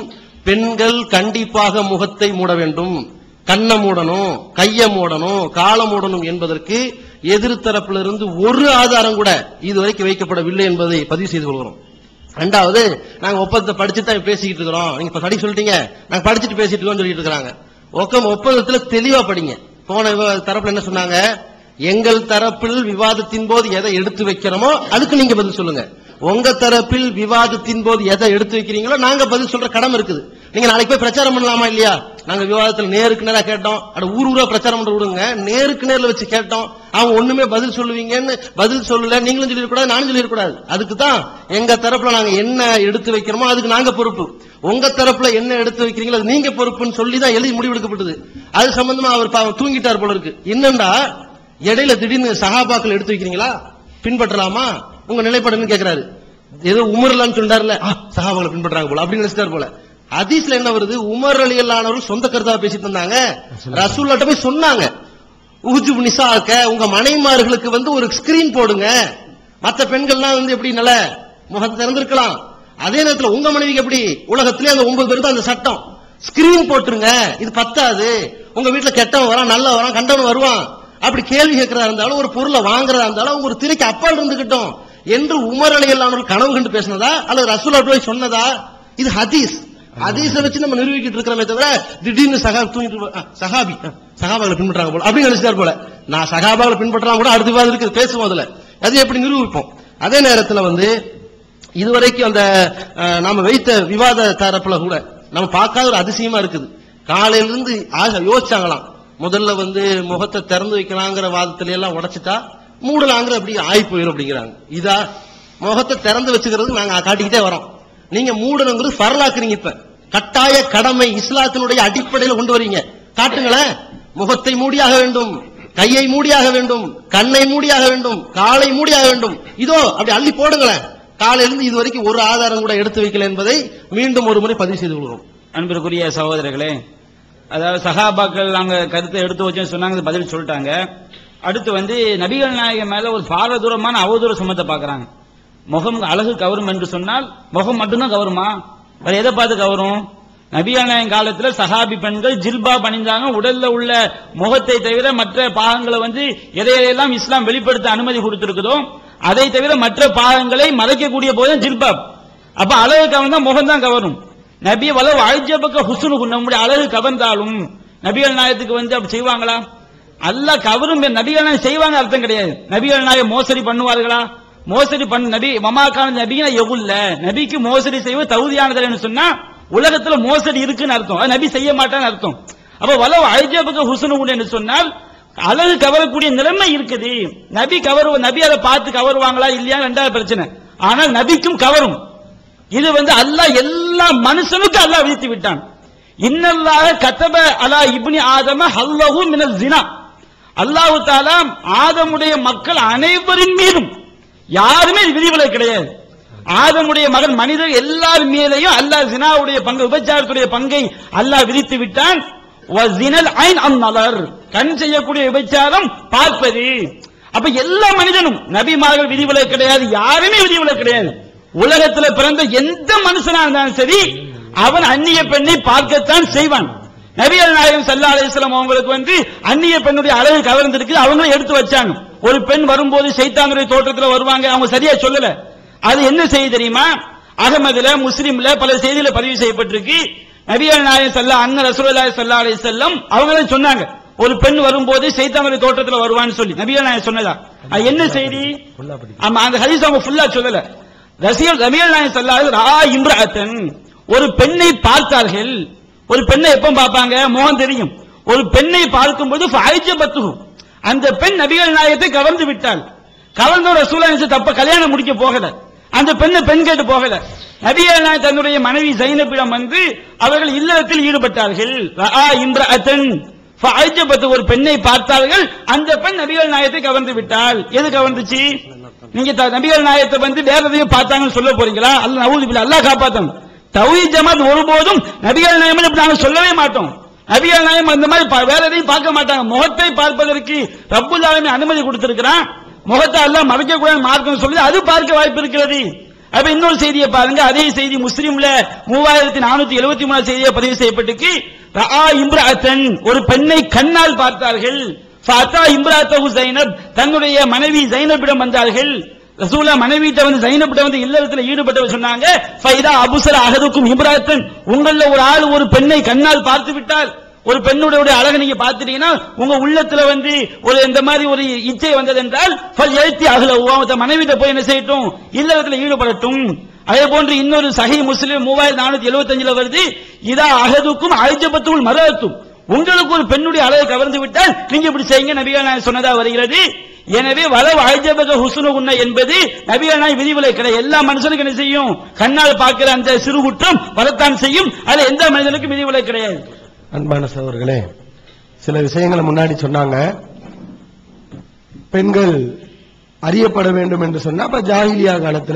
பெண்கள் கண்டிப்பாக முகத்தை மூட வேண்டும், கண்ணை மூடணும், கையை மூடணும், காலை மூடணும் என்பதற்கு எதிர்த்தரப்பிலிருந்து ஒரு ஆதாரம் கூட இதுவரைக்கும் வைக்கப்படவில்லை என்பதை பதிவு செய்து கொள்கிறோம். ரெண்டாவது, நாங்க ஒப்பந்தத்தை படிச்சுட்டு தான் பேசிக்கிட்டு இருக்கிறோம். நீங்க இப்ப படிக்க சொல்லிட்டீங்க, நாங்க படிச்சுட்டு பேசிட்டு இருக்கோம் சொல்லிட்டு இருக்காங்க. ஒப்பந்தத்துல தெளிவா படிங்க. போன தரப்புல என்ன சொன்னாங்க? எங்கள் தரப்பில் விவாதத்தின் போது எதை எடுத்து வைக்கிறோமோ அதுக்கு நீங்க பதில் சொல்லுங்க. உங்க தரப்பில் விவாதத்தின் போது எதை எடுத்து வைக்கிறீங்களோ நாங்க பதில் சொல்ற கடமை இருக்குது. நீங்க நாளைக்கு போய் பிரச்சாரம் பண்ணலாமா இல்லையா? நாங்க விவாதத்தில் நேருக்கு நேரா கேட்டோம், அட ஊர் ஊரா பிரச்சாரம் பண்ண விடுங்க, நேருக்கு நேரில் வச்சு கேட்டோம், அவங்க ஒண்ணுமே பதில் சொல்லுவீங்கன்னு பதில் சொல்லல, நீங்களும் சொல்லிடக்கூடாது, நானும் சொல்லிடக்கூடாது. அதுக்கு தான் எங்க தரப்புல நாங்க என்ன எடுத்து வைக்கிறோமோ அதுக்கு நாங்க பொறுப்பு, உங்க தரப்புல என்ன எடுத்து வைக்கிறீங்களோ அது நீங்க பொறுப்புன்னு சொல்லி தான் எழுதி முடிவெடுக்கப்பட்டது. அது சம்பந்தமா அவர் பாவம் தூங்கிட்டார் போல இருக்கு. என்னண்டா இடையில திடீர்னு சஹாபாக்கள் எடுத்து வைக்கிறீங்களா, பின்பற்றலாமா, உங்க நிலைப்பாடுன்னு கேட்கிறாரு. ஏதோ உமர்லான்னு சொல்றாருல, சஹாபாக்களை பின்பற்றாங்க போல அப்படின்னு நினைச்சிட்டார் போல. ஹதீஸ்ல என்ன வருது? உமர் ரலியல்லாஹு சொந்த கருத்தா பேசிட்டு இருந்தாங்க, ரசூலுல்லாஹ் போய் சொன்னாங்க, உஹ்ஜுப் நிசாக்க, உங்க மனைமார்களுக்கு வந்து ஒரு ஸ்கிரீன் போடுங்க, மற்ற பெண்கள்லாம் வந்து எப்படி நல்ல முகத்தை திறந்திருக்கலாம், அதே நேரத்தில் உங்க மனைவிக்கு எப்படி, உலகத்திலே அந்த ஒன்பது பேருக்கு அந்த சட்டம், ஸ்கிரீன் போட்டுருங்க, இது பத்தாது, உங்க வீட்டுல கெட்டவன் வரான், நல்ல வரான், கண்டவன் வருவான், அப்படி கேள்வி கேட்கிறதா இருந்தாலும் ஒரு பொருளை வாங்குறதா இருந்தாலும் அவங்க ஒரு திரைக்கு அப்பால் இருந்துகிட்டோம் என்று உமர் ரலியல்லாஹு கனவு கண்டு பேசினதா அல்லது ரசூலுல்லாஹ் போய் சொன்னதா? இது ஹதீஸ். ஹதீஸை வச்சு நம்ம நிரூபிக்கிட்டு இருக்கிறோமே தவிர திடீர்னு சஹாபி தூங்கிட்டு சஹாபி சஹாபாக்களை பின்பற்றாங்க போல அப்படின்னு நினைச்சார் போல. நான் சஹாபாக்களை பின்பற்றாங்க கூட அடுத்த விவாதம் இருக்கு, பேசுவோம் அதுல, அது எப்படி நிரூபிப்போம். அதே நேரத்தில் வந்து இதுவரைக்கும் அந்த நாம வைத்த விவாத தரப்புல கூட நம்ம பார்க்காத ஒரு அதிசயமா இருக்குது. காலையிலிருந்து யோசிச்சாங்களாம், முதல்ல வந்து முகத்தை திறந்து வைக்கலாங்கிற வாதத்தில எல்லாம் உடைச்சிட்டா மூடலாங்கிற அப்படி ஆய் போயிடும் அப்படிங்கிறாங்க. இதா முகத்தை திறந்து வச்சுக்கிறது நாங்க காட்டிக்கிட்டே வரோம், நீங்க மூடணுங்கிறது ஃபர்லாக்குறீங்க. இப்ப கட்டாய கடமை இஸ்லாத்தினுடைய அடிப்படையில் கொண்டு வரீங்க, காட்டுங்களேன். முகத்தை மூடியாக வேண்டும், கையை மூடியாக வேண்டும், கண்ணை மூடியாக வேண்டும், காலை மூடியாக வேண்டும், இதோ அப்படி அள்ளி போடுங்களேன். காலையிலிருந்து இது வரைக்கும் ஒரு ஆதாரம் கூட எடுத்து வைக்கல என்பதை மீண்டும் ஒரு முறை பதிவு செய்து கொள்கிறோம். அன்பிற்குரிய சகோதரர்களே, அதாவது சஹாபாக்கள் நாங்க கருத்தை எடுத்து வச்சோன்னு சொன்னாங்க, பதில் சொல்லிட்டாங்க. அடுத்து வந்து நபிகள் நாயகம் மேல ஒரு பாரதூரமான அவதூறு சுமத்த பாக்குறாங்க. முகம் அழகு கவரும் என்று சொன்னால் முகம் மட்டும்தான் கவருமா? வேற எதை பார்த்து கவரும்? நபிகள் நாயகம் காலத்துல சஹாபி பெண்கள் ஜில்பா பணிந்தாங்க, உடல்ல உள்ள முகத்தை தவிர மற்ற பாகங்களை வந்து எதையெல்லாம் இஸ்லாம் வெளிப்படுத்த அனுமதி கொடுத்திருக்குதோ அதை தவிர மற்ற பாகங்களை மறைக்கக்கூடிய போதும் ஜில்பாப். அப்ப அழகு கவர்ந்தா முகம் தான் கவரும். நபி வளவு அழிஜபக்க ஹுஸ்னு, நம்முடைய அழகு கவர்ந்தாலும் நபிகள் நாயகத்துக்கு வந்து அப்படி செய்வாங்களா? அல்லாஹ் கவரும் நபிகள் நாயகம் செய்வாங்க அர்த்தம் கிடையாது. நபிகள் நாயகம் மோசடி பண்ணுவார்களா? மோசடி பண்ண நபி மமாக்கான நபினா எகுல்ல, நபிக்கு மோசடி செய்வது தகுதியானது சொன்னா உலகத்துல மோசடி இருக்குன்னு அர்த்தம், அது நபி செய்ய மாட்டான்னு அர்த்தம். அப்ப வளவு அழிஜபக்க ஹுஸ்னு என்று சொன்னால் அழகு கவரக்கூடிய நிலைமை இருக்குது. நபி கவரு, நபி அதை பார்த்து கவருவாங்களா இல்லையா ரெண்டாவது பிரச்சனை. ஆனால் நபிக்கும் கவரும். இது வந்து அல்லாஹ் எல்லா மனுஷனுக்கு அல்லாஹ் விதித்து விட்டான். இன்னல்லாஹ கதப அலா இப்னி ஆதம ஹல்லஹு மினல் ஜினா, அல்லாஹ் தஆலா ஆதமுடைய மக்கள் அனைவரின் மீதும், யாருமே விதிவிலக்கு கிடையாது. ஆதமுடைய மகன் மனிதர் எல்லார் மீதையும் அல்லாஹ் ஜினாவுடைய பங்கு, விபச்சாரத்துடைய பங்கை அல்லாஹ் விதித்து விட்டான். வஸினல் ஐன் அன்-நலர், கண் செய்யக்கூடிய விபச்சாரம் பார்ப்பது. அப்ப எல்லா மனிதனும், நபிமார்கள் விதிவிலக்கு கிடையாது, யாருமே விதிவிலக்கு கிடையாது. உலகத்துல பிறந்த எந்த மனுஷனா இருந்தாலும் சரி அவன் அந்நிய பெண்ணை பார்க்கத்தான் செய்வான். நபிகள் நாயகம் ஸல்லல்லாஹு அலைஹி வஸல்லம் அவங்களுக்கு வந்து அந்நிய பெண்ணுடைய அழகு கவர்ந்திருக்கு, அவங்க எடுத்து வச்சாங்க. ஒரு பெண் வரும்போது சைத்தானுடைய தோற்றத்தில் வருவாங்க, அவங்க சரியா சொல்லல. அது என்ன செய்தி தெரியுமா? அகமதுல முஸ்லிம்ல பல செய்தியில பதிவு செய்யப்பட்டிருக்கு. நபிகள் நாயகம் ஸல்லல்லாஹு அன்ன ரசூலுல்லாஹி ஸல்லல்லாஹு அலைஹி வஸல்லம் அவங்க சொன்னாங்க, ஒரு பெண் வரும்போது சைத்தானுடைய தோற்றத்தில் வருவான்னு சொல்லி நபிகள் நாயகம் சொன்னதா? அது என்ன செய்தி? ஆமா, அந்த ஹதீஸ் அவங்க ஃபுல்லா சொல்லல. ரசூல் நபிகள் நாயகம் ஸல்லல்லாஹு அலைஹி வஸல்லம் இம்ரஅத்தன், ஒரு பெண்ணை பார்த்தார்கள். ஒரு பெண்ணை எப்ப பார்ப்பாங்க? முகம் தெரியும். ஒரு பெண்ணை பார்க்கும்போது ஃபைஜபத்து, அந்த பெண் நபிகள் நாயகத்தை கவர்ந்து விட்டாள். கவர்ந்த ரசூலுல்லாஹி தப்ப கல்யாணம் முடிக்க போகல, அந்த பெண்ணை பெண் கேட்டு போகல. நபிகள் நாயகம் தன்னுடைய மனைவி ஜைனபிடம் வந்து அவர்கள் இல்லறத்தில் ஈடுபட்டார்கள். ரஆ இம்ரஅத்தன் ஃபைஜபத்து, ஒரு பெண்ணை பார்த்தார்கள், அந்த பெண் நபிகள் நாயகத்தை கவர்ந்து விட்டாள். எது கவர்ந்துச்சு? நீங்க நபிகள் நாயகத்தை வந்து வேற எதையும் பார்த்தாங்கன்னு சொல்ல போறீங்களா? அல்லாஹ் நஊது பில்லாஹ், அல்லாஹ் காப்பாத்தும். தௌஹீத் ஜமாத் ஒருபோதும் நபிகள் நாயகம் நாங்க சொல்லவே மாட்டோம். நபிகள் நாயகம் அந்த மாதிரி வேற எதையும் பார்க்க மாட்டாங்க. முகத்தை பார்ப்பதற்கு ரப்புல் ஆலமீன் அனுமதி கொடுத்திருக்கிறான். முகத்தை அல்லாஹ் மறைக்க கூடாது மார்க்கம் சொல்லி அது பார்க்க வாய்ப்பு இருக்கிறது. அப்ப இன்னொரு செய்தியை பாருங்க, அதே செய்தி முஸ்லிம்ல மூவாயிரத்தி நானூத்தி எழுபத்தி மூணு செய்தியை பதிவு செய்யப்பட்டிருக்கு. ரஆ இம்ராஅத்தன், ஒரு பெண்ணை கண்ணால் பார்த்தார்கள். ஃபஅதா இம்ராஅத்தஹு ஸைனப், தன்னுடைய மனைவி ஸைனபிடம் வந்தார்கள். ரசூலா மனைவிட்ட வந்து ஸைனபிட்ட வந்து இல்லறத்தில் ஈடுபட்டவர் சொன்னாங்க, ஃபைதா அபுஸர அஹதுக்கும் இம்ராஅத்தன், உங்கள ஒரு ஆள் ஒரு பெண்ணை கண்ணால் பார்த்து விட்டால், ஒரு பெண்ணுடைய அழகை நீங்க பார்த்துட்டீங்கன்னா உங்க உள்ளத்துல வந்து ஒரு இந்த மாதிரி ஒரு இச்சை வந்தது என்றால் ஃபல் யத்தி அஹ்லஹு, மனைவிட்ட போய் என்ன செய்யட்டும், இல்லறத்தில் ஈடுபடட்டும். அதே போன்று இன்னொரு சஹீஹ் முஸ்லிம் மூவாயிரத்தி நானூத்தி எழுபத்தி அஞ்சுல வருது, இதா அஹதுக்கும் அஜபத்துல் மரஅத்தும், உங்களுக்கு ஒரு பெண்ணுடைய அழகை கவர்ந்து விட்டால் நீங்க இப்படி செய்யுங்க நபிகள் நாயகம் சொன்னதா வருகிறது. எனவே வலவ் அஜபக ஹுஸ்னுகுன்ன என்பது நபிகள் நாயகம் விதிவிலை கிடையாது. எல்லா மனுஷனுக்கும் என்ன செய்யும், கண்ணால் பார்க்கிற அந்த சிறு குற்றம் வரத்தான் செய்யும், அதுல எந்த மனிதனுக்கும் விதிவிலை கிடையாது. அன்பான சகோதரர்களே, சில விஷயங்களை முன்னாடி சொன்னாங்க. பெண்கள் அறியப்பட வேண்டும் என்று சொன்னா அப்ப ஜாஹிலியா காலத்துல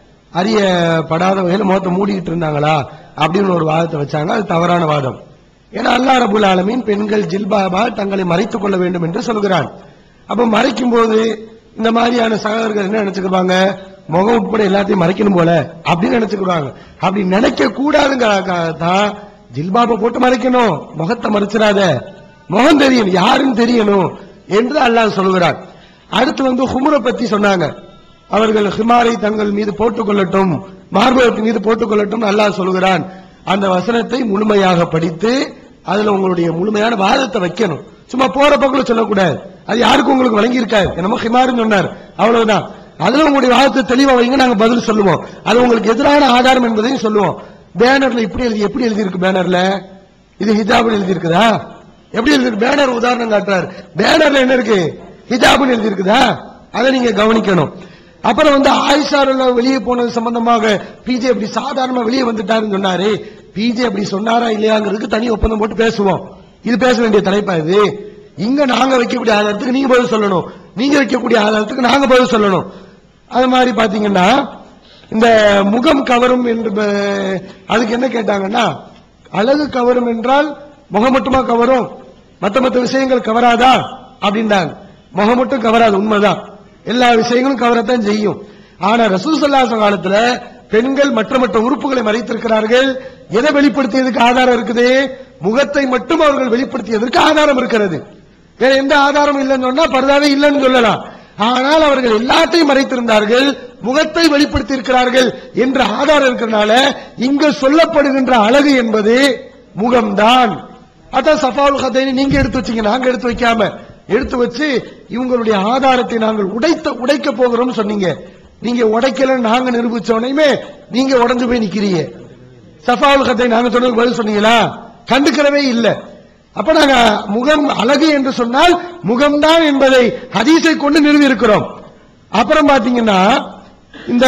அறியப்படாத வகையில் முகத்தை மூடிக்கிட்டு இருந்தாங்களா அப்படின்னு ஒரு வாதத்தை வச்சாங்க. அது தவறான வாதம். ஏன்னா அல்லாஹ் ரப்பல் ஆலமீன் பெண்கள் ஜில்பாபா தங்களை மறைத்துக் கொள்ள வேண்டும் என்று சொல்கிறான். அப்ப மறைக்கும் போது இந்த மாதிரியான சகோதரர்கள் என்ன நினைச்சுக்குவாங்க, முகம் உட்பட எல்லாத்தையும் மறைக்கணும் போல அப்படின்னு நினைச்சுக்குவாங்க. அப்படி நினைக்க கூடாதுங்கிறதான் ஜில்பாபை போட்டு மறைக்கணும், முகத்தை மறைச்சிடாத, முகம் தெரியணும், யாருன்னு தெரியணும் என்று அல்லாஹ் சொல்கிறான். அடுத்து வந்து ஹுமுரை பத்தி சொன்னாங்க. அவர்கள் ஹிமாரை தங்கள் மீது போட்டுக் கொள்ளட்டும், மார்பகத்தின் மீது போட்டுக் கொள்ளட்டும் அல்லாஹ் சொல்கிறான். அந்த வசனத்தை முழுமையாக படித்து அதுல உங்களுடைய முழுமையான வாதத்தை வைக்கணும். சும்மா போற பக்கம் சொல்லக்கூடாது. அது யாருக்கும் உங்களுக்கு வழங்கி இருக்காது. என்னமோ ஹிமாருன்னு சொன்னார், அவ்வளவுதான். அதுல உங்களுடைய வாதத்தை தெளிவா வைங்க, நாங்க பதில் சொல்லுவோம். அது உங்களுக்கு எதிரான ஆதாரம் என்பதையும் சொல்லுவோம். பேனர்ல இப்படி எழுதி எப்படி எழுதி இருக்கு, பேனர்ல இது ஹிஜாப்னு எழுதி இருக்குதா, எப்படி எழுதி இருக்கு? பேனர் உதாரணம் காட்டுறாரு. பேனர்ல என்ன இருக்கு, ஹிஜாப்னு எழுதி இருக்குதா, அதை நீங்க கவனிக்கணும். அப்புறம் வந்து ஆயிஷா வெளியே போனது சம்பந்தமாக பிஜே அப்படி சாதாரணமா வெளியே வந்துட்டாருன்னு சொன்னாரு. பிஜே அப்படி சொன்னாரா இல்லையாங்கிறதுக்கு தனி ஒப்பந்தம் போட்டு பேசுவோம். இது பேச வேண்டிய தலைப்பா இது. இங்க நாங்க வைக்கக்கூடிய ஆதாரத்துக்கு நீங்க பதில் சொல்லணும், நீங்க வைக்கக்கூடிய ஆதாரத்துக்கு நாங்க பதில் சொல்லணும். அது மாதிரி பாத்தீங்கன்னா இந்த முகம் கவரும் என்று அதுக்கு என்ன கேட்டாங்கன்னா, அழகு கவரும் என்றால் முகம் மட்டுமா கவரும், மற்ற மற்ற விஷயங்கள் கவராதா அப்படின்றாங்க. முகம் மட்டும் கவராது, உண்மைதான், எல்லா விஷயங்களும் கவரத்தான் செய்யும். ஆனா ரசூல் ஸல்லல்லாஹு அலைஹி காலத்துல பெண்கள் மற்ற மற்ற உறுப்புகளை மறைத்திருக்கிறார்கள். எதை வெளிப்படுத்தியதுக்கு ஆதாரம் இருக்குது? முகத்தை மட்டும் அவர்கள் வெளிப்படுத்தியதற்கு ஆதாரம் இருக்கிறது. வேற எந்த ஆதாரம் இல்லைன்னு சொன்னா பர்தாவே இல்லைன்னு சொல்லலாம். ஆனால் அவர்கள் எல்லாத்தையும் மறைத்திருந்தார்கள், முகத்தை வெளிப்படுத்தி இருக்கிறார்கள் என்ற ஆதாரம் இருக்கிறனால இங்க சொல்லப்படுகின்ற அழகு என்பது முகம்தான். அதான் சஃபாவுல் ஹதைனி நீங்க எடுத்து வச்சீங்க, நாங்க எடுத்து வைக்காம எடுத்து வச்சு இவங்களுடைய ஆதாரத்தை நாங்கள் உடைத்த உடைக்க போகிறோம் சொன்னீங்க. நீங்க உடைக்கல நாங்க நிரூபிச்சோனையுமே நீங்க உடஞ்சு போய் நிக்கிறீங்க. சஃபாவுல் ஹதைனி நாங்க சொன்னதுக்கு பதில் சொன்னீங்களா? கண்டுக்கிறவே இல்லை. அப்ப நாங்க முகம் அழகு என்று சொன்னால் முகம்தான் என்பதை ஹதீஸை கொண்டு நிறுவி இருக்கிறோம். அப்புறம் பாத்தீங்கன்னா இந்த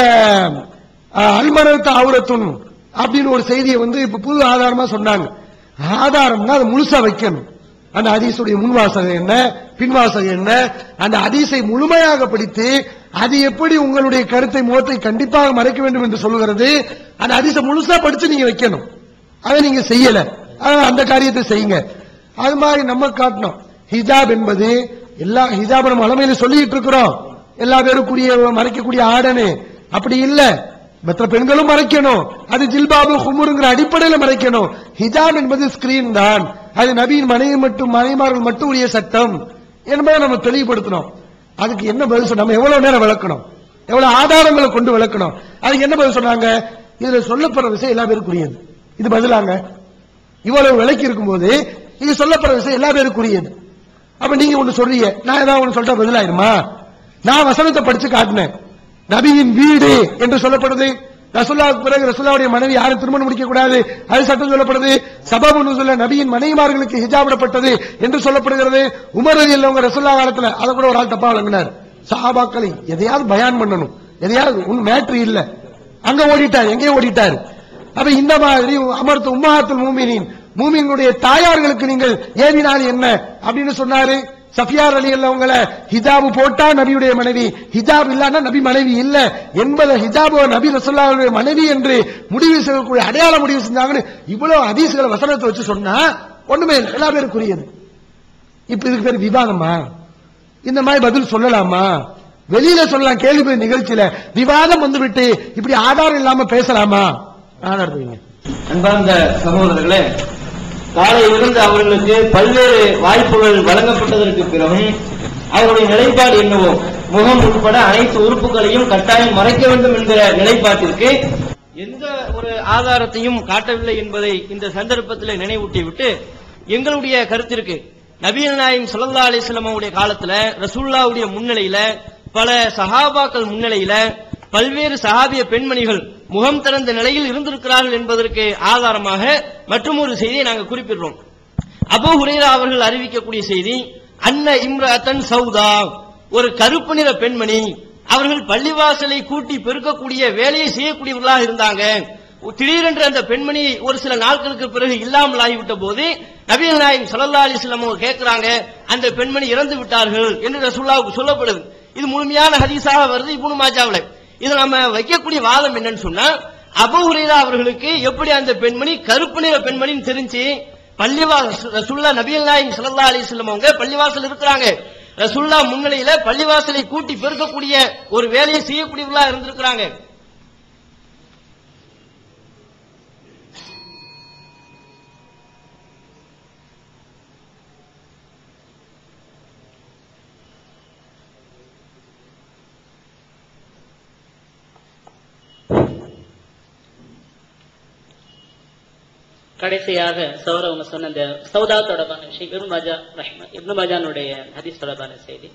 அல்மரத்து அவுரத்துன் அப்படின்னு ஒரு செய்தியை வந்து இப்ப புது ஆதாரமா சொன்னாங்க. ஆதாரம்னா அதை முழுசா வைக்கணும். அந்த ஹதீஸுடைய முன்வாசகம் என்ன, பின்வாசகம் என்ன, அந்த ஹதீஸை முழுமையாக படித்து அது எப்படி உங்களுடைய கருத்தை முகத்தை கண்டிப்பாக மறைக்க வேண்டும் என்று சொல்லுகிறது, அந்த ஹதீஸை முழுசா படிச்சு நீங்க வைக்கணும். அதை நீங்க செய்யல, அந்த காரியத்தை செய்யுங்க. அது மாதிரி நம்ம காட்டணும். ஹிஜாப் என்பது எல்லா ஹிஜாப் நம்ம அலமையில சொல்லிட்டு இருக்கிறோம், எல்லா பேருக்குரிய மறைக்கக்கூடிய ஆடனு அப்படி இல்ல. மற்ற பெண்களும் மறைக்கணும், அது ஜில்பாபு ஹுமுருங்கிற அடிப்படையில் மறைக்கணும். ஹிஜாப் என்பது ஸ்கிரீன் தான், அது நபியின் மனைவி மட்டும் மனைமார்கள் மட்டும் உரிய சட்டம் என்பதை நம்ம தெளிவுபடுத்தணும். அதுக்கு என்ன பதில் சொன்ன, நம்ம எவ்வளவு நேரம் விளக்கணும், எவ்வளவு ஆதாரங்களை கொண்டு விளக்கணும். அதுக்கு என்ன பதில் சொன்னாங்க, இதுல சொல்லப்படுற விஷயம் எல்லா பேருக்குரியது, இது பதிலாங்க. இவ்வளவு விளக்கி இருக்கும் போது இது சொல்லப்படுற விஷயம் எல்லா பேருக்குரியது. அப்ப நீங்க ஒண்ணு சொல்றீங்க, நான் ஏதாவது ஒண்ணு சொல்லிட்டா பதிலாயிருமா? நான் வசனத்தை படிச்சு காட்டினேன். நபியின் வீடு என்று சொல்லப்படுது, ரசூலுல்லாஹ்வுக்கு பிறகு ரசூலுல்லாஹ்வுடைய மனைவி யாரும் திருமணம் முடிக்க கூடாது, அது சட்டம் சொல்லப்படுது. சபபு சொல்ல நபியின் மனைவிமார்களுக்கு ஹிஜாபிடப்பட்டது என்று சொல்லப்படுகிறது. உமர் ரலியல்லாஹு அன்ஹு ரசூலுல்லாஹ் காலத்துல அதை கூட ஒரு ஆள் தப்பா வழங்கினார். சஹாபாக்களை எதையாவது பயான் பண்ணணும், எதையாவது உன் மேட்ரு இல்ல, அங்க ஓடிட்டார், எங்கே ஓடிட்டார். அப்ப இந்த மாதிரி அமர்த்து உம்மஹாத்துல் மூமினீன், மூமின்களுடைய தாயார்களுக்கு நீங்கள் ஏவினால் என்ன அப்படின்னு சொன்னாரு. சஃபியார் ரலியல்லாஹு அன்ஹா அவங்கள ஹிஜாப் போட்டா நபியுடைய மனைவி, ஹிஜாப் இல்லன்னா நபி மனைவி இல்ல என்பதை ஹிஜாப் நபி ரசூலுல்லாஹ்வுடைய மனைவி என்று முடிவு செய்யக்கூடிய அடையாள முடிவு செஞ்சாங்கன்னு இவ்வளவு ஹதீஸ்களை வசனத்தை வச்சு சொன்னா ஒண்ணுமே இல்லை, எல்லா பேருக்குரியது. இப்ப இதுக்கு பேர் விவாதமா? இந்த மாதிரி பதில் சொல்லலாமா? வெளியில சொல்லலாம், கேள்வி நிகழ்ச்சியில விவாதம் வந்துவிட்டு இப்படி ஆதாரம் இல்லாம பேசலாமா? ஆதாரம். அன்பார்ந்த சகோதரர்களே, காலையிலிருந்து அவர்களுக்கு பல்வேறு வாய்ப்புகள் வழங்கப்பட்டதற்கு பிறகும் அவருடைய நிலைப்பாடு என்னவோ, முகம் உட்பட அனைத்து உறுப்புகளையும் கட்டாயம் மறைக்க வேண்டும் என்கிற நிலைப்பாட்டிற்கு எந்த ஒரு ஆதாரத்தையும் காட்டவில்லை என்பதை இந்த சந்தர்ப்பத்தில் நினைவூட்டிவிட்டு, எங்களுடைய கருத்திற்கு நபிகள் நாயகம் ஸல்லல்லாஹு அலைஹி வஸல்லம் அவருடைய காலத்துல ரசூலுல்லாஹ்வுடைய முன்னிலையில, பல சஹாபாக்கள் முன்னிலையில பல்வேறு சஹாபிய பெண்மணிகள் முகம் திறந்த நிலையில் இருந்திருக்கிறார்கள் என்பதற்கு ஆதாரமாக மற்றும் ஒரு செய்தியை நாங்கள் குறிப்பிடுறோம். அபூ ஹுரைரா அவர்கள் அறிவிக்கக்கூடிய செய்தி, அன்ன இம்ரஅத்தன் சௌதா, ஒரு கருப்பு நிற பெண்மணி, அவர்கள் பள்ளிவாசலை கூட்டி பெருக்கக்கூடிய வேலையை செய்யக்கூடியவர்களாக இருந்தாங்க. திடீரென்று அந்த பெண்மணி ஒரு சில நாட்களுக்கு பிறகு இல்லாமல் ஆகிவிட்ட போது நபிகள் நாயகம் ஸல்லல்லாஹு அலைஹி வஸல்லம் அவங்க கேட்கிறாங்க, அந்த பெண்மணி இறந்து விட்டார்கள் என்று ரசூலுல்லாஹ்வுக்கு சொல்லப்படுது. இது முழுமையான ஹதீஸாக வருது இப்னு மாஜாவுல. இது நம்ம வைக்கக்கூடிய வாதம் என்னன்னு சொன்னா, அபூ ஹுரைரா அவர்களுக்கு எப்படி அந்த பெண்மணி கருப்பு நிற பெண்மணின்னு தெரிஞ்சு, பள்ளிவாசல் ரசூலுல்லாஹ் நபிகள் நாயகம் ஸல்லல்லாஹு அலைஹி வஸல்லம் அவங்க பள்ளிவாசல் இருக்கிறாங்க, ரசூலுல்லாஹ் முன்னிலையில பள்ளிவாசலை கூட்டி பெருக்கக்கூடிய ஒரு வேலையை செய்யக்கூடியவர்களா இருந்திருக்கிறாங்க. கடைசியாக சௌரவங்க சொன்ன இந்த சௌதா தொடர்பான விஷயம், இப்னு மாஜா ரஹ்ம இப்னு மாஜானுடைய ஹதீஸ் தொடர்பான செய்தி.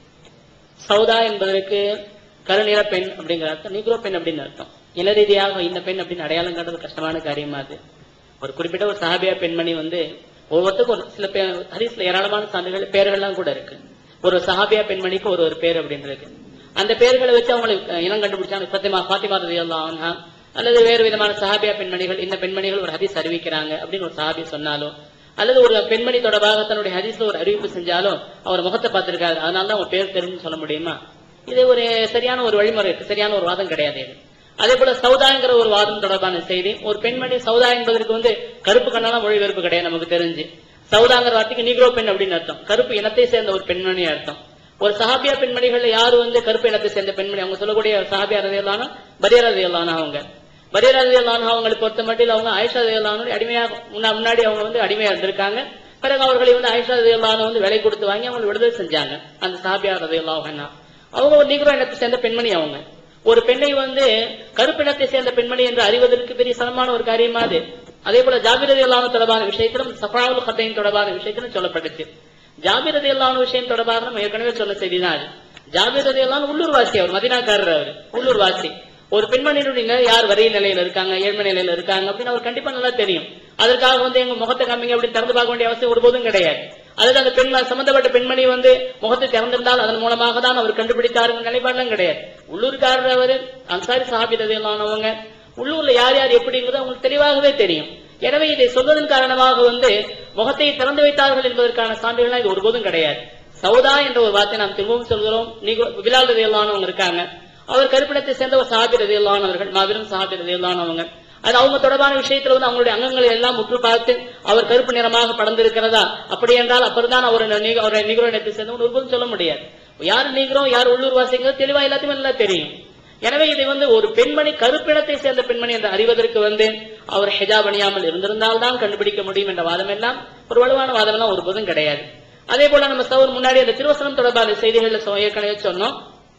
சௌதா என்பதற்கு கருநிற பெண் அப்படிங்கிற அர்த்தம், நீக்ரோ பெண் அப்படின்னு அர்த்தம். இன ரீதியாக இந்த பெண் அப்படின்னு அடையாளம் காட்டுறது கஷ்டமான காரியமா அது. ஒரு குறிப்பிட்ட ஒரு சஹாபியா பெண்மணி வந்து ஒவ்வொருத்தருக்கும் ஒரு சில ஹதீஸ்ல ஏராளமான சான்றுகள் பேர்கள்லாம் கூட இருக்கு. ஒரு சஹாபியா பெண்மணிக்கு ஒரு ஒரு பேர் அப்படின்னு இருக்கு. அந்த பேர்களை வச்சு அவங்களுக்கு இனம் கண்டுபிடிச்சாங்க. ஃபத்திமா ஃபாத்திமா ரலியல்லாஹு அன்ஹா அல்லது வேறு விதமான சஹாபியா பெண்மணிகள், இந்த பெண்மணிகள் ஒரு ஹதீஸ் அறிவிக்கிறாங்க அப்படின்னு ஒரு சஹாபி சொன்னாலோ, அல்லது ஒரு பெண்மணி தொடர்பாக தன்னுடைய ஹதீஸ்ல ஒரு அறிவிப்பு செஞ்சாலும் அவர் முகத்தை பார்த்திருக்காரு, அதனால தான் அவங்க பேர் தெரிஞ்சுன்னு சொல்ல முடியுமா? இது ஒரு சரியான ஒரு வழிமுறை இருக்கு, சரியான ஒரு வாதம் கிடையாது இது. அதே போல சௌதாங்கிற ஒரு வாதம் தொடர்பான செய்தி, ஒரு பெண்மணி சௌதா என்பதற்கு வந்து கருப்பு கண்ணெல்லாம் மொழிபெயர்ப்பு கிடையாது நமக்கு தெரிஞ்சு. சௌதாங்கிற வார்த்தைக்கு நீக்ரோ பெண் அப்படின்னு அர்த்தம், கருப்பு இனத்தை சேர்ந்த ஒரு பெண்மணி அர்த்தம். ஒரு சஹாபியா பெண்மணிகள் யாரு வந்து கருப்பு இனத்தை சேர்ந்த பெண்மணி, அவங்க சொல்லக்கூடிய சஹாபியா ரலியல்லாஹு பரியரா ரலியல்லாஹு அவங்க பரியரா ரலியல்லாஹு அவங்களை பொறுத்த மட்டும் அவங்க ஆயிஷா ரலியல்லாஹு அடிமையாக முன்னாடி அவங்க வந்து அடிமையா இருந்திருக்காங்க. பிறகு அவர்களை வந்து ஆயிஷா ரலியல்லாஹு வந்து விலை கொடுத்து வாங்கி அவங்க விடுதலை செஞ்சாங்க. அந்த சஹாபியா ரலியல்லாஹு அன்ஹா அவங்க ஒரு நீக்ரோ இனத்தை சேர்ந்த பெண்மணி. அவங்க ஒரு பெண்ணை வந்து கருப்பினத்தை சேர்ந்த பெண்மணி என்று அறிவதற்கு பெரிய சமமான ஒரு காரியமா அது. அதே போல ஜாபிர் ரலியல்லாஹு தொடர்பான விஷயத்திலும் சஃபாவுல் ஹத்தைன் தொடர்பான விஷயத்திலும் சொல்லப்பட்டுச்சு. ஜாபிர் ரலியல்லாஹு விஷயம் தொடர்பாக நம்ம ஏற்கனவே சொன்ன செய்திதான் அது. ஜாபிர் ரலியல்லாஹு உள்ளூர் வாசி, அவர் மதீனாக்காரர், அவர் உள்ளூர் வாசி. ஒரு பெண்மணியினுடைய யார் வரிய நிலையில இருக்காங்க, ஏழ்மை நிலையில இருக்காங்க அப்படின்னு அவர் கண்டிப்பா நல்லா தெரியும். அதற்காக வந்து எங்க முகத்தை காமிங்க அப்படின்னு திறந்து பார்க்க வேண்டிய அவசியம் ஒருபோதும் கிடையாது. அல்லது அந்த பெண் சம்பந்தப்பட்ட பெண்மணி வந்து முகத்தை திறந்திருந்தால் அதன் மூலமாக தான் அவர் கண்டுபிடித்தாருங்க நிலைப்பாடுலாம் கிடையாது. உள்ளூர்காரர் அவர், அன்சாரி சஹாபி ரலியல்லாஹு உள்ளூர்ல யார் யார் எப்படிங்கிறது அவங்களுக்கு தெளிவாகவே தெரியும். எனவே இதை சொல்வதன் காரணமாக வந்து முகத்தை திறந்து வைத்தார்கள் என்பதற்கான சான்றுகள் இது ஒருபோதும் கிடையாது. சௌதா என்ற ஒரு வார்த்தை நாம் திரும்பவும் சொல்கிறோம். பிலால் ரலியல்லாஹு அவங்க இருக்காங்க, அவர் கருப்பினத்தை சேர்ந்த ஒரு சஹாபி ரலியல்லாஹு அவர்கள், மாபெரும் சஹாபி ரலியல்லாஹு அவங்க. அது அவங்க தொடர்பான விஷயத்துல வந்து அவங்களுடைய அங்கங்களை எல்லாம் முற்று பார்த்து அவர் கருப்பு நிறமாக படர்ந்திருக்கிறதா, அப்படி என்றால் அப்புறம்தான் அவர் நீக்ரோ இனத்தை சேர்ந்தவன் ஒருபோதும் சொல்ல முடியாது. யார் நீக்ரோ யார் உள்ளூர் வாசிங்கிறது தெளிவா எல்லாத்தையுமே நல்லா தெரியும். எனவே இதை வந்து ஒரு பெண்மணி கருப்பினத்தை சேர்ந்த பெண்மணி என்று அறிவதற்கு வந்து அவர் ஹிஜாப் அணியாமல் இருந்திருந்தால் தான் கண்டுபிடிக்க முடியும் என்ற வாதம் எல்லாம் ஒரு வலுவான வாதம் எல்லாம் ஒருபோதும் கிடையாது. அதே போல நம்ம சௌர் முன்னாடி அந்த திருவசனம் தொடர்பான செய்திகள் ஏற்கனவே சொன்னோம்.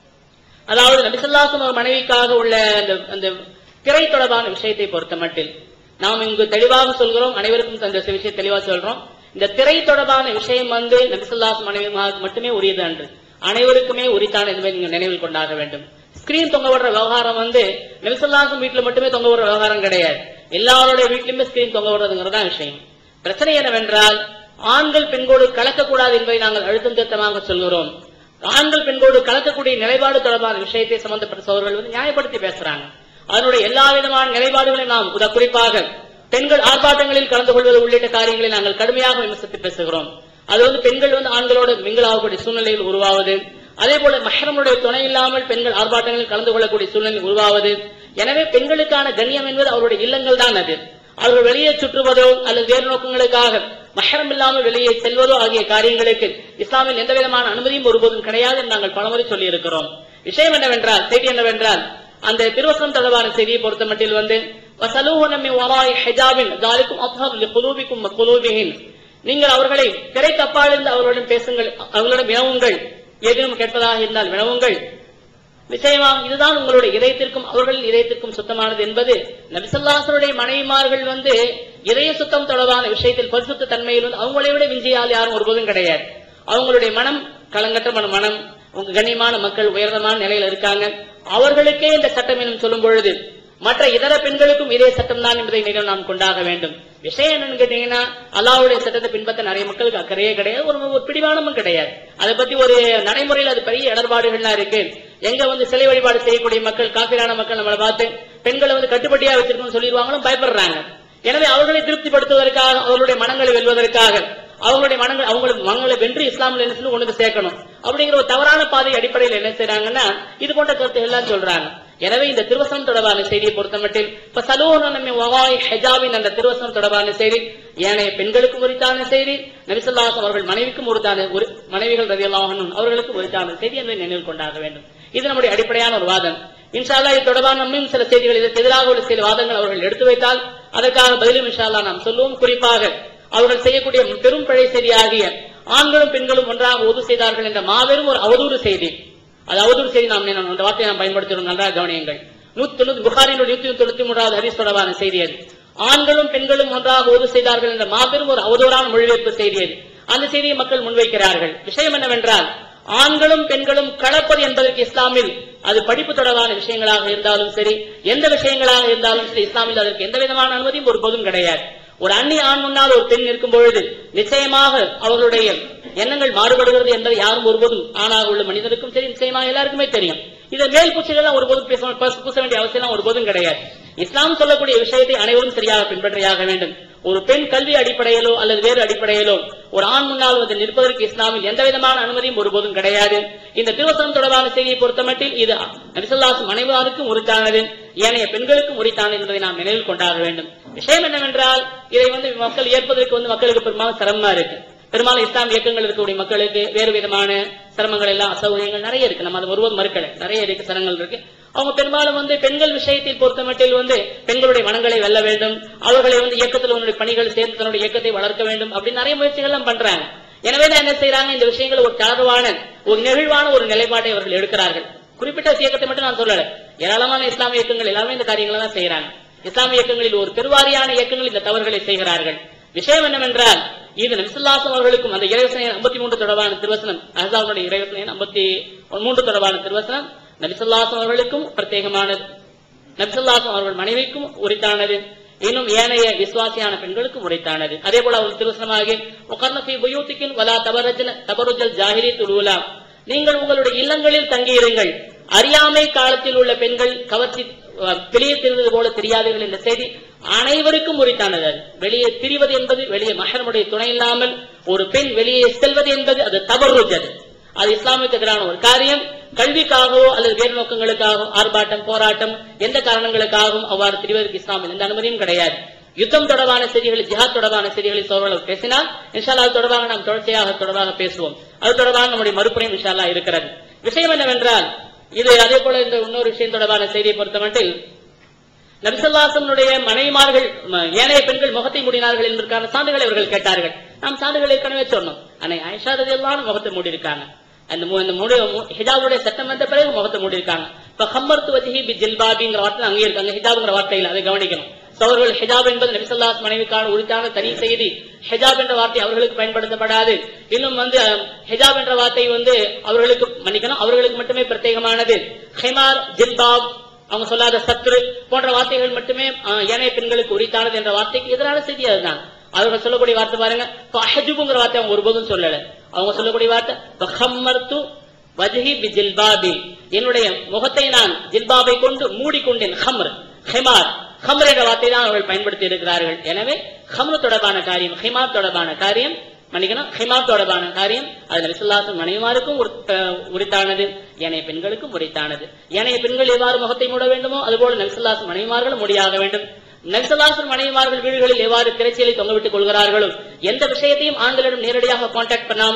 அதாவது நபி ஸல்லல்லாஹு அலைஹி வஸல்லம் மனைவிக்காக உள்ள அந்த திரை தொடர்பான விஷயத்தை பொறுத்த மட்டில் நாம் இங்கு தெளிவாக சொல்கிறோம், அனைவருக்கும் அந்த விஷயம் தெளிவாக சொல்றோம். இந்த திரை தொடர்பான விஷயம் வந்து நபி ஸல்லல்லாஹு அலைஹி வஸல்லம் மனைவிக்கு மட்டுமே உரியது அன்று, அனைவருக்குமே உரித்தான என்பதை நீங்க நினைவில் கொண்டாக வேண்டும். ஸ்கிரீன் தொங்க விடுற விவகாரம் வந்து நபி ஸல்லல்லாஹு அலைஹி வஸல்லம் வீட்டுல மட்டுமே தொங்க விடுற விவகாரம் கிடையாது, எல்லாருடைய வீட்டிலுமே ஸ்கிரீன் தொங்க விடுறதுங்கிறதா விஷயம். பிரச்சனை என்னவென்றால் ஆண்கள் பெண்களோடு கலக்கக்கூடாது என்பதை நாங்கள் அழுத்தம் திருத்தமாக சொல்கிறோம். ஆண்கள் பெண்களோடு கலக்கக்கூடிய நிலைப்பாடு தொடர்பான விஷயத்தை சம்பந்தப்பட்ட சகோதரர்கள் வந்து நியாயப்படுத்தி பேசுறாங்க. அதனுடைய எல்லா விதமான நிலைப்பாடுகளையும் நாம் குறிப்பாக பெண்கள் ஆர்ப்பாட்டங்களில் கலந்து கொள்வது உள்ளிட்ட காரியங்களை நாங்கள் கடுமையாக விமர்சித்து பேசுகிறோம். அது வந்து பெண்கள் வந்து ஆண்களோடு மிங்கலாகக்கூடிய சூழ்நிலையில் உருவாவது, அதே போல மஹ்ரமுடைய துணை இல்லாமல் பெண்கள் ஆர்ப்பாட்டங்களில் கலந்து கொள்ளக்கூடிய சூழ்நிலை உருவாவது. எனவே பெண்களுக்கான கண்ணியம் என்பது அவருடைய இல்லங்கள் தான். அது அவர்கள் வெளியே சுற்றுவதோ அல்லது வேறு நோக்கங்களுக்காக மஹ்ரம் இல்லாமல் வெளியே செல்வதோ ஆகிய காரியங்களுக்கு இஸ்லாமில் எந்த விதமான அனுமதியும் ஒருபோதும் கிடையாது என்று நாங்கள் பலமுறை சொல்லி இருக்கிறோம். விஷயம் என்னவென்றால், செய்தி என்னவென்றால், அந்த திருவசனம் தொடர்பான செய்தியை பொறுத்த மட்டில் வந்து நீங்கள் அவர்களை திரை தப்பாலிருந்து அவர்களிடம் பேசுங்கள், அவர்களிடம் வினவுங்கள், ஏதேனும் கேட்பதாக இருந்தால் வினவுங்கள். நிச்சயமாக இதுதான் உங்களுடைய இதயத்திற்கும் அவர்களின் இதயத்திற்கும் சுத்தமானது என்பது நபி ஸல்லல்லாஹு அலைஹி வஸல்லம் மனைவிமார்கள் வந்து இதய சுத்தம் தொடர்பான விஷயத்தில் பரிசுத்த தன்மையில் வந்து அவங்களை விட விஞ்சியால் யாரும் ஒருபோதும் கிடையாது. அவங்களுடைய மனம் கலங்கற்ற மனம், உங்க கண்ணியமான மக்கள் உயர்தமான நிலையில இருக்காங்க, அவர்களுக்கே இந்த சட்டம் என்னும் சொல்லும் பொழுது மற்ற இதர பெண்களுக்கும் இதே சட்டம் தான் என்பதை நீங்கள் நாம் கொண்டாக வேண்டும். விஷயம் என்னன்னு கேட்டீங்கன்னா, அல்லாஹ்வுடைய சட்டத்தை பின்பற்ற நிறைய மக்களுக்கு அக்கறையே கிடையாது, ஒரு ஒரு பிடிவானமும் கிடையாது. அதை பத்தி ஒரு நடைமுறையில் அது பெரிய இடர்பாடுகள்லாம் இருக்கு. எங்க வந்து சிலை வழிபாடு செய்யக்கூடிய மக்கள், காபிரான மக்கள் நம்மளை பார்த்து பெண்களை வந்து கட்டுப்பட்டியா வச்சிருக்கணும்னு சொல்லிடுவாங்களும் பயப்படுறாங்க. எனவே அவர்களை திருப்திப்படுத்துவதற்காக, அவர்களுடைய மனங்களை வெல்வதற்காக, அவங்களுடைய மனங்கள் அவங்களுக்கு மனங்களை வென்று இஸ்லாமில் என்ன கொண்டு வந்து சேர்க்கணும் அப்படிங்கிற ஒரு தவறான பாதை அடிப்படையில் என்ன செய்யறாங்கன்னா இது போன்ற கருத்துகள் எல்லாம் சொல்றாங்க. எனவே இந்த திருவசனம் தொடர்பான செய்தியை பொறுத்த மட்டில் இப்ப சலூனமே வகாய் ஹிஜாபின் அந்த திருவசனம் தொடர்பான செய்தி ஏனைய பெண்களுக்கும் உரித்தான செய்தி, நபி ஸல்லல்லாஹு அலைஹி வஸல்லம் அவர்கள் மனைவிக்கும் உரித்தான மனைவிகள் ரலியல்லாஹு அன்ஹும் அவர்களுக்கும் உரித்தான செய்தி என்பதை நினைவில் கொண்டாக வேண்டும். இது நம்முடைய அடிப்படையான ஒரு வாதம். இன்ஷா அல்லாஹ் இது தொடர்பான நம்மும் சில செய்திகள், இதற்கு எதிராக உள்ள சில வாதங்கள் அவர்கள் எடுத்து வைத்தால் அதற்காக பதிலும் இன்ஷா அல்லாஹ் நாம் சொல்லுவோம். குறிப்பாக அவர்கள் செய்யக்கூடிய பெரும் பிழை செய்தியாகிய ஆண்களும் பெண்களும் ஒன்றாக ஒது செய்தார்கள் என்ற மாபெரும் ஒரு அவதூறு செய்தி, அது அவதூறு செய்தி. நாம் அந்த வார்த்தையை நாம் பயன்படுத்துகிறோம், நன்றாக கவனியுங்கள். நூத்தி தொண்ணூத்தி புகாரினுடைய நூத்தி தொண்ணூத்தி மூன்றாவது ஹதீஸ் தொடர்பான செய்தி அது. ஆண்களும் பெண்களும் ஒன்றாக ஒது செய்தார்கள் என்ற மாபெரும் ஒரு அவதூறான மொழிபெயர்ப்பு செய்தி அது. அந்த செய்தியை மக்கள் முன்வைக்கிறார்கள். விஷயம் என்னவென்றால், ஆண்களும் பெண்களும் கலப்பது என்பதற்கு இஸ்லாமில் அது படிப்பு தொடர்பான விஷயங்களாக இருந்தாலும் சரி, எந்த விஷயங்களாக இருந்தாலும் சரி, இஸ்லாமில் அதற்கு எந்த விதமான அனுமதியும் ஒருபோதும் கிடையாது. ஒரு அந்நிய ஆண் முன்னால் ஒரு பெண் இருக்கும் பொழுது நிச்சயமாக அவர்களுடைய எண்ணங்கள் மாறுபடுகிறது என்பதை யாரும் ஒருபோதும் ஆணாக உள்ள மனிதருக்கும் சரி, நிச்சயமாக எல்லாருக்குமே தெரியும். இதை மேல் பூச்சிகள் ஒருபோதும் பூச வேண்டிய அவசியம் ஒருபோதும் கிடையாது. இஸ்லாம் சொல்லக்கூடிய விஷயத்தை அனைவரும் சரியாக பின்பற்றியாக வேண்டும். ஒரு பெண் கல்வி அடிப்படையிலோ அல்லது வேறு அடிப்படையிலோ ஒரு ஆண் முன்னால் வந்து நிற்பதற்கு இஸ்லாமில் எந்த விதமான அனுமதியும் ஒருபோதும் கிடையாது. இந்த திருவசனம் தொடர்பான செய்தியை பொறுத்தமட்டில் இது நபி ஸல்லல்லாஹு அலைஹி வஸல்லம் மனைவியாருக்கும் உரித்தானது, ஏனைய பெண்களுக்கும் உரித்தானது என்பதை நாம் நினைவில் கொண்டாட வேண்டும். விஷயம் என்னவென்றால், இதை வந்து மக்கள் ஏற்பதற்கு வந்து மக்களுக்கு பெரும்பாலும் சிரமமா இருக்கு. பெரும்பாலும் இஸ்லாம் இயக்கங்கள் இருக்கக்கூடிய மக்களுக்கு வேறு விதமான சிரமங்கள் எல்லாம் அசௌகரியங்கள் நிறைய இருக்கு. நம்ம அதை ஒருவரும் மறுக்கல, நிறைய இருக்கு, சிரமங்கள் இருக்கு. அவங்க பெரும்பாலும் வந்து பெண்கள் விஷயத்தில் பொறுத்தமட்டில் வந்து பெண்களுடைய மனங்களை வெல்ல வேண்டும், அவர்களை வந்து இயக்கத்தில் உன்னுடைய பணிகள் சேர்ந்து தன்னுடைய இயக்கத்தை வளர்க்க வேண்டும் அப்படின்னு நிறைய முயற்சிகள் எல்லாம் பண்றாங்க. எனவேதான் என்ன செய்யறாங்க, இந்த விஷயங்கள் ஒரு தளர்வான ஒரு நெகிழ்வான ஒரு நிலைப்பாட்டை அவர்கள் எடுக்கிறார்கள். குறிப்பிட்ட இயக்கத்தை மட்டும் நான் சொல்லல, ஏராளமான இஸ்லாமிய இயக்கங்கள் எல்லாமே இந்த காரியங்களை தான் செய்யறாங்க. இஸ்லாமிய இயக்கங்களில் ஒரு பெருவாரியான இயக்கங்கள் இந்த தவறுகளை செய்கிறார்கள். விஷயம் என்னவென்றால், இது நபி ஸல்லல்லாஹு அலைஹி வஸல்லம் அவர்களுக்கும் அந்த இறைவசன ஐம்பத்தி மூன்று தொடர்பான திருவசனம், அஹ்ஸாபுடைய இறைவசன ஐம்பத்தி மூன்று தொடர்பான திருவசனம் நபி ஸல்லல்லாஹு அலைஹி வஸல்லம் அவர்களுக்கும் பிரத்யேகமானது, நபி ஸல்லல்லாஹு அலைஹி வஸல்லம் அவர்கள் மனைவிக்கும் உரித்தானது, இன்னும் ஏனைய விசுவாசியான பெண்களுக்கும் உரித்தானது. அதே போல அவர் திருவசனமாகி வகர்ன ஃபீ புயூத்திகின் வலா தபரஜன தபருஜல் ஜாஹிலியத்துல் ஊலா, நீங்கள் உங்களுடைய இல்லங்களில் தங்கியிருங்கள், அறியாமை காலத்தில் உள்ள பெண்கள் கவர்ச்சி வெளியே திரிவது போல தெரியாதீர்கள் என்ற செய்தி அனைவருக்கும் உரித்தானது. வெளியே திரிவது என்பது, வெளியே மஹ்ரமுடைய துணை இல்லாமல் ஒரு பெண் வெளியே செல்வது என்பது அது தபர்ருஜ், அது அது இஸ்லாமுக்கு எதிரான ஒரு காரியம். கல்விக்காகவோ அல்லது வேறு நோக்கங்களுக்காகவோ ஆர்ப்பாட்டம் போராட்டம் எந்த காரணங்களுக்காகவும் அவ்வாறு திரிவதற்கு இஸ்லாமில் எந்த அனுமதியும் கிடையாது. யுத்தம் தொடர்பான செய்திகள், ஜிஹாத் தொடர்பான செய்திகளை சோழர்கள் பேசினால் இன்ஷா அல்லாஹ் அது தொடர்பாக நாம் தொடர்ச்சியாக தொடர்பாக பேசுவோம். அது தொடர்பாக நம்முடைய மறுப்புரையும் இன்ஷா அல்லாஹ் இருக்கிறது. விஷயம் என்னவென்றால், இது அதே போல இந்த இன்னொரு விஷயம் தொடர்பான செய்தியை பொறுத்தமட்டில் நபி ஸல்லல்லாஹு அலைஹி வஸல்லம் மனைவிமார்கள் ஏனைய பெண்கள் முகத்தை மூடினார்கள் என்பதற்கான சான்றுகளை அவர்கள் கேட்டார்கள். நாம் சான்றுகளை ஏற்கனவே சொன்னோம். அன்னை ஆயிஷா ரலியல்லாஹு அன்ஹா முகத்தை மூடி இருக்காங்க. அந்த ஹிஜாபுடைய சட்டம் வந்த பிறகு முகத்தை மூடி இருக்காங்க. இப்ப ஹம்மர்து வஜ்ஹி பி ஜில்பாபிங்கிற வார்த்தை அங்கே இருக்காங்க, ஹிஜாப்ங்கிற வார்த்தையில் அதை கவனிக்கணும். அவர்கள் ஹிஜாப் என்பது நபி ஸல்லல்லாஹு அலைஹி வஸல்லம் மனைவிக்கான உரித்தான தனி செய்தி. ஹிஜாப் என்ற வார்த்தை அவர்களுக்கு பயன்படுத்தப்படாது. இன்னும் வந்து ஹிஜாப் என்ற வார்த்தை வந்து அவர்களுக்கு மன்னிக்கணும், அவர்களுக்கு மட்டுமே பிரத்யேகமானது. ஹிமார், ஜில்பாப், அவங்க சொல்லாத சத்ரு போன்ற வார்த்தைகள் மட்டுமே ஏனைய பெண்களுக்கு உரித்தானது என்ற வார்த்தைக்கு எதிரான செய்தி அதுதான். அவர்கள் சொல்லக்கூடிய வார்த்தை பாருங்க, ஃபஹஜுபுங்கிற வார்த்தை அவங்க ஒருபோதும் சொல்லல. அவங்க சொல்லக்கூடிய வார்த்தை ஃபஹம்மர்து வஜ்ஹி பி ஜில்பாபி, என்னுடைய முகத்தை நான் ஜில்பாபை கொண்டு மூடிக்கொண்டேன். ஹம்ர், ஹிமார், ஹம்ர் என்ற வார்த்தை தான் அவர்கள் பயன்படுத்தி இருக்கிறார்கள். எனவே ஹம்ரு தொடர்பான காரியம், ஹிமார் தொடர்பான காரியம் மன்னிக்கணும், ஹிமார் தொடர்பான காரியம் அது நபி ஸல்லல்லாஹு அலைஹி வஸல்லம் மனைவிமாருக்கும் உரித்தானது, ஏனைய பெண்களுக்கும் உரித்தானது. ஏனைய பெண்கள் எவ்வாறு முகத்தை மூட வேண்டுமோ அதுபோல நபி ஸல்லல்லாஹு அலைஹி வஸல்லம் மனைவிமார்களும் முடியாக வேண்டும். நபி ஸல்லல்லாஹு அலைஹி வஸல்லம் மனைவிமார்கள் வீடுகளில் எவ்வாறு திரைச்சீலை தொங்கவிட்டுக் கொள்கிறார்களோ, எந்த விஷயத்தையும் ஆண்களிடம் நேரடியாக கான்டாக்ட் பண்ணாமல்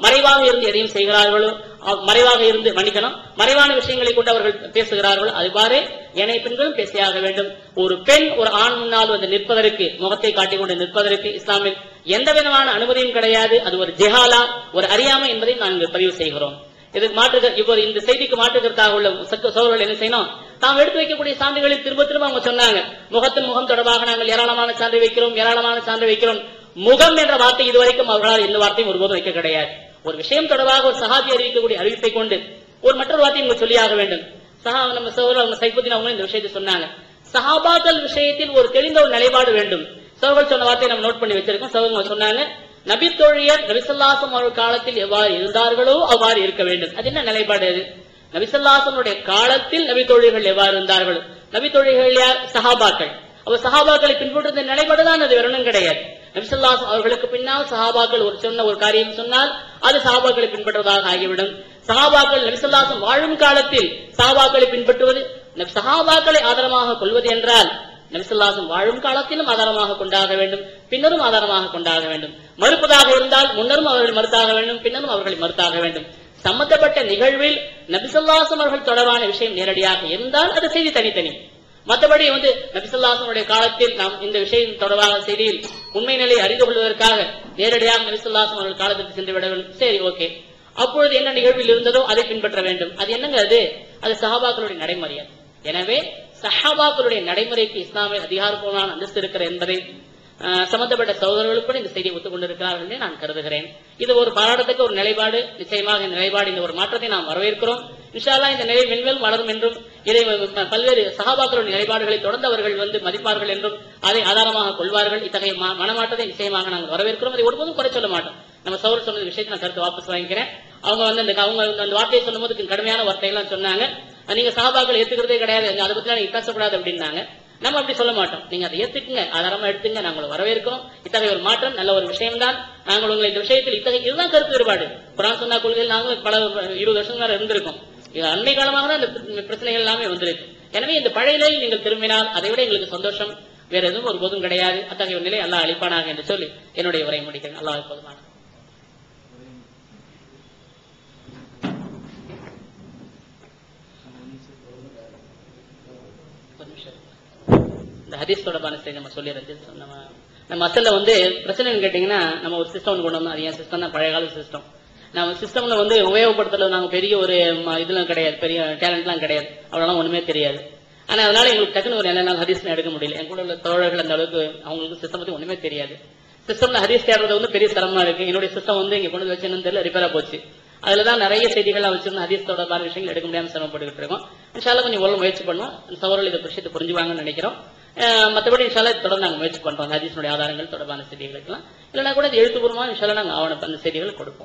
மறைவாக இருந்து எதையும் செய்கிறார்களோ, மறைவாக இருந்து மன்னிக்கணும், மறைவான விஷயங்களை கொண்டு அவர்கள் பேசுகிறார்களோ அதுவாறு ஏனைய பெண்களும் பேசியாக வேண்டும். ஒரு பெண் ஒரு ஆண் முன்னால் வந்து நிற்பதற்கு, முகத்தை காட்டிக்கொண்டு நிற்பதற்கு இஸ்லாமில் எந்த விதமான அனுமதியும் கிடையாது. அது ஒரு ஜெஹாலா, ஒரு அறியாமை என்பதை நாங்கள் பதிவு செய்கிறோம். இதுக்கு மாற்று இப்போது இந்த செய்திக்கு மாற்றுக்கருத்தாக உள்ள சகோதரர்கள் என்ன செய்யணும், தாம் எடுத்து வைக்கக்கூடிய சான்றுகளில் திரும்ப திரும்ப அவங்க சொன்னாங்க, முகத்தின் முகம் தொடர்பாக நாங்கள் ஏராளமான சான்று வைக்கிறோம், ஏராளமான சான்று வைக்கிறோம். முகம் என்ற வார்த்தை இதுவரைக்கும் அவர்களால் எந்த வார்த்தையும் ஒருபோதும் வைக்க கிடையாது. ஒரு விஷயம் தொடர்பாக ஒரு சஹாபி அறிவிக்கக்கூடிய அறிவிப்பை கொண்டு ஒரு மற்றொரு வார்த்தை உங்களுக்கு சொல்லியாக வேண்டும். சஹா நம்ம சகோதரர் அவங்க சைஃபுத்தீன் அவங்க இந்த விஷயத்தை சொன்னாங்க. சஹாபாக்கள் விஷயத்தில் ஒரு தெளிந்த ஒரு நிலைப்பாடு வேண்டும். சகோதரர் சொன்ன வார்த்தையை நம்ம நோட் பண்ணி வச்சிருக்கோம். சகோதரர் சொன்னாங்க, நபி தோழியர் நபிசல்லாசம் அவர்கள் காலத்தில் எவ்வாறு இருந்தார்களோ அவ்வாறு இருக்க வேண்டும். அது என்ன நிலைப்பாடு? அது நபிசல்லாசனுடைய காலத்தில் நபி தோழிகள் எவ்வாறு இருந்தார்களோ. நபி தோழிகள் யார்? சஹாபாக்கள். அவ சஹாபாக்களை பின்பற்றுகிற நிலைப்பாடுதான், அது வரணும் கிடையாது. நபிசல்லாசம் அவர்களுக்கு பின்னால் சஹாபாக்கள் ஒரு சொன்ன ஒரு காரியம் சொன்னால் அது சஹாபாக்களை பின்பற்றுவதாக ஆகிவிடும். சஹாபாக்கள் நபிசல்லாசம் வாழும் காலத்தில் சஹாபாக்களை பின்பற்றுவது, சஹாபாக்களை ஆதாரமாக கொள்வது என்றால் நபிசல்லாசம் வாழும் காலத்திலும் ஆதாரமாக கொண்டாக வேண்டும், பின்னரும் ஆதாரமாக கொண்டாக வேண்டும். மறுப்பதாக இருந்தால் முன்னரும் அவர்கள் மறுத்தாக வேண்டும், பின்னரும் அவர்களை மறுத்தாக வேண்டும். சம்பந்தப்பட்ட நிகழ்வில் நபிசல்லாசம் அவர்கள் தொடர்பான விஷயம் நேரடியாக இருந்தால் அது செய்தி தனித்தனி. மற்றபடி வந்து நபிசல்லாசனுடைய காலத்தில் நாம் இந்த விஷயம் தொடர்பாக செய்தியில் உண்மை நிலையை அறிந்து கொள்வதற்காக நேரடியாக நபிசல்லாசம் அவர்கள் காலத்திற்கு சென்று விட வேண்டும். சரி, ஓகே. அப்பொழுது என்ன நிகழ்வில் இருந்ததோ அதை பின்பற்ற வேண்டும். அது என்னங்க? அது அது சஹாபாக்களுடைய நடைமுறை. எனவே சஹாபாக்களுடைய நடைமுறைக்கு இஸ்லாமிய அதிகாரப்பூர்வமான அந்தஸ்து இருக்கிற என்பதை சம்பந்தப்பட்ட சகோதரர்களுக்கு கூட இந்த செய்தியை ஒத்துக்கொண்டிருக்கிறார்கள் என்று நான் கருதுகிறேன். இது ஒரு பாராட்டத்துக்கு ஒரு நிலைப்பாடு. நிச்சயமாக இந்த நிலைப்பாடு, இந்த ஒரு மாற்றத்தை நாம் வரவேற்கிறோம். இன்ஷா அல்லாஹ் இந்த நிலை மென்மேலும் வளரும் என்றும் இதை பல்வேறு சஹாபாக்களுடைய நிலைப்பாடுகளை தொடர்ந்து அவர்கள் வந்து மதிப்பார்கள் என்றும் அதை ஆதாரமாக கொள்வார்கள். இத்தகைய மனமாற்றத்தை நிச்சயமாக நாங்கள் வரவேற்கிறோம். அதை ஒருபோதும் குறை சொல்ல மாட்டோம். நம்ம சகோதரர் சொன்ன விஷயத்தை நான் கருத்து வாபஸ் வாங்கிக்கிறேன். அவங்க வந்து அந்த அவங்க அந்த வார்த்தையை சொல்லும் போது கடுமையான வார்த்தையெல்லாம் சொன்னாங்க. நீங்க சஹாபாக்கள் ஏத்துக்கிறதே கிடையாது, அதை பத்தி நீங்க பேசக்கூடாது அப்படின்னாங்க. நம்ம அப்படி சொல்ல மாட்டோம். நீங்க அதை ஏத்துக்குங்க, ஆதாரமா எடுத்துங்க, நாங்கள் வரவேற்கிறோம். இத்தகைய ஒரு மாற்றம் நல்ல ஒரு விஷயம் தான். நாங்கள் உங்களை இந்த விஷயத்தில் இத்தகைய இதுதான் கருத்து வேறுபாடு. குர்ஆன் சுன்னா கொள்கையில் நாங்கள் பல இருபது வருஷம் வரை இருந்திருக்கோம். அண்மை காலமாக தான் இந்த பிரச்சனைகள் எல்லாமே வந்திருக்கு. எனவே இந்த பழைய நிலையில் நீங்கள் திரும்பினால் அதை விட எங்களுக்கு சந்தோஷம் வேற எதுவும் ஒரு போதும் கிடையாது. அத்தகைய ஒரு நிலை அல்லாஹ் அளிப்பானாக என்று சொல்லி என்னுடைய உரையை முடிக்கிறேன். அல்லாஹ் போதுமான. இந்த ஹதீஸ் தொடர்பான செய்தி நம்ம சொல்லி நம்ம நம்ம அசல்ல வந்து பிரச்சனைன்னு கேட்டீங்கன்னா, நம்ம ஒரு சிஸ்டம் ஒன்று கொண்டு வந்தோம். அது என் சிஸ்டம் தான், பழைய கால சிஸ்டம். நம்ம சிஸ்டம்ல வந்து உபயோகப்படுத்துறது நாங்க பெரிய ஒரு இதெல்லாம் கிடையாது, பெரிய டேலண்ட்லாம் கிடையாது, அவ்வளோலாம் ஒண்ணுமே தெரியாது. ஆனா அதனால எங்களுக்கு டக்குன்னு ஒரு என்ன ஹதீஸ் எடுக்க முடியல. என் கூட உள்ள தோழர்கள் அந்த அளவுக்கு அவங்களுக்கு சிஸ்டம் பத்தி ஒண்ணுமே தெரியாது. சிஸ்டம்ல ஹதீஸ் தேடுறது வந்து பெரிய சிரமமா இருக்கு. என்னுடைய சிஸ்டம் வந்து இங்க கொண்டு வச்சு என்னன்னு தெரியல, ரிப்பேரா போச்சு. அதுலதான் நிறைய செய்திகள் வச்சிருந்த ஹதீஸ் தொடர்பான விஷயங்கள் எடுக்க முடியாம சிரமப்பட்டுக்கிட்டு இருக்கோம். இன்ஷால்லா கொஞ்சம் உள்ள முயற்சி பண்ணுவோம். சகோதரர்கள் இதை விஷயத்தை புரிஞ்சுவாங்கன்னு நினைக்கிறோம். மற்றபடி இன்ஷால்லா தொடர்ந்து நாங்கள் முயற்சி பண்றோம். ஹதீஸுடைய ஆதாரங்கள் தொடர்பான செய்திகளுக்கெல்லாம் இல்லைன்னா கூட எழுத்துப்பூர்வமா இன்ஷால்லா நாங்கள் ஆவண அந்த செய்திகளை கொடுப்போம்.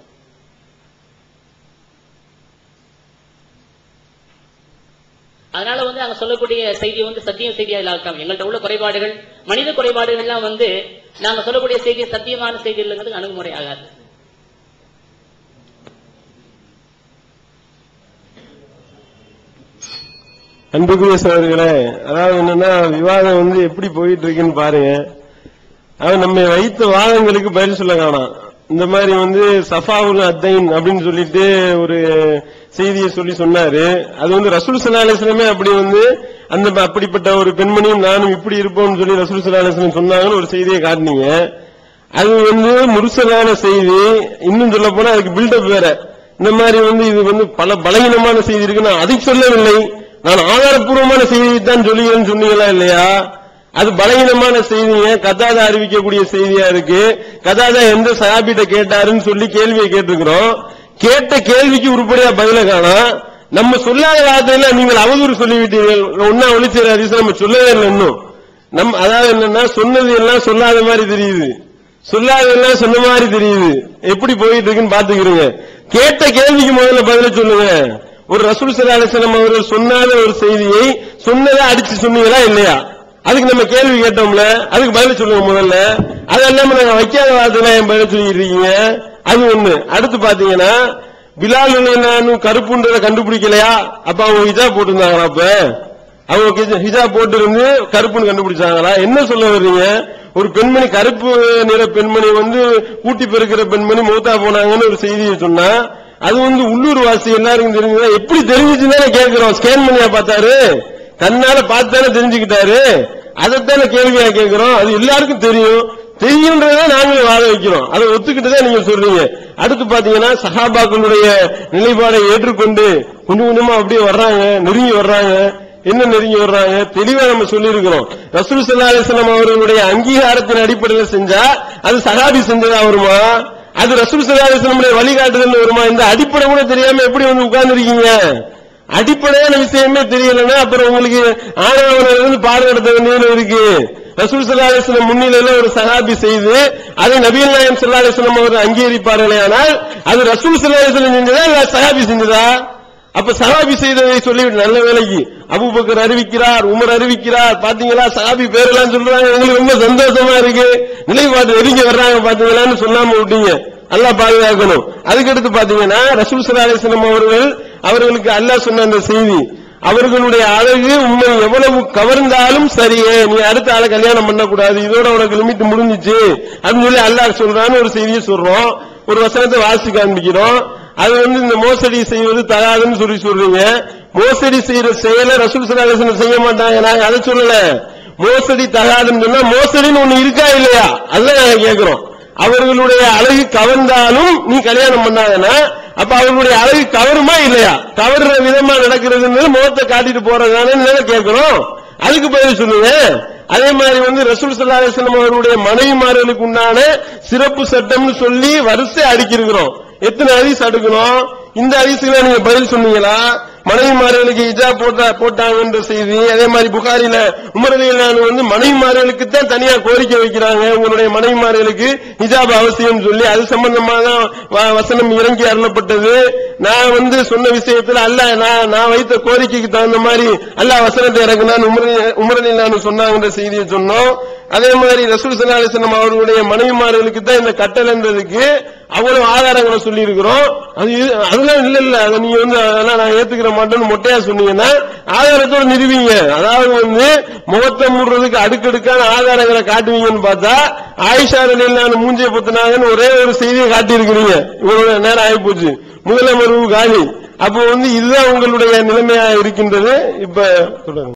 அதனால வந்து அங்க சொல்லக்கூடிய செய்தி வந்து சத்தியம் செய்தியா இல்லாம எங்கள்கிட்ட உள்ள குறைபாடுகள், மனித குறைபாடுகள்லாம் வந்து நாங்க சொல்லக்கூடிய செய்தி சத்தியமான செய்தி இல்லைங்கிறது அணுகுமுறை ஆகாது. அன்புக்குரிய சகோதரர்களே, அதாவது என்னன்னா விவாதம் வந்து எப்படி போயிட்டு இருக்குன்னு பாருங்க. அவன் நம்ம வைத்த வாதங்களுக்கு பதில் சொல்ல காணாம். இந்த மாதிரி வந்து சஃபாவுல் அத்தைன் அப்படின்னு சொல்லிட்டு ஒரு செய்தியை சொல்லி சொன்னாரு. அது வந்து ரசூல் ஸல்லல்லாஹு அலைஹி வஸல்லம் அப்படி வந்து அந்த அப்படிப்பட்ட ஒரு பெண்மணியும் நானும் இப்படி இருப்போம்னு சொல்லி ரசூல் ஸல்லல்லாஹு அலைஹி வஸல்லம் சொன்னாங்கன்னு ஒரு செய்தியை காட்டினீங்க. அது வந்து முர்சலான செய்தி. இன்னும் சொல்ல போனா அதுக்கு பில்டப் வேற. இந்த மாதிரி வந்து இது வந்து பல பலகீனமான செய்தி இருக்கு. நான் அதை சொல்லவில்லை, நான் ஆதாரப்பூர்வமான செய்தியை தான் சொல்லுகிறேன்னு சொன்னீங்களா இல்லையா? அது பலகீனமான செய்திங்க. கதாதா அறிவிக்கக்கூடிய செய்தியா இருக்கு. கதாதா எந்த சஹாபிட்ட கேட்டாருன்னு சொல்லி கேள்வியை கேட்டிருக்கிறோம். கேட்ட கேள்விக்கு உருப்படியா பதில காணோம். நம்ம சொல்லாத வார்த்தையில நீங்கள் அவதூறு சொல்லிவிட்டீர்கள். ஒன்னா ஒளிச்சேர ஹதீஸ் நம்ம சொல்லவே இல்லை இன்னும். நம் அதாவது என்னன்னா சொன்னது எல்லாம் சொல்லாத மாதிரி தெரியுது, சொல்லாதெல்லாம் சொன்ன மாதிரி தெரியுது. எப்படி போயிட்டு இருக்குன்னு பாத்துக்கிறீங்க. கேட்ட கேள்விக்கு முதல்ல பதில சொல்லுங்க. ஒரு ரசூல் ஸல்லல்லாஹு அலைஹி வஸல்லம் அவர்கள் சொன்னாத ஒரு செய்தியை சொன்னதை அடிச்சு சொன்னீங்களா இல்லையா? அதுக்கு நம்ம கேள்வி கேட்டோம்ல, அதுக்கு பதில் சொல்லுங்க முதல்ல. அதெல்லாம் நாங்க வைக்காத வார்த்தை என் பதில் சொல்லிட்டு இருக்கீங்க. அது ஒண்ணு. அடுத்து பாத்தீங்கன்னா பிலால் நானும் கருப்புன்றதை கண்டுபிடிக்கலையா? அப்ப அவங்க இதா போட்டிருந்தாங்களா? அப்ப அவங்க ஹிஜாப் போட்டு இருந்து கருப்புன்னு கண்டுபிடிச்சாங்களா? என்ன சொல்ல வர்றீங்க? ஒரு பெண்மணி கருப்பு நிற பெண்மணி வந்து கூட்டி பெருக்கிற பெண்மணி மூத்தா போனாங்கன்னு ஒரு செய்தியை சொன்னா அது வந்து உள்ளூர் வாசி எல்லாருக்கும் தெரிஞ்சதா? எப்படி தெரிஞ்சுச்சுன்னு கேட்கிறோம். ஸ்கேன் பண்ணியா பார்த்தாரு? கண்ணால பார்த்தானே தெரிஞ்சுக்கிட்டாரு. அதைத்தானே கேள்வியா கேட்கிறோம். அது எல்லாருக்கும் தெரியும். தெரியுன்றதை நாங்களும் வாழ வைக்கிறோம். அதை ஒத்துக்கிட்டுதான் நீங்க சொல்றீங்க. அடுத்து பாத்தீங்கன்னா சஹாபாக்களுடைய நிலைப்பாடை ஏற்றுக்கொண்டு கொஞ்சம் கொஞ்சமா அப்படியே வர்றாங்க, நெருங்கி வர்றாங்க. என்ன நெருங்கி வர்றாங்க? தெளிவா நம்ம சொல்லி இருக்கிறோம். ரசூல் ஸல்லல்லாஹு அலைஹி வஸல்லம் அவர்களுடைய அங்கீகாரத்தின் அடிப்படையில் செஞ்சா அது சஹாபி செஞ்சதா வருமா? அது ரசூல் ஸல்லல்லாஹு அலைஹி வஸல்லம் வழிகாட்டுதல் வருமா? இந்த அடிப்படை கூட தெரியாம எப்படி வந்து உட்கார்ந்து இருக்கீங்க? அடிப்படையான விஷயமே தெரியலன்னா அப்புறம் உங்களுக்கு ஆணவனிலிருந்து பாடம் வேண்டியது இருக்கு. ரசூல் ஸல்லல்லாஹு அலைஹி வஸல்லம் முன்னிலையில ஒரு சஹாபி செய்து அதை நபிகள் நாயகம் ஸல்லல்லாஹு அலைஹி வஸல்லம் அவர்கள் அங்கீகரிப்பார்களே, ஆனால் அது ரசூல் ஸல்லல்லாஹு அலைஹி வஸல்லம் செஞ்சதா இல்ல சஹாபி செஞ்சதா? அப்ப சஹாபி செய்ததை சொல்லிவிட்டு நல்ல வேலைக்கு அபூபக்கர் அறிவிக்கிறார், உமர் அறிவிக்கிறார். பாத்தீங்களா சஹாபி பேரெல்லாம் சொல்றாங்க. எங்களுக்கு ரொம்ப சந்தோஷமா இருக்கு. நிலைப்பாடு நெருங்கி வர்றாங்க பாத்தீங்களான்னு சொல்லாம விட்டீங்க. அல்லாஹ் பாதுகாக்கணும். அதுக்கடுத்து பாத்தீங்கன்னா ரசூல் ஸல்லல்லாஹு அலைஹி வஸல்லம் அவர்கள் அவர்களுக்கு அல்லாஹ் சொன்ன அந்த செய்தி, அவர்களுடைய அழகு உண்மை எவ்வளவு கவர்ந்தாலும் சரியே, நீ அடுத்த ஆளை கல்யாணம் பண்ணக்கூடாது, இதோட உனக்கு லிமிட் முடிஞ்சிச்சு அப்படின்னு சொல்லி அல்லாஹ் சொல்றான்னு ஒரு செய்தியை சொல்றோம். ஒரு வசனத்தை வாசி காண்பிக்கிறோம். அது வந்து இந்த மோசடி செய்வது தகாதுன்னு சொல்லி சொல்றீங்க. மோசடி செய்யற செயலை ரசூல் ஸல்லல்லாஹு அலைஹி வஸல்லம் செய்ய மாட்டாங்க. நாங்க அதை சொல்லல. மோசடி தகாதுன்னு சொன்னா மோசடின்னு ஒண்ணு இருக்கா இல்லையா அதுதான் நாங்க கேட்கிறோம். அவர்களுடைய அழகு கவர்ந்தாலும் நீ கல்யாணம் பண்ணாங்கன்னா அப்ப அவர்களுடைய அழகு கவருமா இல்லையா? கவர்ற விதமா நடக்கிறது முகத்தை காட்டிட்டு போறதானு கேட்கிறோம். அதுக்கு பதில் சொல்லுங்க. அதே மாதிரி வந்து ரசூல் ஸல்லல்லாஹு அலைஹி வஸல்லம் அவர்களுடைய மனைவிமார்களுக்கு உண்டான சிறப்பு சட்டம்னு சொல்லி வரிசை அடுக்கிருக்கிறோம். எத்தனை ஹதீஸ் அடுக்கணும்? இந்த ஹதீஸ்ல நீங்க பதில் சொன்னீங்களா? மனைவிமார்களுக்கு ஹிஜாப் போட்டா போட்டாங்கன்ற செய்தி. அதே மாதிரி புகாரில உமர் ரலியல்லாஹு அன்ஹு வந்து மனைவிமார்களுக்கு தான் தனியா கோரிக்கை வைக்கிறாங்க, உங்களுடைய மனைவிமார்களுக்கு ஹிஜாப் அவசியம் சொல்லி அது சம்பந்தமாக வசனம் இறங்கி அருளப்பட்டது. நான் வந்து சொன்ன விஷயத்துல அல்லாஹ் நான் நான் வைத்த கோரிக்கைக்கு தகுந்த மாதிரி அல்லாஹ் வசனத்தை இறக்குனான்னு உமர் உமர் ரலியல்லாஹு அன்ஹு சொன்னாங்கன்ற செய்தியை சொன்னோம். அதே மாதிரி ரசூல் ஸல்லல்லாஹு அலைஹி வஸல்லம் அவர்களுடைய மனைவிமார்களுக்கு தான் இந்த கட்டளைன்றதுக்கு அவ்வளவு ஆதாரங்களை சொல்லி இருக்கிறோம். அது அதெல்லாம் இல்ல இல்ல அதை நீங்க வந்து அதெல்லாம் நான் ஏத்துக்கிற மாட்டேன்னு மொட்டையா சொன்னீங்கன்னா ஆதாரத்தோட நிறுவீங்க. அதாவது வந்து முகத்தை மூடுறதுக்கு அடுக்கடுக்கான ஆதாரங்களை காட்டுவீங்கன்னு பார்த்தா ஆயிஷா ரலியல்லாஹு அன்ஹா மூஞ்சியை பொத்துனாங்கன்னு ஒரே ஒரு செய்தியை காட்டி இருக்கிறீங்க. இவ்வளவு நேரம் ஆகி போச்சு. முதலமர்வு காலி. அப்போ வந்து இதுதான் உங்களுடைய நிலைமையா இருக்கின்றது. இப்ப தொடருங்க.